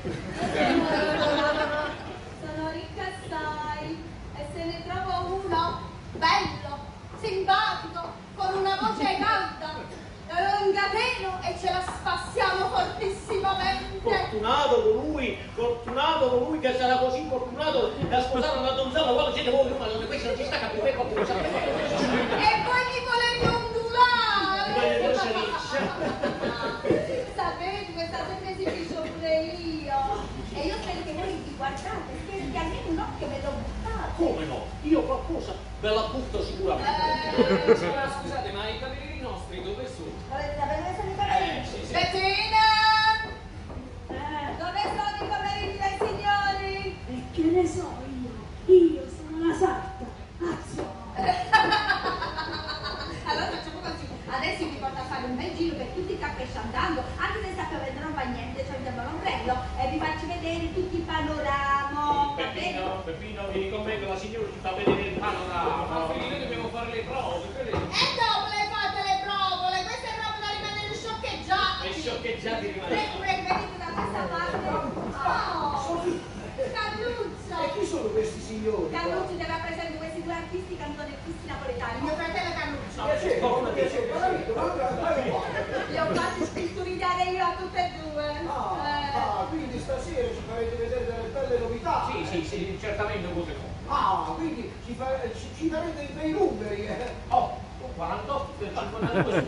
Sono ricca assai e se ne trovo uno bello, simpatico, con una voce calda. Lo incateno e ce la spassiamo fortissimamente. Fortunato colui che sarà così fortunato da sposare una donzella quando siete voi, ma questo non ci sta capendo che cosa sapete. E poi mi volete ondulare. Sapete, questa sempre si dice pure io. E io spero che voi vi guardate, perché almeno un occhio ve lo buttate. Come no? Io qualcosa ve la butto sicuramente. Scusate, ma i camerieri nostri dove sono? Volete sapere dove sono i camerini? Sì. Bettina! Dove sono i camerini dei signori? E che ne so io sono la sarta. Azzo. Allora facciamo così, adesso vi porto a fare un bel giro per tutti i caffè andando, anche se sta piovendo non fa niente, c'è il tempo l'ombrello e vi faccio vedere tutti i panorama. Peppino, vieni con me che la signora ci fa vedere il panorama. Ma quindi noi dobbiamo fare le prove, E dopo le fate le provole, queste è proprio da rimanere scioccheggiati. E scioccheggiati rimane. Venite da questa parte. Oh, Carluccio. E chi sono questi signori? Carluccio te rappresento questi due artisti canzonettisti napoletani, mio fratello Carluccio. Li ho fatti scritturizzare io a tutte e due. Quindi stasera ci farete vedere delle belle novità. Sì, certamente. sapendo cose nuove. Ah, quindi ci farete dei bei numeri. Oh, 48 per 52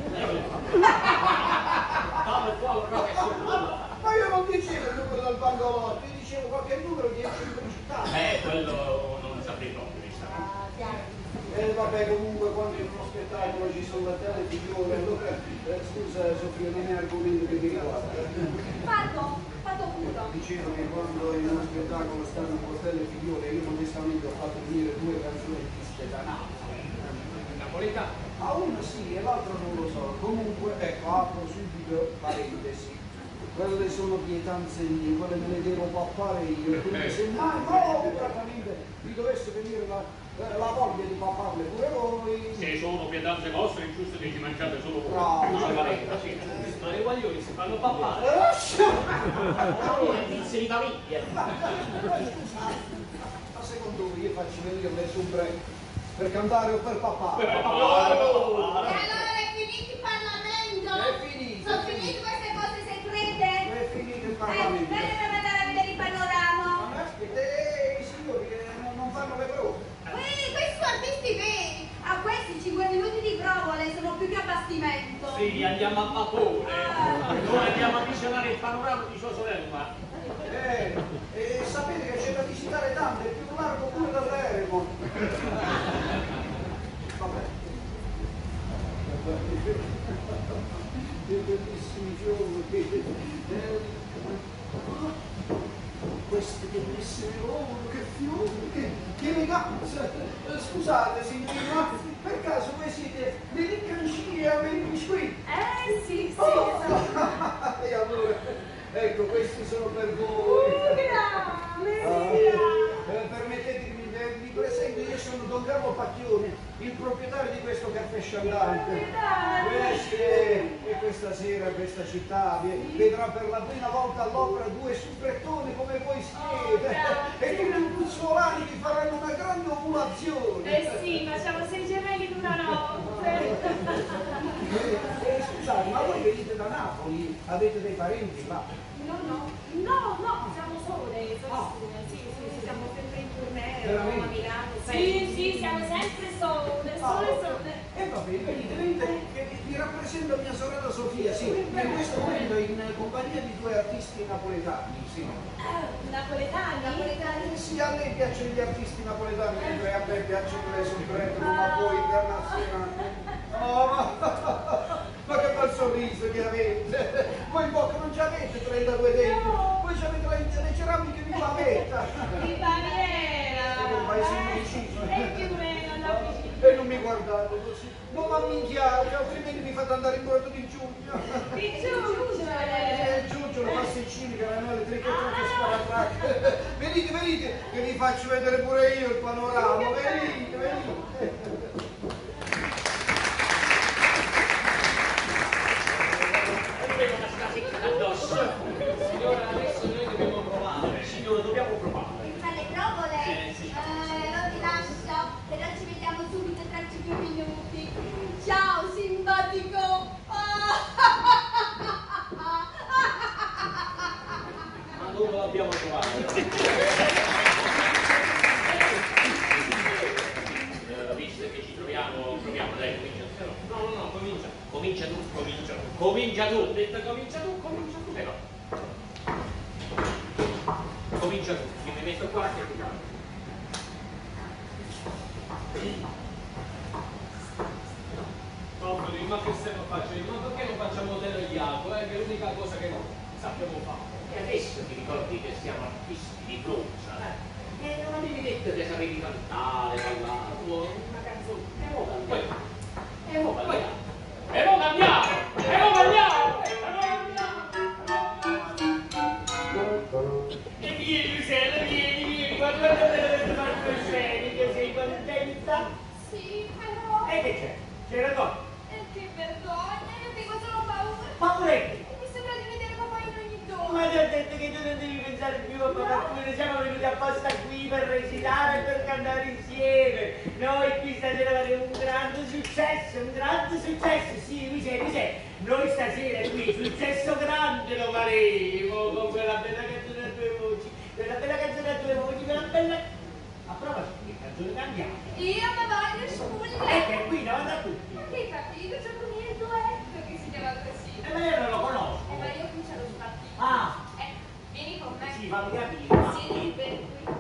Ma io non dicevo il numero del bancolotto, io dicevo qualche numero di eccentriscità. Quello non saprei proprio, Vabbè, comunque quando in uno spettacolo ci sono la tele figliole, allora scusa Sofia, non è argomento che mi riguarda. Fatto puro. Dicevo che quando in uno spettacolo stanno con tele figliole, io onestamente ho fatto venire due canzoni da Napoli. Napoletano? Ma una sì e l'altra non lo so. Comunque, ecco, apro subito parentesi. Quelle sono pietanze mie, quelle me le devo pappare io. Quindi se mai praticamente vi dovesse venire la voglia di papparle pure voi. Se sono pietanze vostre, è giusto che ci mangiate solo voi. No, sì. Ma le guaglioni si fanno pappare. Pizze di famiglia. Ma secondo voi io faccio venire le break per cantare o per pappare? Per pappare. E allora è finito il Parlamento? È finito. Sono finite queste cose segrete? È finito il Parlamento. Bene per andare a vedere il panorama. Ma aspetta, i signori non fanno le prove. Questi sono artisti veri. A questi 5 minuti di provole sono più che a bastimento. Sì, andiamo a vapore. Noi andiamo a visionare il panorama di sua sorella. Sapete che c'è da visitare tanto, è più largo pure dall'Eremo. Vabbè. Che bellissimi fiori. Queste bellissime che fiori, che eleganza. Scusate signorina, per caso voi siete dei cancini a biscuit? Sì, esatto. esatto. E allora, ecco, questi sono per voi. Permettetemi, vi presento, io sono Don Carlo Pacchione, il proprietario di questo caffè Chandante. E questa sera questa città vedrà per la prima volta all'opera due subrettoni come voi siete. E tutti i puzzolani vi faranno una grande ovulazione. Sì, facciamo 6 gemelli in una notte. Scusate, ma voi venite da Napoli? Avete dei parenti là? No, siamo solo dei persone. Sì, siamo sempre in tournée, Veramente? a Milano. Sì, siamo sempre solo. E va bene, venite, vi rappresento mia sorella Sofia, sì, in questo momento in compagnia di due artisti napoletani, sì. Napoletani? Sì, a lei piacciono gli artisti napoletani, mentre a me piacciono le soubrette, ma voi internazionali. Oh, ma che bel sorriso che avete! Voi in bocca non ci avete 32 denti, voi ci avete le ceramiche di Pavetta. Di Baviera! È un paesino vicino. E più o meno là vicino. E non mi guardate così, non mi amminchiate, altrimenti mi fate andare in bordo di giugno. Di giuggiole! Giuggiole, pasticcini, caramelle, tricche, sparatracche. Venite, che vi faccio vedere pure io il panorama, venite. Signora, adesso noi dobbiamo provare. Signora, dobbiamo provare. Fare le provole? Sì. Non ti lascio, però ci vediamo subito tra 5 minuti. Ciao, simpatico! Ma non lo abbiamo trovato. Visto che ci proviamo, dai, comincia. No, comincia. Comincia tu. Ho detto comincia tu. Ecco. Comincia tu. Io mi metto qua e tu. Ma che stiamo facendo? Ma perché non facciamo del iago? Che è l'unica cosa che sappiamo fare. E adesso ti ricordi che siamo artisti di bronza? E non avevi detto che sapevi cantare, ballare, una canzone. E mo balliamo. E vieni, Luciana, vieni, guarda le tue sceniche, sei contenta? Sì, però... E che c'è? C'è ragione. Che vergogna, io tengo solo paura. Paurette. Mi sembra di vedere papà in ogni giorno. Ma ti ho detto che tu non devi pensare più a papà, noi siamo venuti apposta qui per recitare e per cantare insieme. Noi qui stasera faremo un grande successo, sì, mi sei. Noi stasera qui, successo grande lo faremo, con quella bella canzone a due voci, quella bella dove andiamo? Io mi voglio spugliare. E che qui davanti a tutti. Che capito? C'è un mio duetto che si chiama così. Ma io non lo conosco. Ma io qui c'è lo spattino. Ah. Vieni con me. Sì, fammi capire. Siedi per qui.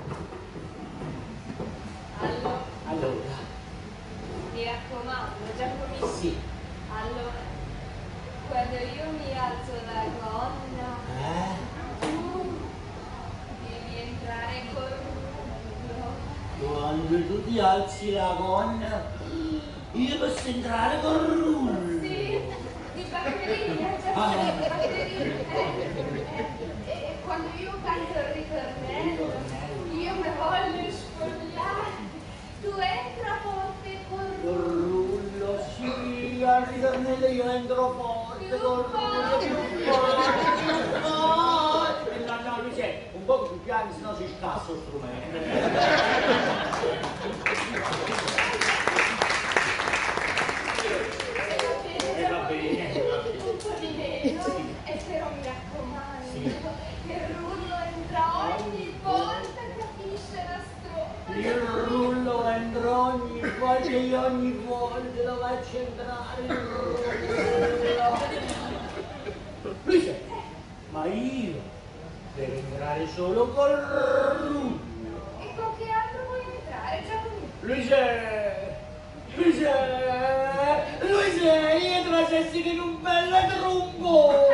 Allora. Mi raccomando, Giacomino. Sì. Allora, quando io mi alzo la gonna, tu devi entrare col rullo. Quando tu ti alzi la gonna, io posso entrare col rullo. Sì, di batteria, Giacomino, di batteria. E quando io canto il ritornello, io mi voglio spogliare. Tu entra forte col rullo, sì, al ritornello io entro forte col rullo, più forte. No, Luce, un po' più piano, sennò si scassa lo strumento. Va bene. un po' di meno, e però mi raccomando, che il rullo entra ogni volta che capisce la strofa. Il rullo entra ogni volta e io ogni volta lo faccio entrare il rullo. Luce, ma io devo entrare solo col rullo. E con che altro vuoi entrare, Giacomino? Luce, io trasessi in un bel trombone.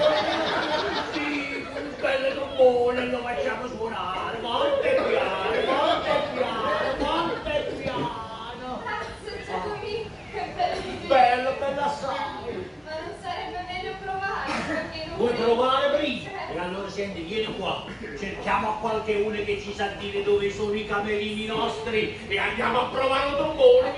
Sì, un bel trombone lo facciamo suonare, molto piano, molto piano, molto piano. Grazie, Giacomino, che bello. Bello assai. Ma non sarebbe meglio provare, perché non... Vuoi provare prima? E allora senti, vieni qua, cerchiamo a qualche uno che ci sa dire dove sono i camerini nostri e andiamo a provare un trombone.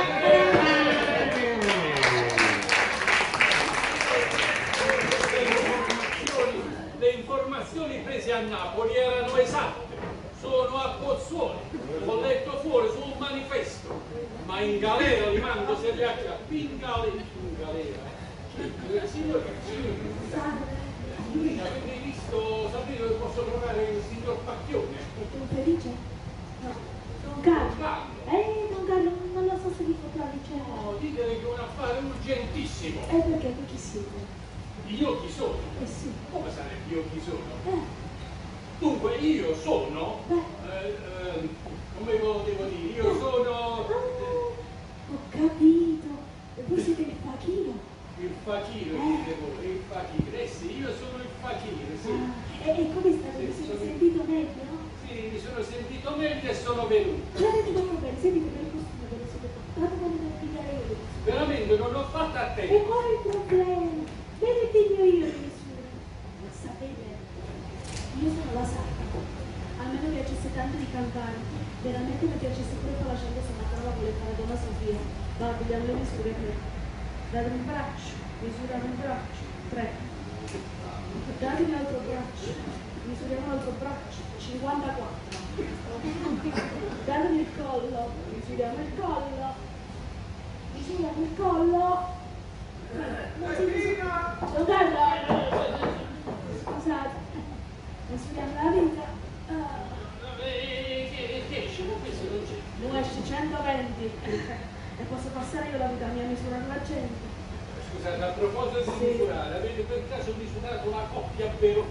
Le informazioni prese a Napoli erano esatte. Sono a Pozzuoli, ho letto fuori su un manifesto, ma in galera li mando se li acca, in galera. Signor Luigi, avete visto, sapete dove posso trovare il signor Pacchione? Don Felice? No, Don Carlo. Don Carlo, non lo so se vi potrà ricevere. No, ditele che è un affare urgentissimo. Perché tu chi siete? Io chi sono? Sì. Come sarebbe io chi sono? Dunque, io sono, come lo devo dire, io sono... Ho capito. E voi siete il facchino? Il fakir, dite voi, il fakir. Sì, io sono il fakir, sì. E come state? Vi siete sentito meglio, no? Sì, mi sono sentito meglio e sono venuto. Guardate come bene, sentite per il costume che siete portato quando devo pigliare io. Veramente non l'ho fatta a E tempo. qual è il problema? Vedi il digno io di nessuno. Ma sapete, io sono la sarta. A me non piacesse tanto di cantare. Veramente mi piacesse pure fare la gente se la vuole fare Donna Sofia. Va, pigliamo le misure che... Datemi un braccio, misuriamo il braccio, 3. Datemi l'altro braccio, misuriamo l'altro braccio, 54. Datemi il collo, misuriamo il collo. Misuriamo il collo. Non si misura. Scusate, misuriamo la vita. Che esce? Questo non c'è. Non esce 120. E posso passare io la vita mia a misurare la gente. Scusate, a proposito di misurare, avete per caso misurato la coppia vero?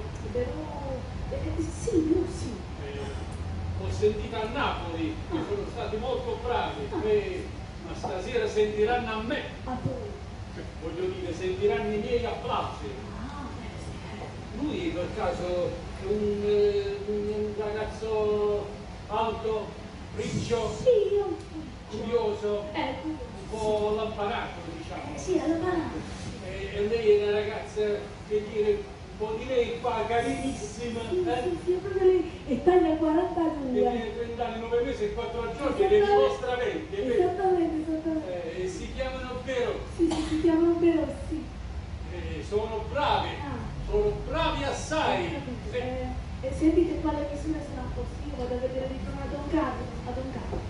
Sì, io sì. Ho sentito a Napoli che sono stati molto bravi, ma stasera sentiranno a me. A voi. Voglio dire, sentiranno i miei applausi. Lui per caso è un ragazzo alto, riccio, sì, io curioso, un po' lampanato, diciamo. Sì, lampanato. E lei è una ragazza, che dire, un po' di lei qua, carinissima. Sì, proprio lei. E taglia 42. Che tiene 20 anni, 9 mesi e 4 giorni, e le dimostra 20, è vero? Esattamente. E si chiamano Vero. Sì, si chiamano Vero, sì. Sono bravi assai. E sentite quale misura sarà possibile, vado a vedere di tornare a Don Carlo.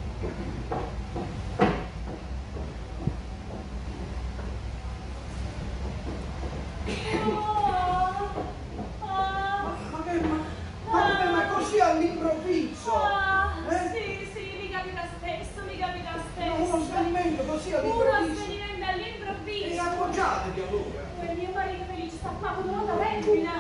Ma così all'improvviso? Sì, mi capita così Uno all'improvviso. svenimento all'improvviso. E appoggiatevi allora. E mio marito felice sta qua con una femmina.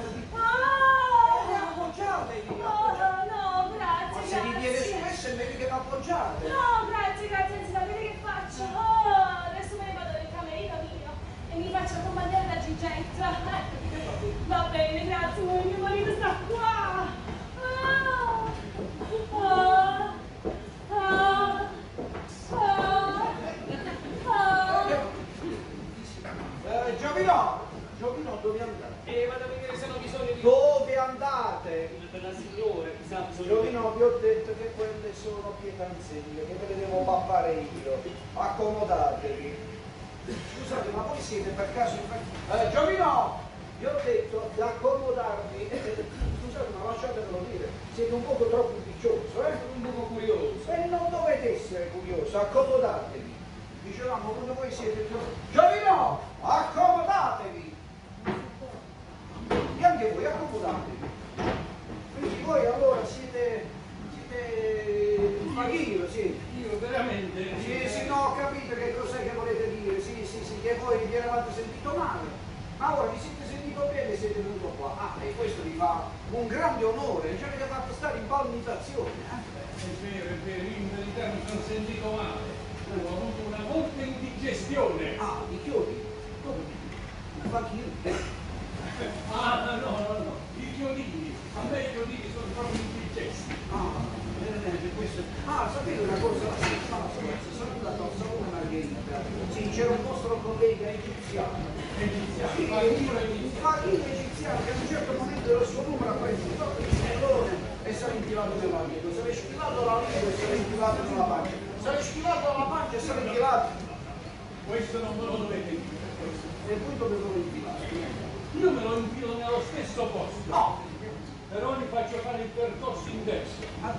Appoggiatevi. No, grazie. Ma se vi viene spesso è meglio che vi appoggiate. No, grazie, sapete che faccio? Adesso me ne vado nel camerino mio e mi faccio accompagnare da Gigetta. Va bene, grazie, mio marito sta qua. Giovino, dove andate? Vado a vedere se hanno bisogno di... Dove andate? Per la signora, chissà bisogno Giovino, vi ho detto che quelle sono pietanzelle, che ve le devo pappare io. Accomodatevi. Scusate, ma voi siete per caso Giovino, vi ho detto di accomodarvi. Scusate, ma lasciatemelo dire, siete un poco troppo impicccioso, un poco curioso. E non dovete essere curioso, accomodatevi. Dicevamo, quando voi siete Giovino, accomodatevi! E anche voi, accomodatevi. Quindi voi allora siete Maghino, sì. Io veramente... Sì, no, ho capito che cos'è che volete dire, sì, che voi vi eravate sentito male. Ma ora vi siete sentito bene e siete venuto qua. E questo vi fa un grande onore, ci avete fatto stare in palmitazione. È vero, io in verità mi sono sentito male. Ho avuto una forte indigestione. I chiodi? Come? Ma fa chi? No. I chiodini. A me i chiodini sono proprio indigesti. Sapete una cosa? Sono andato a Salone Margherita. Sì, c'era un vostro collega egiziano. Sì, un faghino egiziano che a un certo momento del suo numero ha preso il pallone e si è infilato nell'amico. Si è sfilato la lingua e si è infilato nella pancia. Si è sfilato la pancia e si è infilato. Questo non me lo dovete dire. E voi dove lo infilate? Io me lo infilo nello stesso posto. No! Però vi faccio fare il percorso inverso.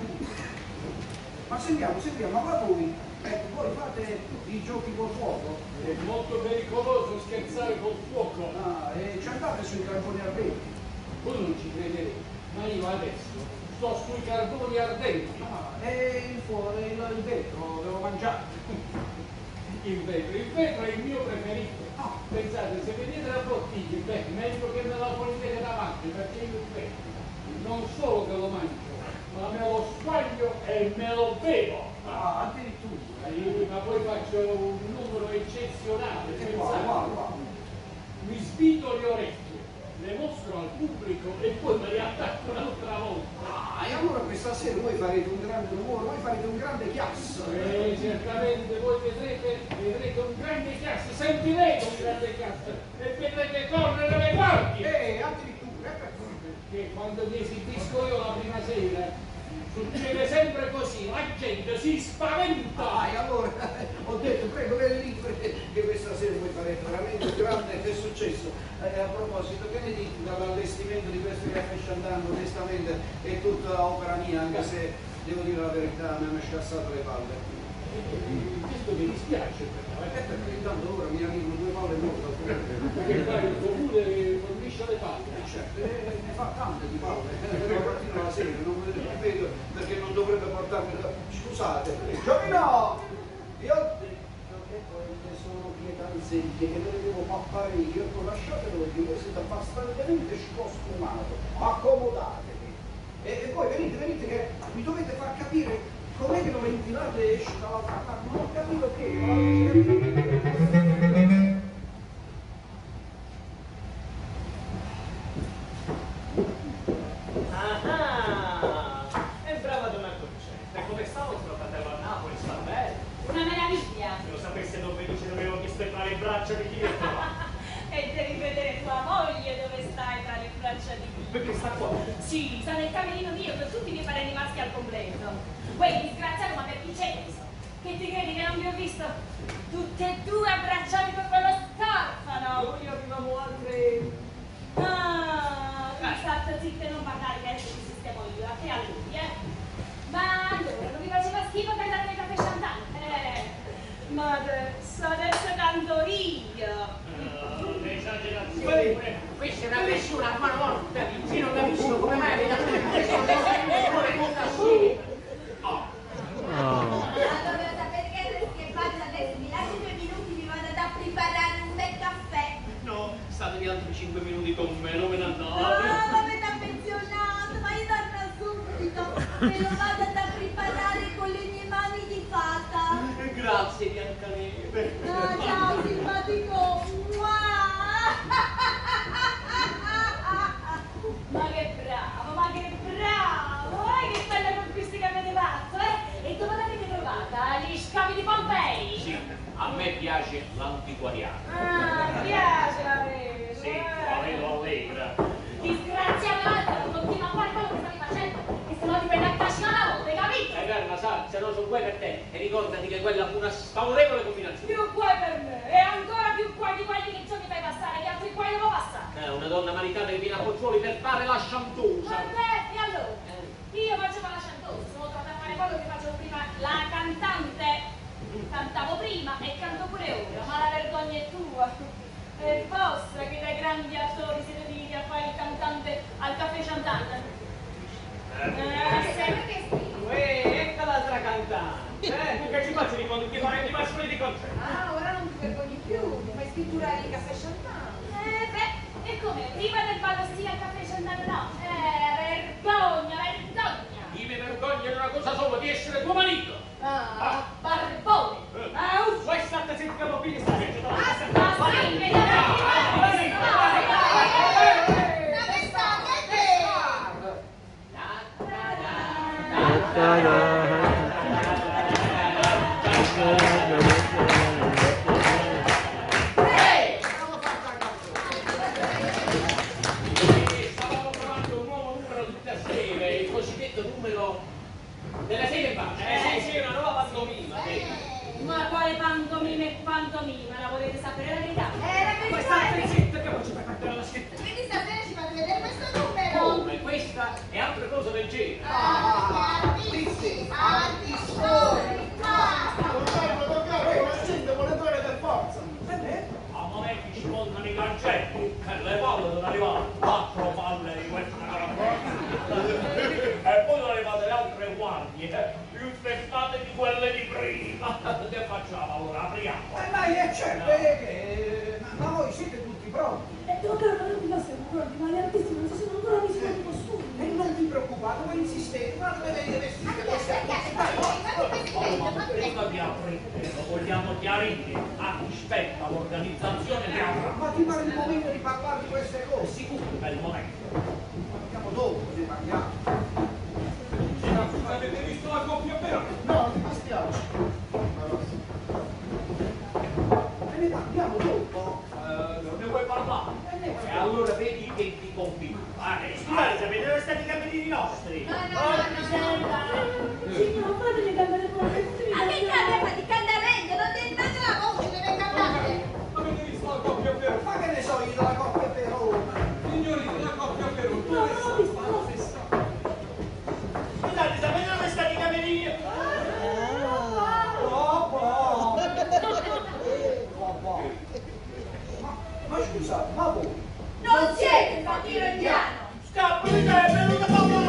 Ma sentiamo, ma voi fate i giochi col fuoco? È molto pericoloso scherzare col fuoco. E ci andate sui carboni ardenti? Voi non ci crederete, ma io adesso sto sui carboni ardenti. E il vetro devo mangiare. Il vetro è il mio preferito. Pensate, se vedete la bottiglia, meglio che me la ponete davanti, perché io il vetro non solo che lo mangio, ma me lo squaglio e me lo bevo. Addirittura. Ma poi faccio un numero eccezionale. Wow. Mi sbito le orecchie, le mostro al pubblico e poi me le attacco un'altra volta. E allora questa sera voi farete un grande rumore, voi farete un grande chiasso. Certamente, voi vedrete un grande chiasso, sentirete un grande chiasso e vedrete correre le guardie. Addirittura, perché quando mi esibisco io la prima sera succede sempre così, la gente si spaventa. E allora ho detto, prego, che questa sera voi farete veramente un grande successo. A proposito, che ne dite dall'allestimento di questo che a me sta andando? Onestamente è tutta opera mia, anche se devo dire la verità, mi hanno scassato le palle. Questo mi dispiace, perché intanto ora mi arrivano 2 palle nuove. Perché poi il comune fornisce le palle. Certo, ne fa tante di palle, dalla mattina alla sera, non vedo perché non dovrebbe portarmi. Scusate, Giovino! Io ho detto che quelle sono pietanzelle che ve le devo pappare io, lasciatelo dire, voi siete abbastantemente scostumato, accomodatevi. E poi venite che mi dovete far capire com'è che non infilate e esce dall'altra parte, non ho capito che. È brava Donna Concetta. Come sta il suo fratello a Napoli? Sta bene? Una meraviglia. Se lo sapesse Don Felice dovevo chiesto tra le braccia di chi è qua. E devi vedere tua moglie dove stai tra le braccia di chi. Perché sta qua? Sì, sta nel camerino mio con tutti i miei parenti maschi al completo. Quei disgraziato, ma per chi c'è questo? Che ti credi che non vi ho visto tutte e due abbracciati con quello scarfano? Noi avevamo altre... State zitte, non parlare, che adesso ci sistemo io, a te a lui, Ma allora, non vi faceva schifo che andate nel caffè Chantal? Ma adesso canto io. Esagerazione. Questa è una persona a morta, io non capisco come mai avete Allora, sapete che basta adesso mi lascia Me lo vado da preparare con le mie mani di fata. Grazie, Biancaneve. Ah, ciao, simpatico. Ma che bravo, ma che bravo! Che bella conquista che avete fatto, eh? E dove l'avete trovata? Gli scavi di Pompei? Sì, a me piace l'antiquariato. Ah, mi piace la presa. Sì, la vedo allegra. Disgraziato l'altro, continua a fare quello che stavi facendo, che se no ti prende a calci una volta, hai capito? Calma, sa, se no sono guai per te. E ricordati che quella fu una sfavorevole combinazione. Più guai per me, e ancora più guai di quelli che giorni fai passare, che altri guai devo passare. Una donna maritata che viene a Pozzuoli per fare la chantosa. Vabbè, e allora? Io facevo la chantosa, sono tornata a fare quello che facevo prima, la cantante. Cantavo prima e canto pure ora, ma la vergogna è tua. È vostra che dai grandi attori siete venuti a fare il cantante al caffè Chantal. Sempre che scrivo. Ecco l'altra cantante. Che ci faccio di quando ti fai di mascoli di concerto? Ah, ora non ti vergogni più, mi fai scritturare il caffè Chantal. Beh, e come? Prima del ballo sì al caffè Chantal no? Vergogna, vergogna! Io mi vergogno di una cosa solo, di essere tuo marito. Ah, barbone! Vuoi stare sempre a mobile sta gente? Stavamo provando un nuovo numero di stasera, il cosiddetto numero della serie fa. Sì, una nuova pantomima. Ma quale pantomima e pantomima? La volete sapere la verità? Ma state zitta che poi ci fai fare la scritta. Quindi stasera ci fate vedere questo numero. Come questa e altre cose del genere. Artisti, artistori, Buongiorno, accende monitore per forza. A momenti ci montano i cancelli e le palle devono arrivare 4 palle di questa e poi devono arrivare le altre guardie più spestate di quelle di prima. Che facciamo ora? Apriamo. Ma è certo, ma voi siete tutti pronti? Dottor, ma non ti bastano pronti, ma gli artisti non si sono ancora messi con i costumi. E non vi preoccupate, voi insistete, ma dove venite vestiti? Prima di aprire, lo vogliamo chiarire a chi spetta l'organizzazione teatrale. Ma ti pare il momento di parlare di queste cose? Sicuro che è il momento. Parliamo dopo, ne parliamo. Avete visto la coppia però? No, mi dispiace. E ne parliamo dopo. Non ne vuoi parlare? E allora vedi che ti convinco. Scusate, sapete dove stanno i capellini nostri? Signor, fatemi cambiare proprio. Ma che cambia? Ti cambia meglio, non ti invece la voce, deve cambiare. Avete visto la coppia però? Ma che ne so io della coppia però? Signorina, la coppia però. No, non ho visto, no. Scusate, sapete dove stanno i capellini? Ma scusate, ma voi? Non siete fatino indiano. Scappo di te, è venuto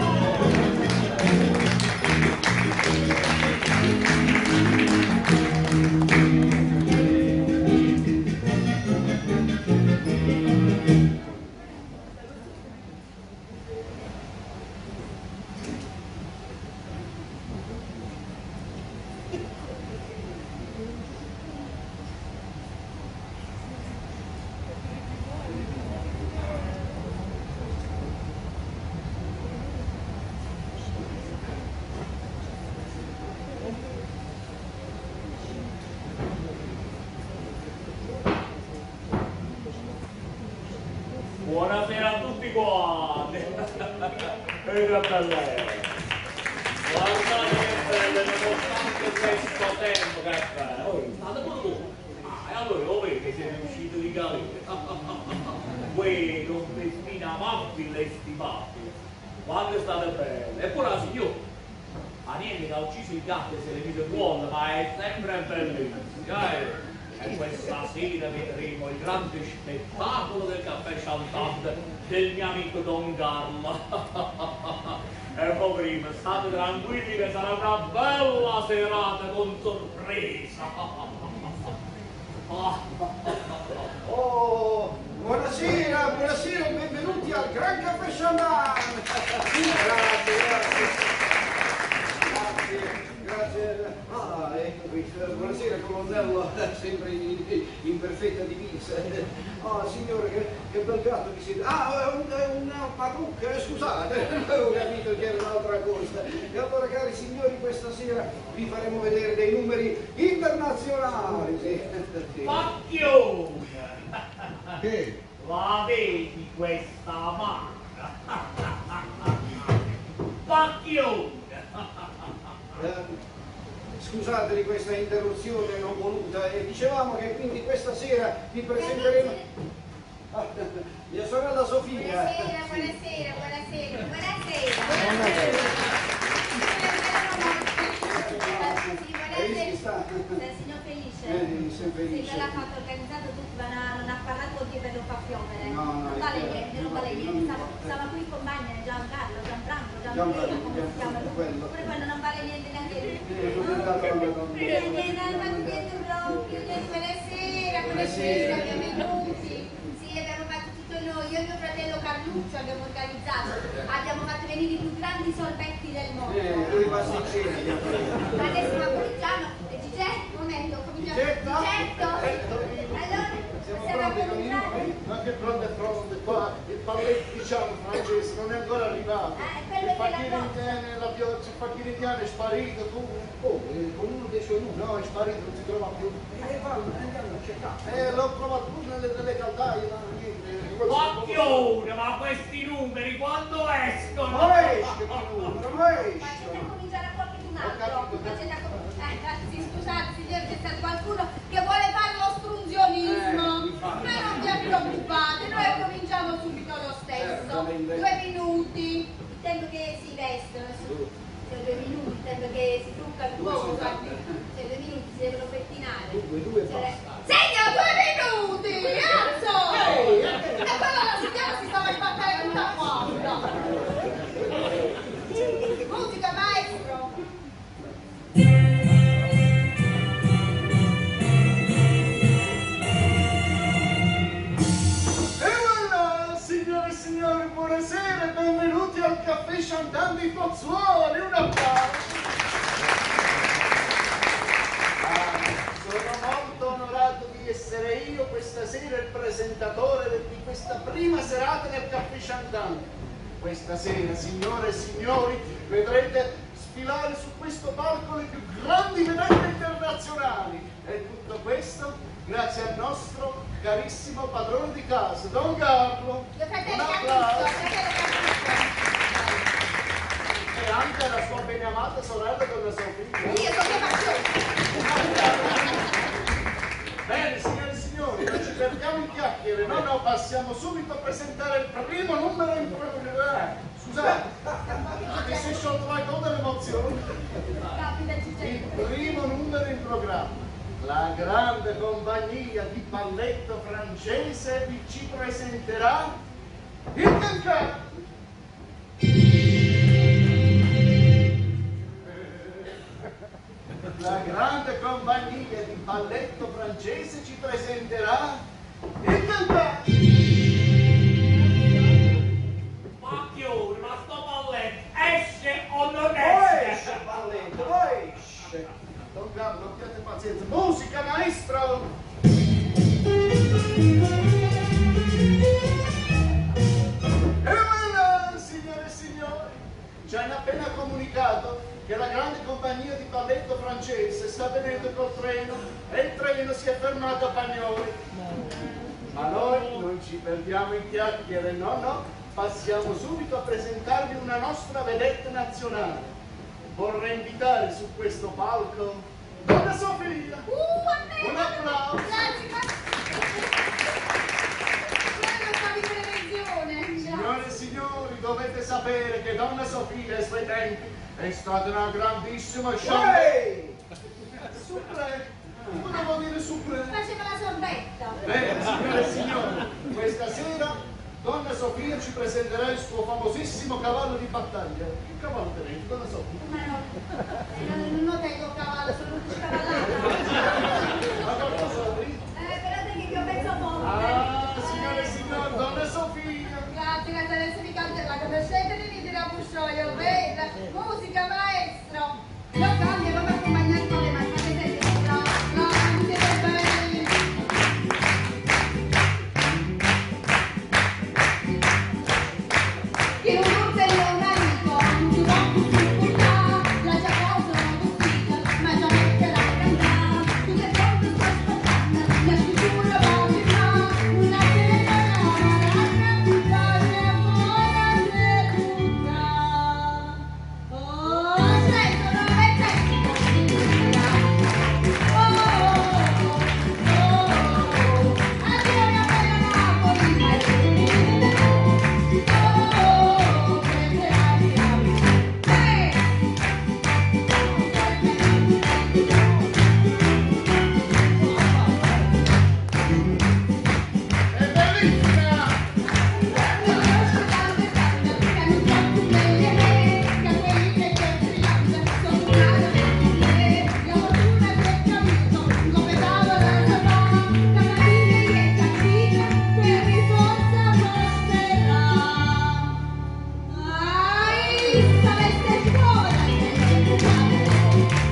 Buonasera a tutti quanti. E che bellezza. Guardate che belle, nonostante questo tempo che è bello. State pure voi. E allora lo vedi che siete usciti di galera. Voi con vestiti amabili e stimabili. Quando state belle. Eppure la signora. A niente che ha ucciso il gatto e se le vede buone, ma è sempre bellissima. E questa sera vedremo il grande spettacolo del caffè Chantal del mio amico Don Carlo. E poi prima state tranquilli che sarà una bella serata con sorpresa. Oh, buonasera, buonasera, benvenuti al Gran Caffè Chantal. Grazie, grazie. Ecco qui. Buonasera colonnello, sempre in perfetta divisa. Signore, che bel gatto che siete. Un parrucca, scusate, avevo capito che era un'altra cosa. E allora, cari signori, questa sera vi faremo vedere dei numeri internazionali. Sì. Pacchione! Che? La vedi questa mano? Pacchione! Scusate di questa interruzione non voluta, e dicevamo che quindi questa sera vi presenteremo mia sorella Sofia. Buonasera. Signor Felice, se l'ha fatto organizzato tutti, non ha parlato con te per non far piovere. Non vale niente. Stava qui in compagnia Giancarlo, Gianfranco, Gianfranco, come si chiama? Pure quello non vale niente neanche lui. Buonasera, abbiamo venuti. Sì, abbiamo fatto tutto noi, io e mio fratello Carluccio abbiamo organizzato, abbiamo fatto venire i più grandi sorbetti del mondo. Lui pasticcini. Adesso ma cominciamo, un momento, cominciamo. Allora, possiamo cominciare? Ma che pronto qua, il palletto diciamo francese non è ancora arrivato. Il facchino indiano è sparito, tu. Con uno dei suoi numeri? No, è sparito, non si trova più. Andiamo a cercare. L'ho trovato pure nelle caldaie, ma niente. Pacchione, ma questi numeri quando escono? Non esce, non esce. Facete cominciare a qualcun altro. Scusate signori, c'è stato qualcuno che vuole fare l'ostruzionismo. Ma non vi preoccupate, noi cominciamo subito lo stesso. 2 minuti, il tempo che si vestono, 2 minuti, il tempo che si truccano un po', 2 minuti si devono pettinare. Segna 2 minuti, alzo! E quello la signora si stava imbattendo tutta quanta. Musica, maestro! Signore e signori, buonasera e benvenuti al caffè Chantan di Pozzuoli, un applauso! Sono molto onorato di essere io questa sera il presentatore di questa prima serata del caffè Chantan. Questa sera, signore e signori, vedrete sfilare su questo palco le più grandi vedette internazionali. E tutto questo grazie al nostro carissimo padrone di casa, Don Carlo. Un applauso. E anche alla sua beneamata sorella, Donna Sofia. Io sono Bene, signore e signori, non ci perdiamo in chiacchiere, no, passiamo subito a presentare il primo numero in programma. Scusate, mi sei sciolto la coda dell'emozione. Il primo numero in programma. La grande compagnia di balletto francese vi ci presenterà il Cancan. La grande compagnia di balletto francese ci presenterà il Cancan. Pacchione, ma sto balletto esce o non esce? Esce il balletto, esce. Don Carlo, abbiate pazienza. Musica, maestro! E voilà, signore e signori, ci hanno appena comunicato che la grande compagnia di balletto francese sta venendo col treno e il treno si è fermato a Bagnoli. Ma noi non ci perdiamo in chiacchiere, no, passiamo subito a presentarvi una nostra vedetta nazionale. Vorrei invitare su questo palco Donna Sofia. Un applauso. Signore e signori, dovete sapere che Donna Sofia ai suoi tempi è stata una grandissima chanteuse. Supreme. Cosa vuol dire supreme? Faceva la sorbetta. Bene, signore e signori, questa sera Donna Sofia ci presenterà il suo famosissimo cavallo di battaglia. Che cavallo tenete, Donna Sofia? Ma no, non tengo cavallo, sono un scavallata. Ma qualcosa di? Però te che ho penso forte. Signore e signori, Donna Sofia. Grazie, adesso mi canta la conoscete, venite da Buscioio, vedo. Musica, maestro. Lo cambio, non mi accompagnate.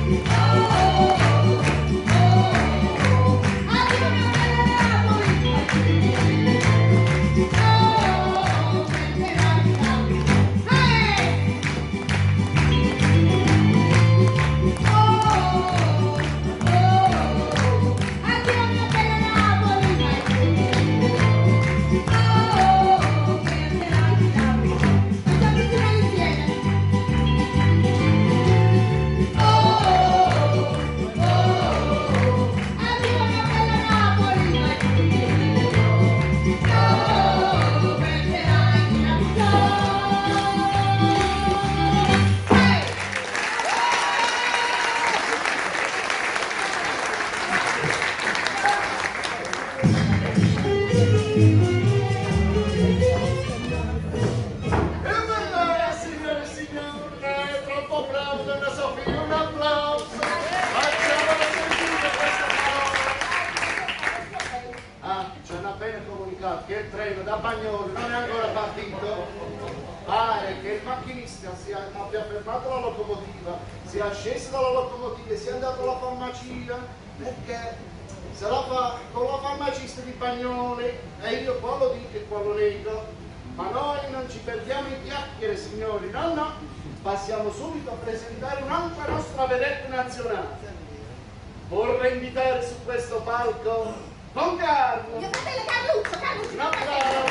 Che il treno da Bagnoli non è ancora partito, pare che il macchinista abbia fermato la locomotiva, sia sceso dalla locomotiva e sia andato alla farmacia, perché se la fa con la farmacista di Bagnoli, e io qua lo dico e qua lo nego, ma noi non ci perdiamo in chiacchiere, signori, no, passiamo subito a presentare un'altra nostra vedetta nazionale. Vorrei invitare su questo palco Don Carlo! Mio fratello Carluccio! Un applauso!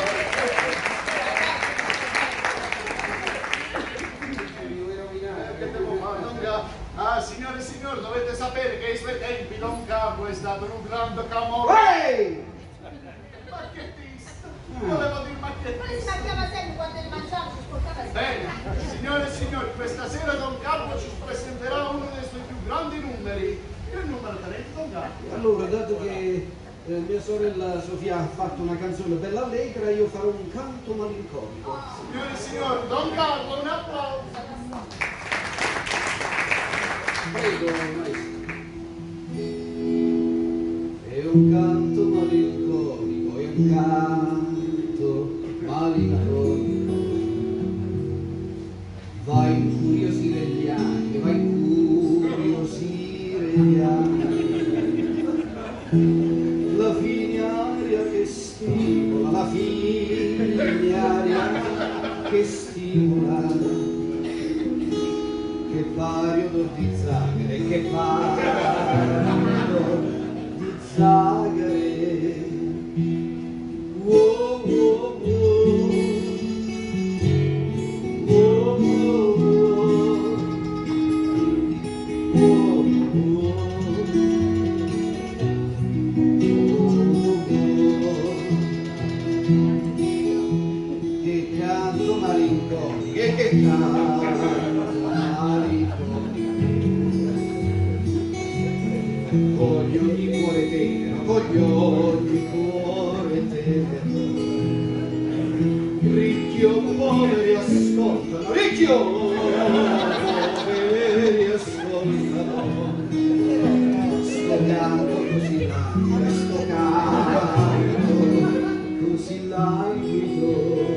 Che devo fare, Don Carlo? Ah, signore e signori, dovete sapere che ai suoi tempi Don Carlo è stato un grande camorra. Macchettista! Volevo dire macchettista! Ma si mangiava sempre quando li mangiava, si sportava sempre. Bene, signore e signori, questa sera Don Carlo ci presenterà uno dei suoi più grandi numeri. Che numero tenete, Don Carlo? Allora, dato che mia sorella Sofia ha fatto una canzone bella allegra, io farò un canto malinconico. Signore e signori, Don Carlo, un applauso! Prego, maestro. È un canto malinconico, è un canto malinconico. Va a incuriosire gli anni, va a incuriosire gli anni. La fine aria che stimola, la fine aria che stimola, che pari odor di zagare, che pari odor di zagare. Oh, oh, oh. Che canto malinconico, voglio ogni cuore tenero, voglio ogni cuore tenero. Ricchio poveri ascoltano, ricchio poveri ascoltano. Sto canto così languido, sto canto così languido.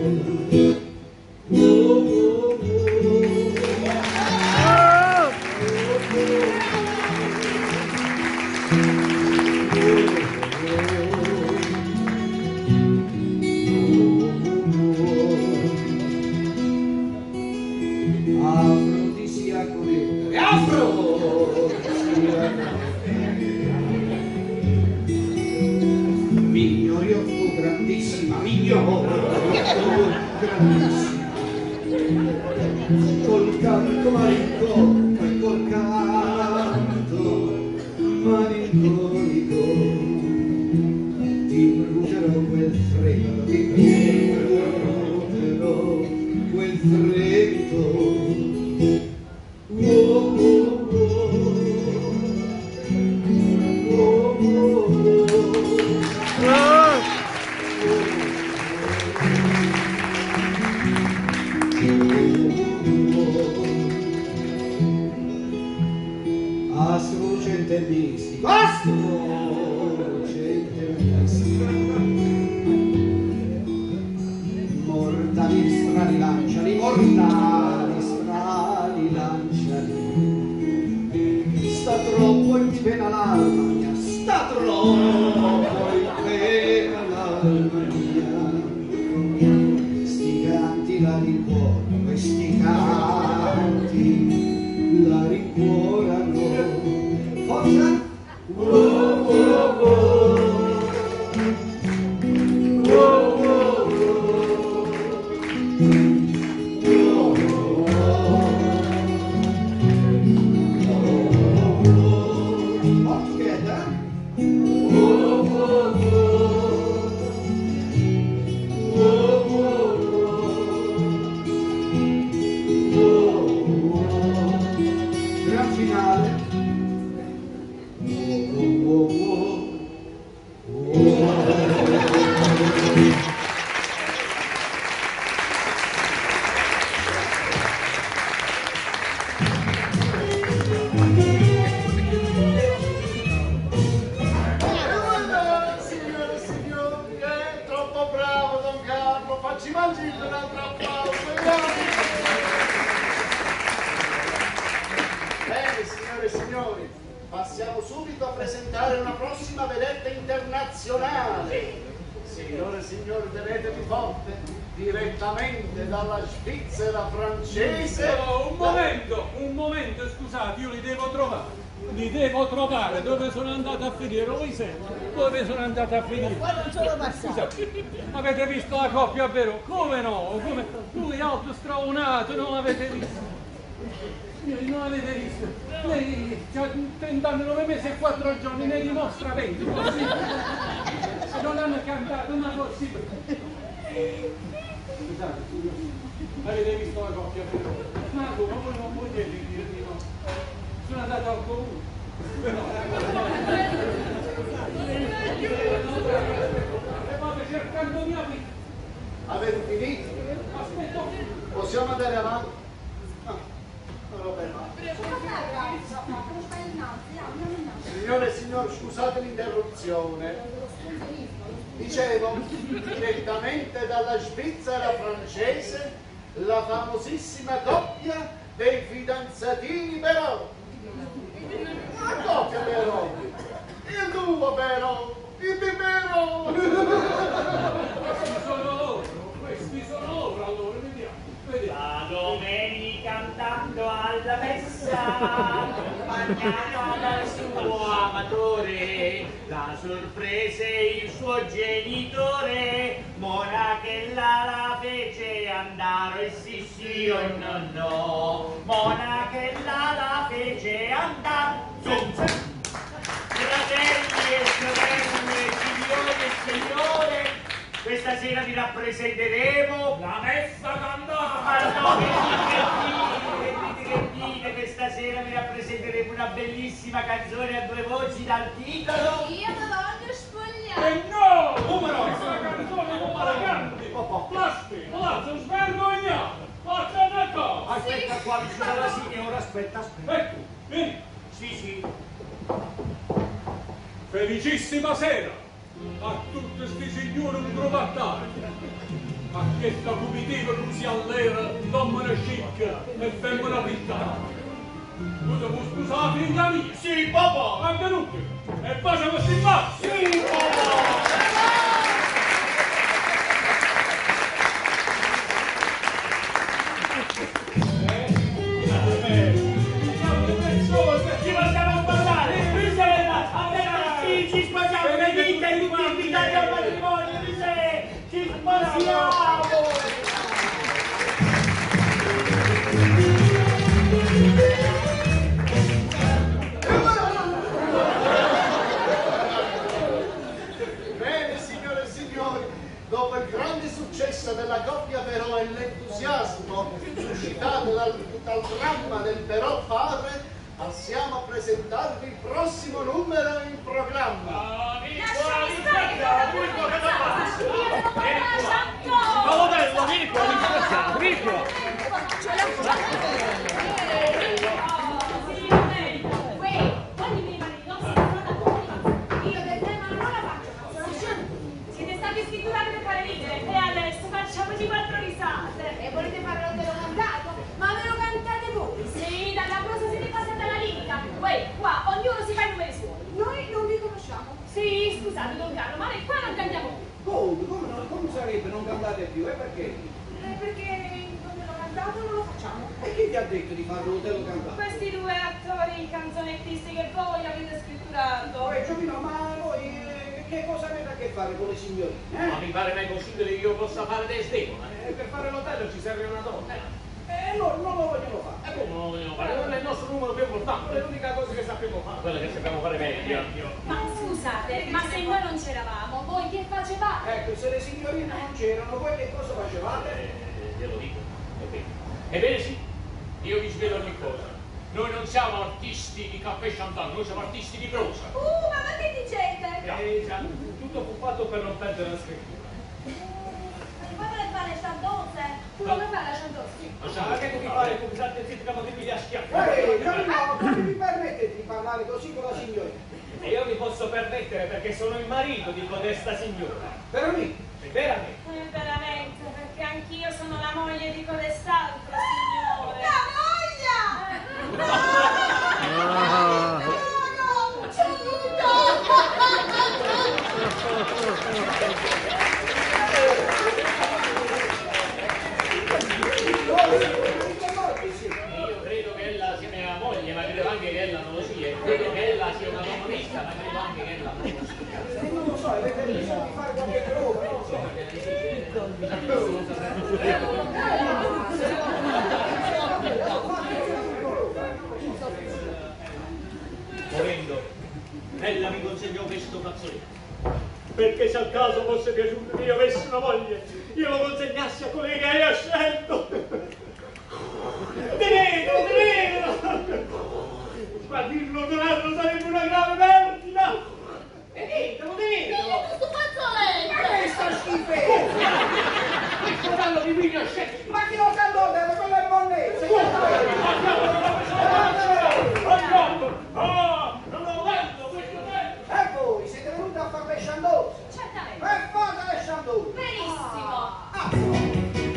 Col canto malinconico, col canto malinconico, ti brucerò quel fremito, ti brucerò quel fremito. Oh, oh, oh, oh, oh, oh. Ascrucente mistico, ascrucente mistico, mortali strali lanciali, mortali strali lanciali, poi ti pena l'alma mia, sta troppo poi pena l'alma mia. Sti canti la rincuorano, questi canti la rincuorano. Forza! Oh, oh, oh. Direttamente dalla Svizzera francese. Oh, un momento, scusate, io li devo trovare, dove sono andato a finire, voi siete? Dove sono andato a finire? Qua non sono passato. Scusate, avete visto la coppia, vero? Come no? Come? Lui alto straonato, non l'avete visto? Non l'avete visto? Lei ha 30 anni, 9 mesi e 4 giorni, ne dimostra 20, se non hanno cantato, ma possibile. Scusate, avete visto la coppia? Ma come voi non potete dire di no? Sono andato al comune. E vado cercando mia vita. Avete finito? Aspetta. Possiamo andare avanti? Signore e signori, scusate l'interruzione. Dicevo, direttamente dalla Svizzera francese, la famosissima coppia dei fidanzatini Però. La coppia Però, il duo Però, il Però. Questi sono loro, allora, vediamo. La domenica andando alla messa, accompagnata dal suo amatore, la sorprese il suo genitore, Monachella la fece andare, sì sì o no no, Monachella la fece andare, fratelli e sorelle, signore e signore, questa sera vi rappresenteremo la messa cantata. Ma no, che dite, questa sera vi rappresenteremo una bellissima canzone a 2 voci dal titolo Io me voglio spogliare. E no! Come no? Questa canzone come la canti? Plastic, palazzo, svergognato! Faccia una cosa! Aspetta qua vicino alla signora, aspetta. Ecco, vieni! Sì. Felicissima sera! A tutti questi signori un grobattaglio! A questa comitiva non si allera donna chic e femmina pittata! Tu devo scusare figlia mia! Sì, papà! Benvenuti! E facciamo questi passi! Sì, papà! Ci possiamo parlare! Ci sposiamo! Venite tutti invitati al matrimonio! Ci sposiamo! Bene, signore e signori, dopo il grande successo della coppia Però e l'entusiasmo suscitato dal dramma del Però padre, passiamo a presentarvi il prossimo numero in programma. Lasciami stare, Paolotello, vieni qua, vieni qua. Siete stati scritturati per fare ridere e adesso facciamoci 4 risate. E volete farlo ve lo cantato? Ma ve lo cantate voi? Sì, dalla prosa siete passati alla lirica. Qua ognuno si fa scusate, Don Carlo, ma noi qua non cantiamo più. Come sarebbe non cantate più? E perché? Perché come lo cantato non lo facciamo. E chi ti ha detto di farlo te lo cantato? Questi due attori canzonettisti che voi avete scritturato. Giovino, ma voi che cosa avete a che fare con le signorine? Ma mi pare mai possibile che io possa fare desdemona? Per fare l'hotel ci serve una donna. Loro non lo vogliono fare. Come non lo vogliono fare? Quello è il nostro numero più importante. È l'unica cosa che sappiamo fare. Quella che sappiamo fare meglio. Ma scusate, ma se noi non c'eravamo, voi che facevate? Ecco, se le signorine non c'erano, voi che cosa facevate? Glielo dico. Ebbene sì, io vi svelo ogni cosa. Noi non siamo artisti di caffè chantant, noi siamo artisti di prosa. Ma che dicete? Già, tutto fu fatto per non perdere la scrittura. Come le fa le chantose? Come fa la chantose? Ma che devi fare? Come state zitti, che potevi a schiaffare? No, come vi permettete di parlare così con la signorina? E io mi posso permettere perché sono il marito di codesta signora. Veramente? Veramente? Veramente, perché anch'io sono la moglie di codest'altro signore. La moglie! Io credo che ella sia mia moglie, ma credo anche che ella non lo sia. Credo che ella sia una comunista, ma credo anche che ella non lo sia. Non lo so, avete bisogno di fare qualche prova, non lo so. Volendo, ella mi consegnò questo fazzoletto. Perché se al caso fosse piaciuto che io avessi una moglie, io lo consegnassi a colei che hai scelto. Tenetelo! Ma dirlo Donardo sarebbe una grave perdita! Tenetelo! Questo fazzoletto! Ma che sta schifezza? Questo dallo di William Shakespeare! Ma chi lo cantò? Quello è bonnezza! Non lo vedo questo tempo! E voi siete venuti a fare le sciandose? Certamente. E fate le sciandose! Benissimo.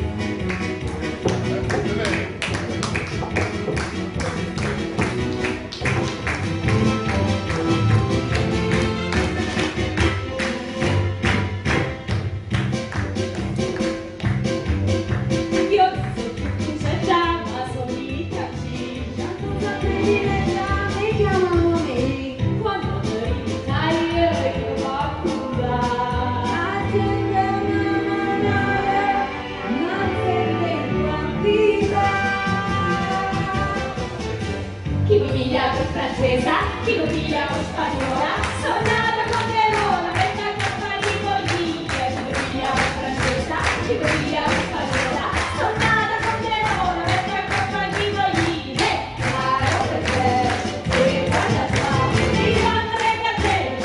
Io so che tu sei già, ma sono i cacci, tanto sapere le chiamano me, quando mi sai io va a curare, a gente non serve quantità. Chi mi piglia per francese, chi mi piglia per spagnola, sono nata con Verona, per la coppa di Bolivia, chi mi piglia per francese, chi mi piglia per spagnola, sono nata con Verona, per la coppa di Bolivia, caro per te, e guarda qua, mi fanno le catene,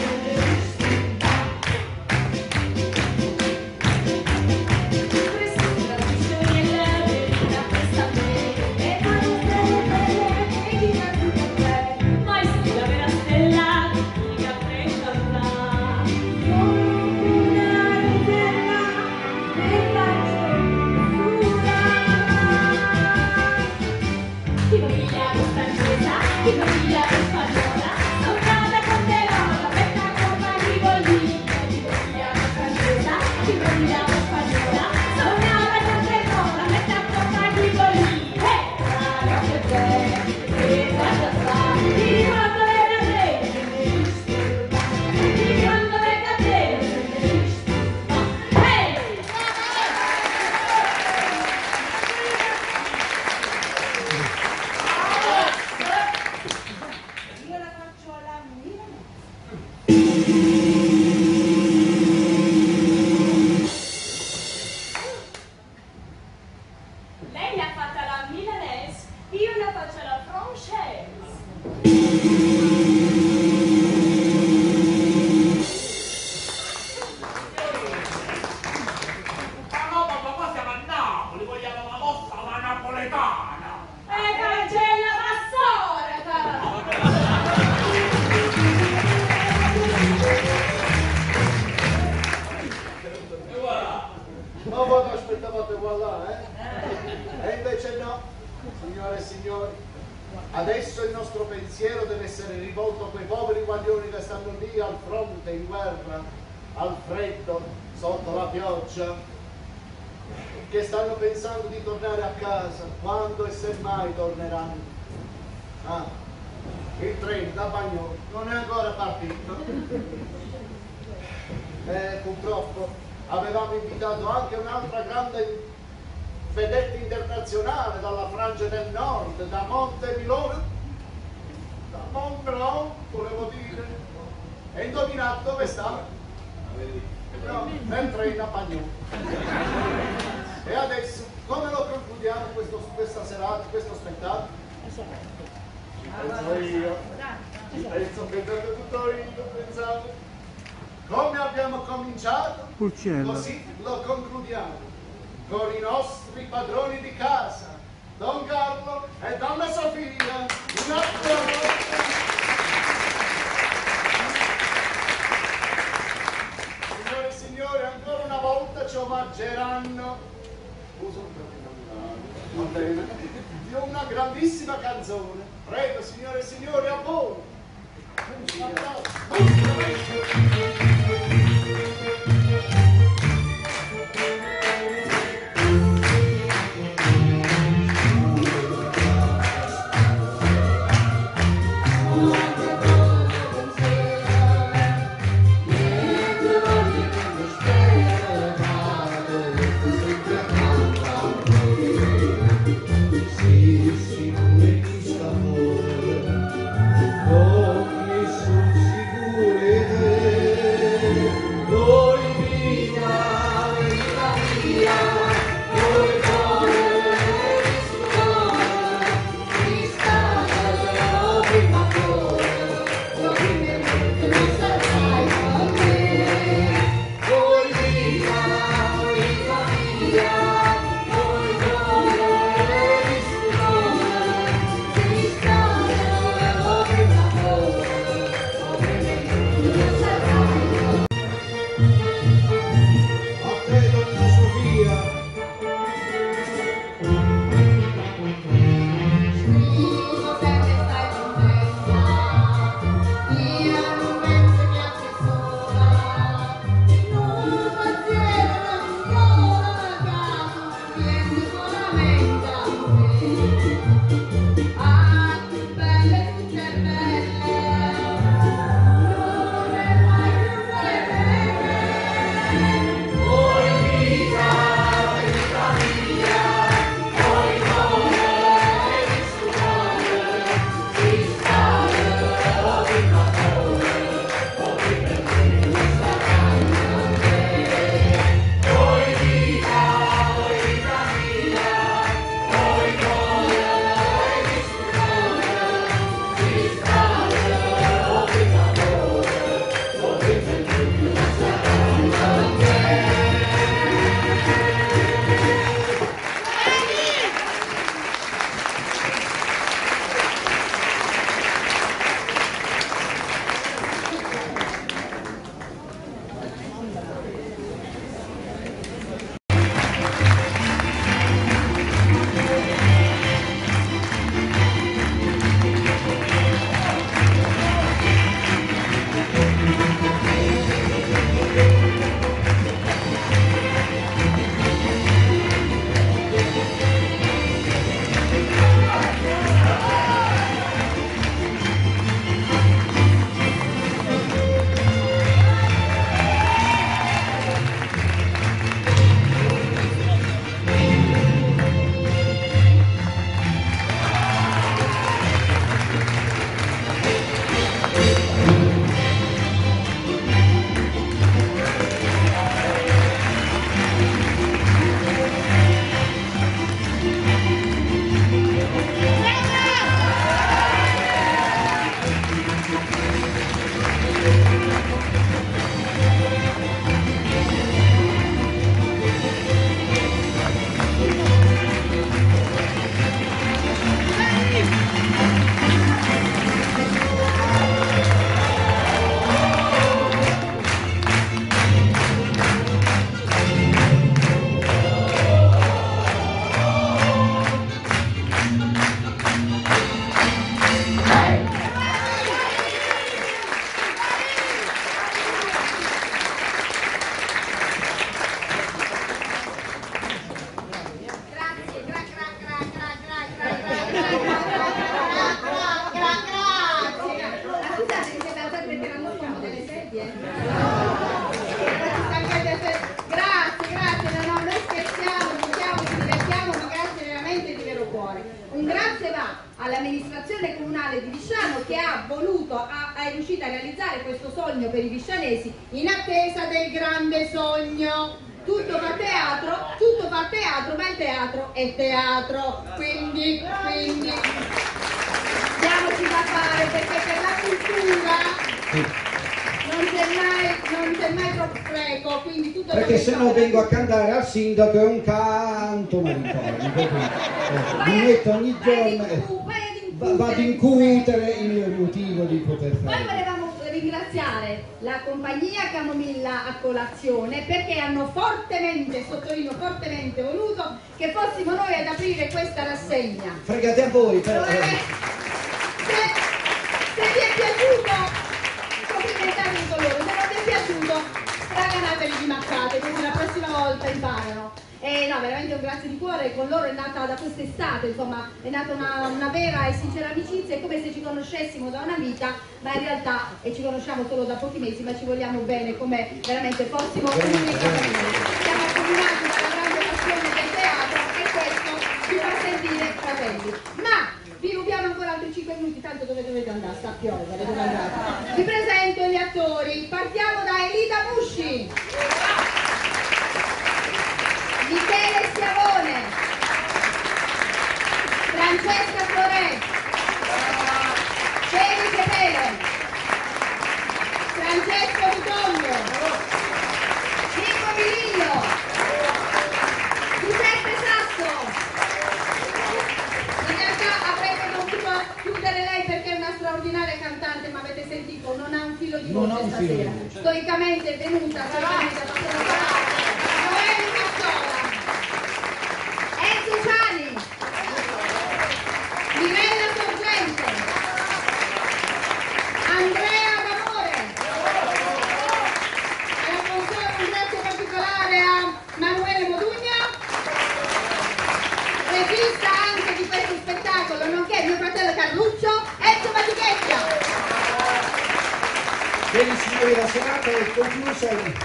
questa è la visione e la verità, questa a me, e quando sei belle, e chi canta per te, mai si la vera stella, essere rivolto a quei poveri guaglioni che stanno lì al fronte, in guerra, al freddo, sotto la pioggia, che stanno pensando di tornare a casa, quando e se mai torneranno. Ah, il treno da Bagnoli non è ancora partito. Purtroppo avevamo invitato anche un'altra grande vedetta internazionale dalla Francia del Nord, da Montemilano, da Montblanc, volevo dire. E indovinate dove sta? No, nel treno a Bagnoli. E adesso come lo concludiamo questa serata, questo spettacolo? Penso io, penso tutto io, pensate. Come abbiamo cominciato, Pulciella. così lo concludiamo, con i nostri padroni di casa, Don Carlo e Donna Sofia. Un applauso. Signore e signori, ancora una volta ci omaggeranno, va bene, di una grandissima canzone. Prego, signore e signori, a voi. Un applauso. Oh, è riuscita a realizzare questo sogno per i viscianesi in attesa del grande sogno. Tutto fa teatro, ma il teatro è teatro, quindi diamoci da fare, perché per la cultura non c'è mai troppo spreco, quindi tutto. Perché se no vengo a cantare al sindaco è un canto malincomico, mi metto ogni giorno vado a incutere il motivo di poter Poi fare. volevamo ringraziare la compagnia Camomilla a colazione perché hanno fortemente, sottolineo fortemente, voluto che fossimo noi ad aprire questa rassegna. Fregate a voi, però. Se vi è piaciuto, complimentarvi con loro, se non vi è piaciuto, straganatevi di maccate, così la prossima volta imparano. E no, veramente un grazie di cuore, con loro è nata da quest'estate, insomma, è nata una vera e sincera amicizia, è come se ci conoscessimo da una vita, ma in realtà ci conosciamo solo da pochi mesi, ma ci vogliamo bene come veramente fossimo un'unica famiglia. Siamo accomunati dalla grande passione del teatro e questo ci fa sentire fratelli. Ma vi rubiamo ancora altri 5 minuti, tanto dove dovete andare? Sta a piovere, dove andate? Vi presento gli attori, partiamo da Elida Musci, Michele Schiavone, Francesca Florè, Felice Pelo, Francesco Rutondo, Nico Virillo, Giuseppe Sasso. In realtà avrebbe dovuto chiudere lei perché è una straordinaria cantante, ma avete sentito, non ha un filo di voce stasera. Stoicamente è venuta, certamente ha fatto la parata. Noemi Mazzola, Enzo Ciani, Mirella Sorgente, Andrea D'Amore. Alla console un grazie particolare a Manuele Modugna, regista anche di questo spettacolo, nonché mio fratello Carluccio, Enzo Batichecchia. Bene signori, la serata è conclusa.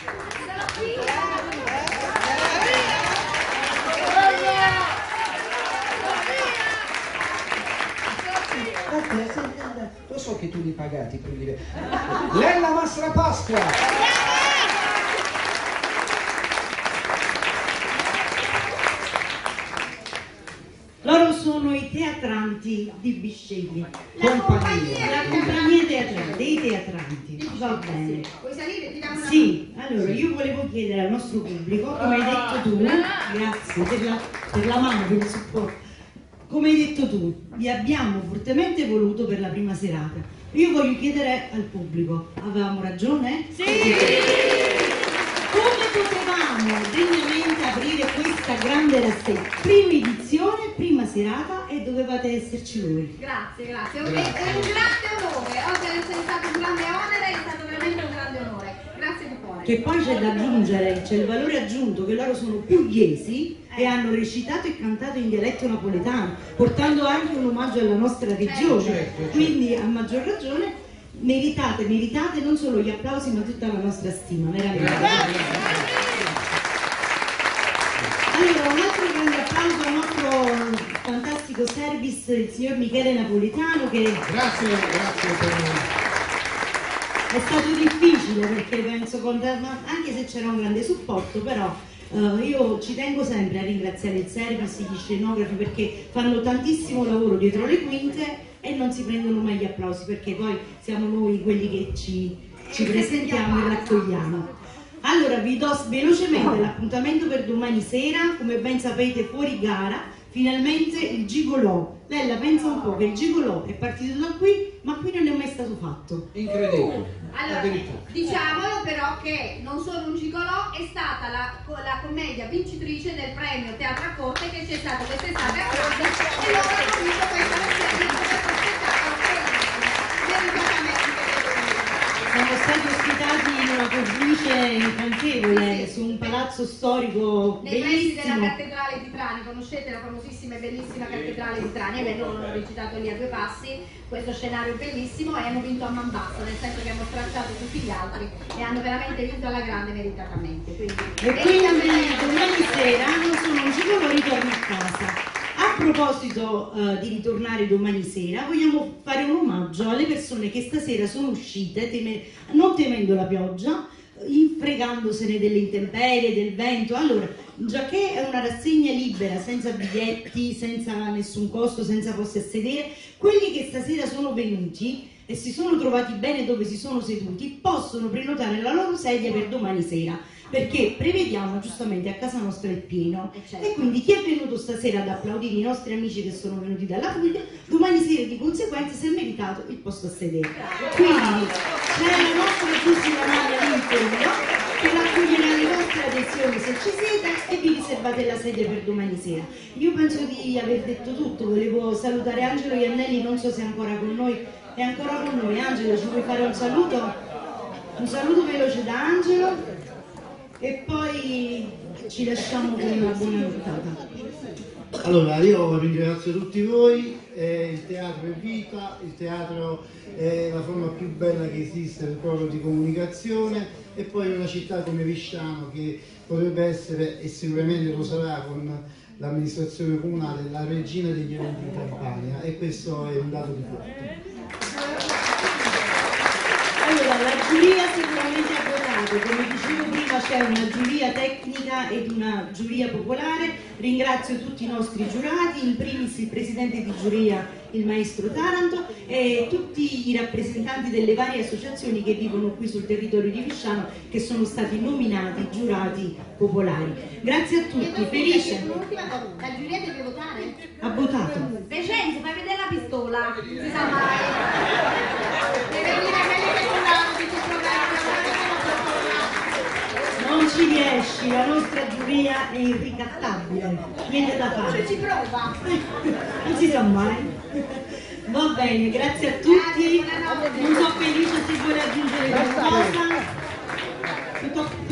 Lo so che tu li pagati per dire. Lella Mastra Pasqua! Loro sono i teatranti di Bisceglie. La compagnia teatrale, dei teatranti. Va bene. Vuoi salire? Ti diamo una Sì, allora io volevo chiedere al nostro pubblico, come hai detto tu, grazie per la mano, per il supporto. Come hai detto tu, vi abbiamo fortemente voluto per la prima serata. Io voglio chiedere al pubblico, avevamo ragione? Sì! Come potevamo degnamente aprire questa grande rassegna? Prima edizione, prima serata e dovevate esserci voi. Grazie. È un grande onore. Oggi è stato un grande onere, è stato veramente un grande onore. Grazie di cuore. Che poi c'è da aggiungere, c'è il valore aggiunto che loro sono pugliesi e hanno recitato e cantato in dialetto napoletano, portando anche un omaggio alla nostra regione. Certo. Quindi a maggior ragione meritate non solo gli applausi ma tutta la nostra stima, veramente. Allora, un altro grande applauso al nostro fantastico service, il signor Michele Napolitano, che Grazie per... è stato difficile perché penso, anche se c'era un grande supporto, però io ci tengo sempre a ringraziare il service, gli scenografi, perché fanno tantissimo lavoro dietro le quinte e non si prendono mai gli applausi, perché poi siamo noi quelli che ci presentiamo e raccogliamo. Allora vi do velocemente l'appuntamento per domani sera, come ben sapete fuori gara, finalmente il gigolò. Lella pensa un po' che il gigolò è partito da qui, ma qui non è mai stato fatto. Incredibile. Allora, diciamolo però che non solo un gigolò, è stata la commedia vincitrice del premio Teatro a Corte che c'è stato quest'estate a Cannes e loro hanno vinto questa rassegna per questo spettacolo meritatamente. Siamo stati ospitati in una cornice incantevole su un palazzo storico nei pressi bellissimo. della cattedrale di Trani, conoscete la famosissima e bellissima cattedrale di Trani? E beh, loro hanno recitato lì a due passi questo scenario bellissimo e hanno vinto a man basso, nel senso che hanno stracciato tutti gli altri e hanno veramente vinto alla grande meritatamente. E quindi domani sera non sono un gigolò, ritorno a casa. A A proposito di ritornare domani sera, vogliamo fare un omaggio alle persone che stasera sono uscite non temendo la pioggia, infregandosene delle intemperie, del vento. Allora, già che è una rassegna libera, senza biglietti, senza nessun costo, senza posti a sedere, quelli che stasera sono venuti e si sono trovati bene dove si sono seduti possono prenotare la loro sedia per domani sera, perché prevediamo giustamente a casa nostra il pieno, e quindi chi è venuto stasera ad applaudire i nostri amici che sono venuti dalla Puglia, domani sera di conseguenza si è meritato il posto a sedere. Quindi c'è la nostra giustizia lì in fondo che raccoglierà le vostre adesioni se ci siete e vi riservate la sedia per domani sera. Io penso di aver detto tutto, volevo salutare Angelo Iannelli, non so se è ancora con noi. È ancora con noi. Angelo, ci vuoi fare un saluto? Un saluto veloce da Angelo e poi ci lasciamo con una buona nottata. Allora, io ringrazio tutti voi, il teatro è vita, il teatro è la forma più bella che esiste proprio di comunicazione, e poi una città come Visciano che potrebbe essere, e sicuramente lo sarà con l'amministrazione comunale, la regina degli eventi in Campania, e questo è un dato di fatto. Allora, la giuria sicuramente ha votato, come dicevo prima c'è una giuria tecnica ed una giuria popolare. Ringrazio tutti i nostri giurati, in primis il presidente di giuria, il maestro Taranto, e tutti i rappresentanti delle varie associazioni che vivono qui sul territorio di Visciano, che sono stati nominati giurati popolari. Grazie a tutti, felice. La giuria deve votare? Ha votato. Vincenzo, fai vedere la pistola, si sa mai. Deve venire quelli che sono che ci Non ci riesci, la nostra giuria è irricattabile, niente da fare. ci prova. Non si sa mai. Va bene, grazie a tutti. Non so Felice se vuole aggiungere qualcosa.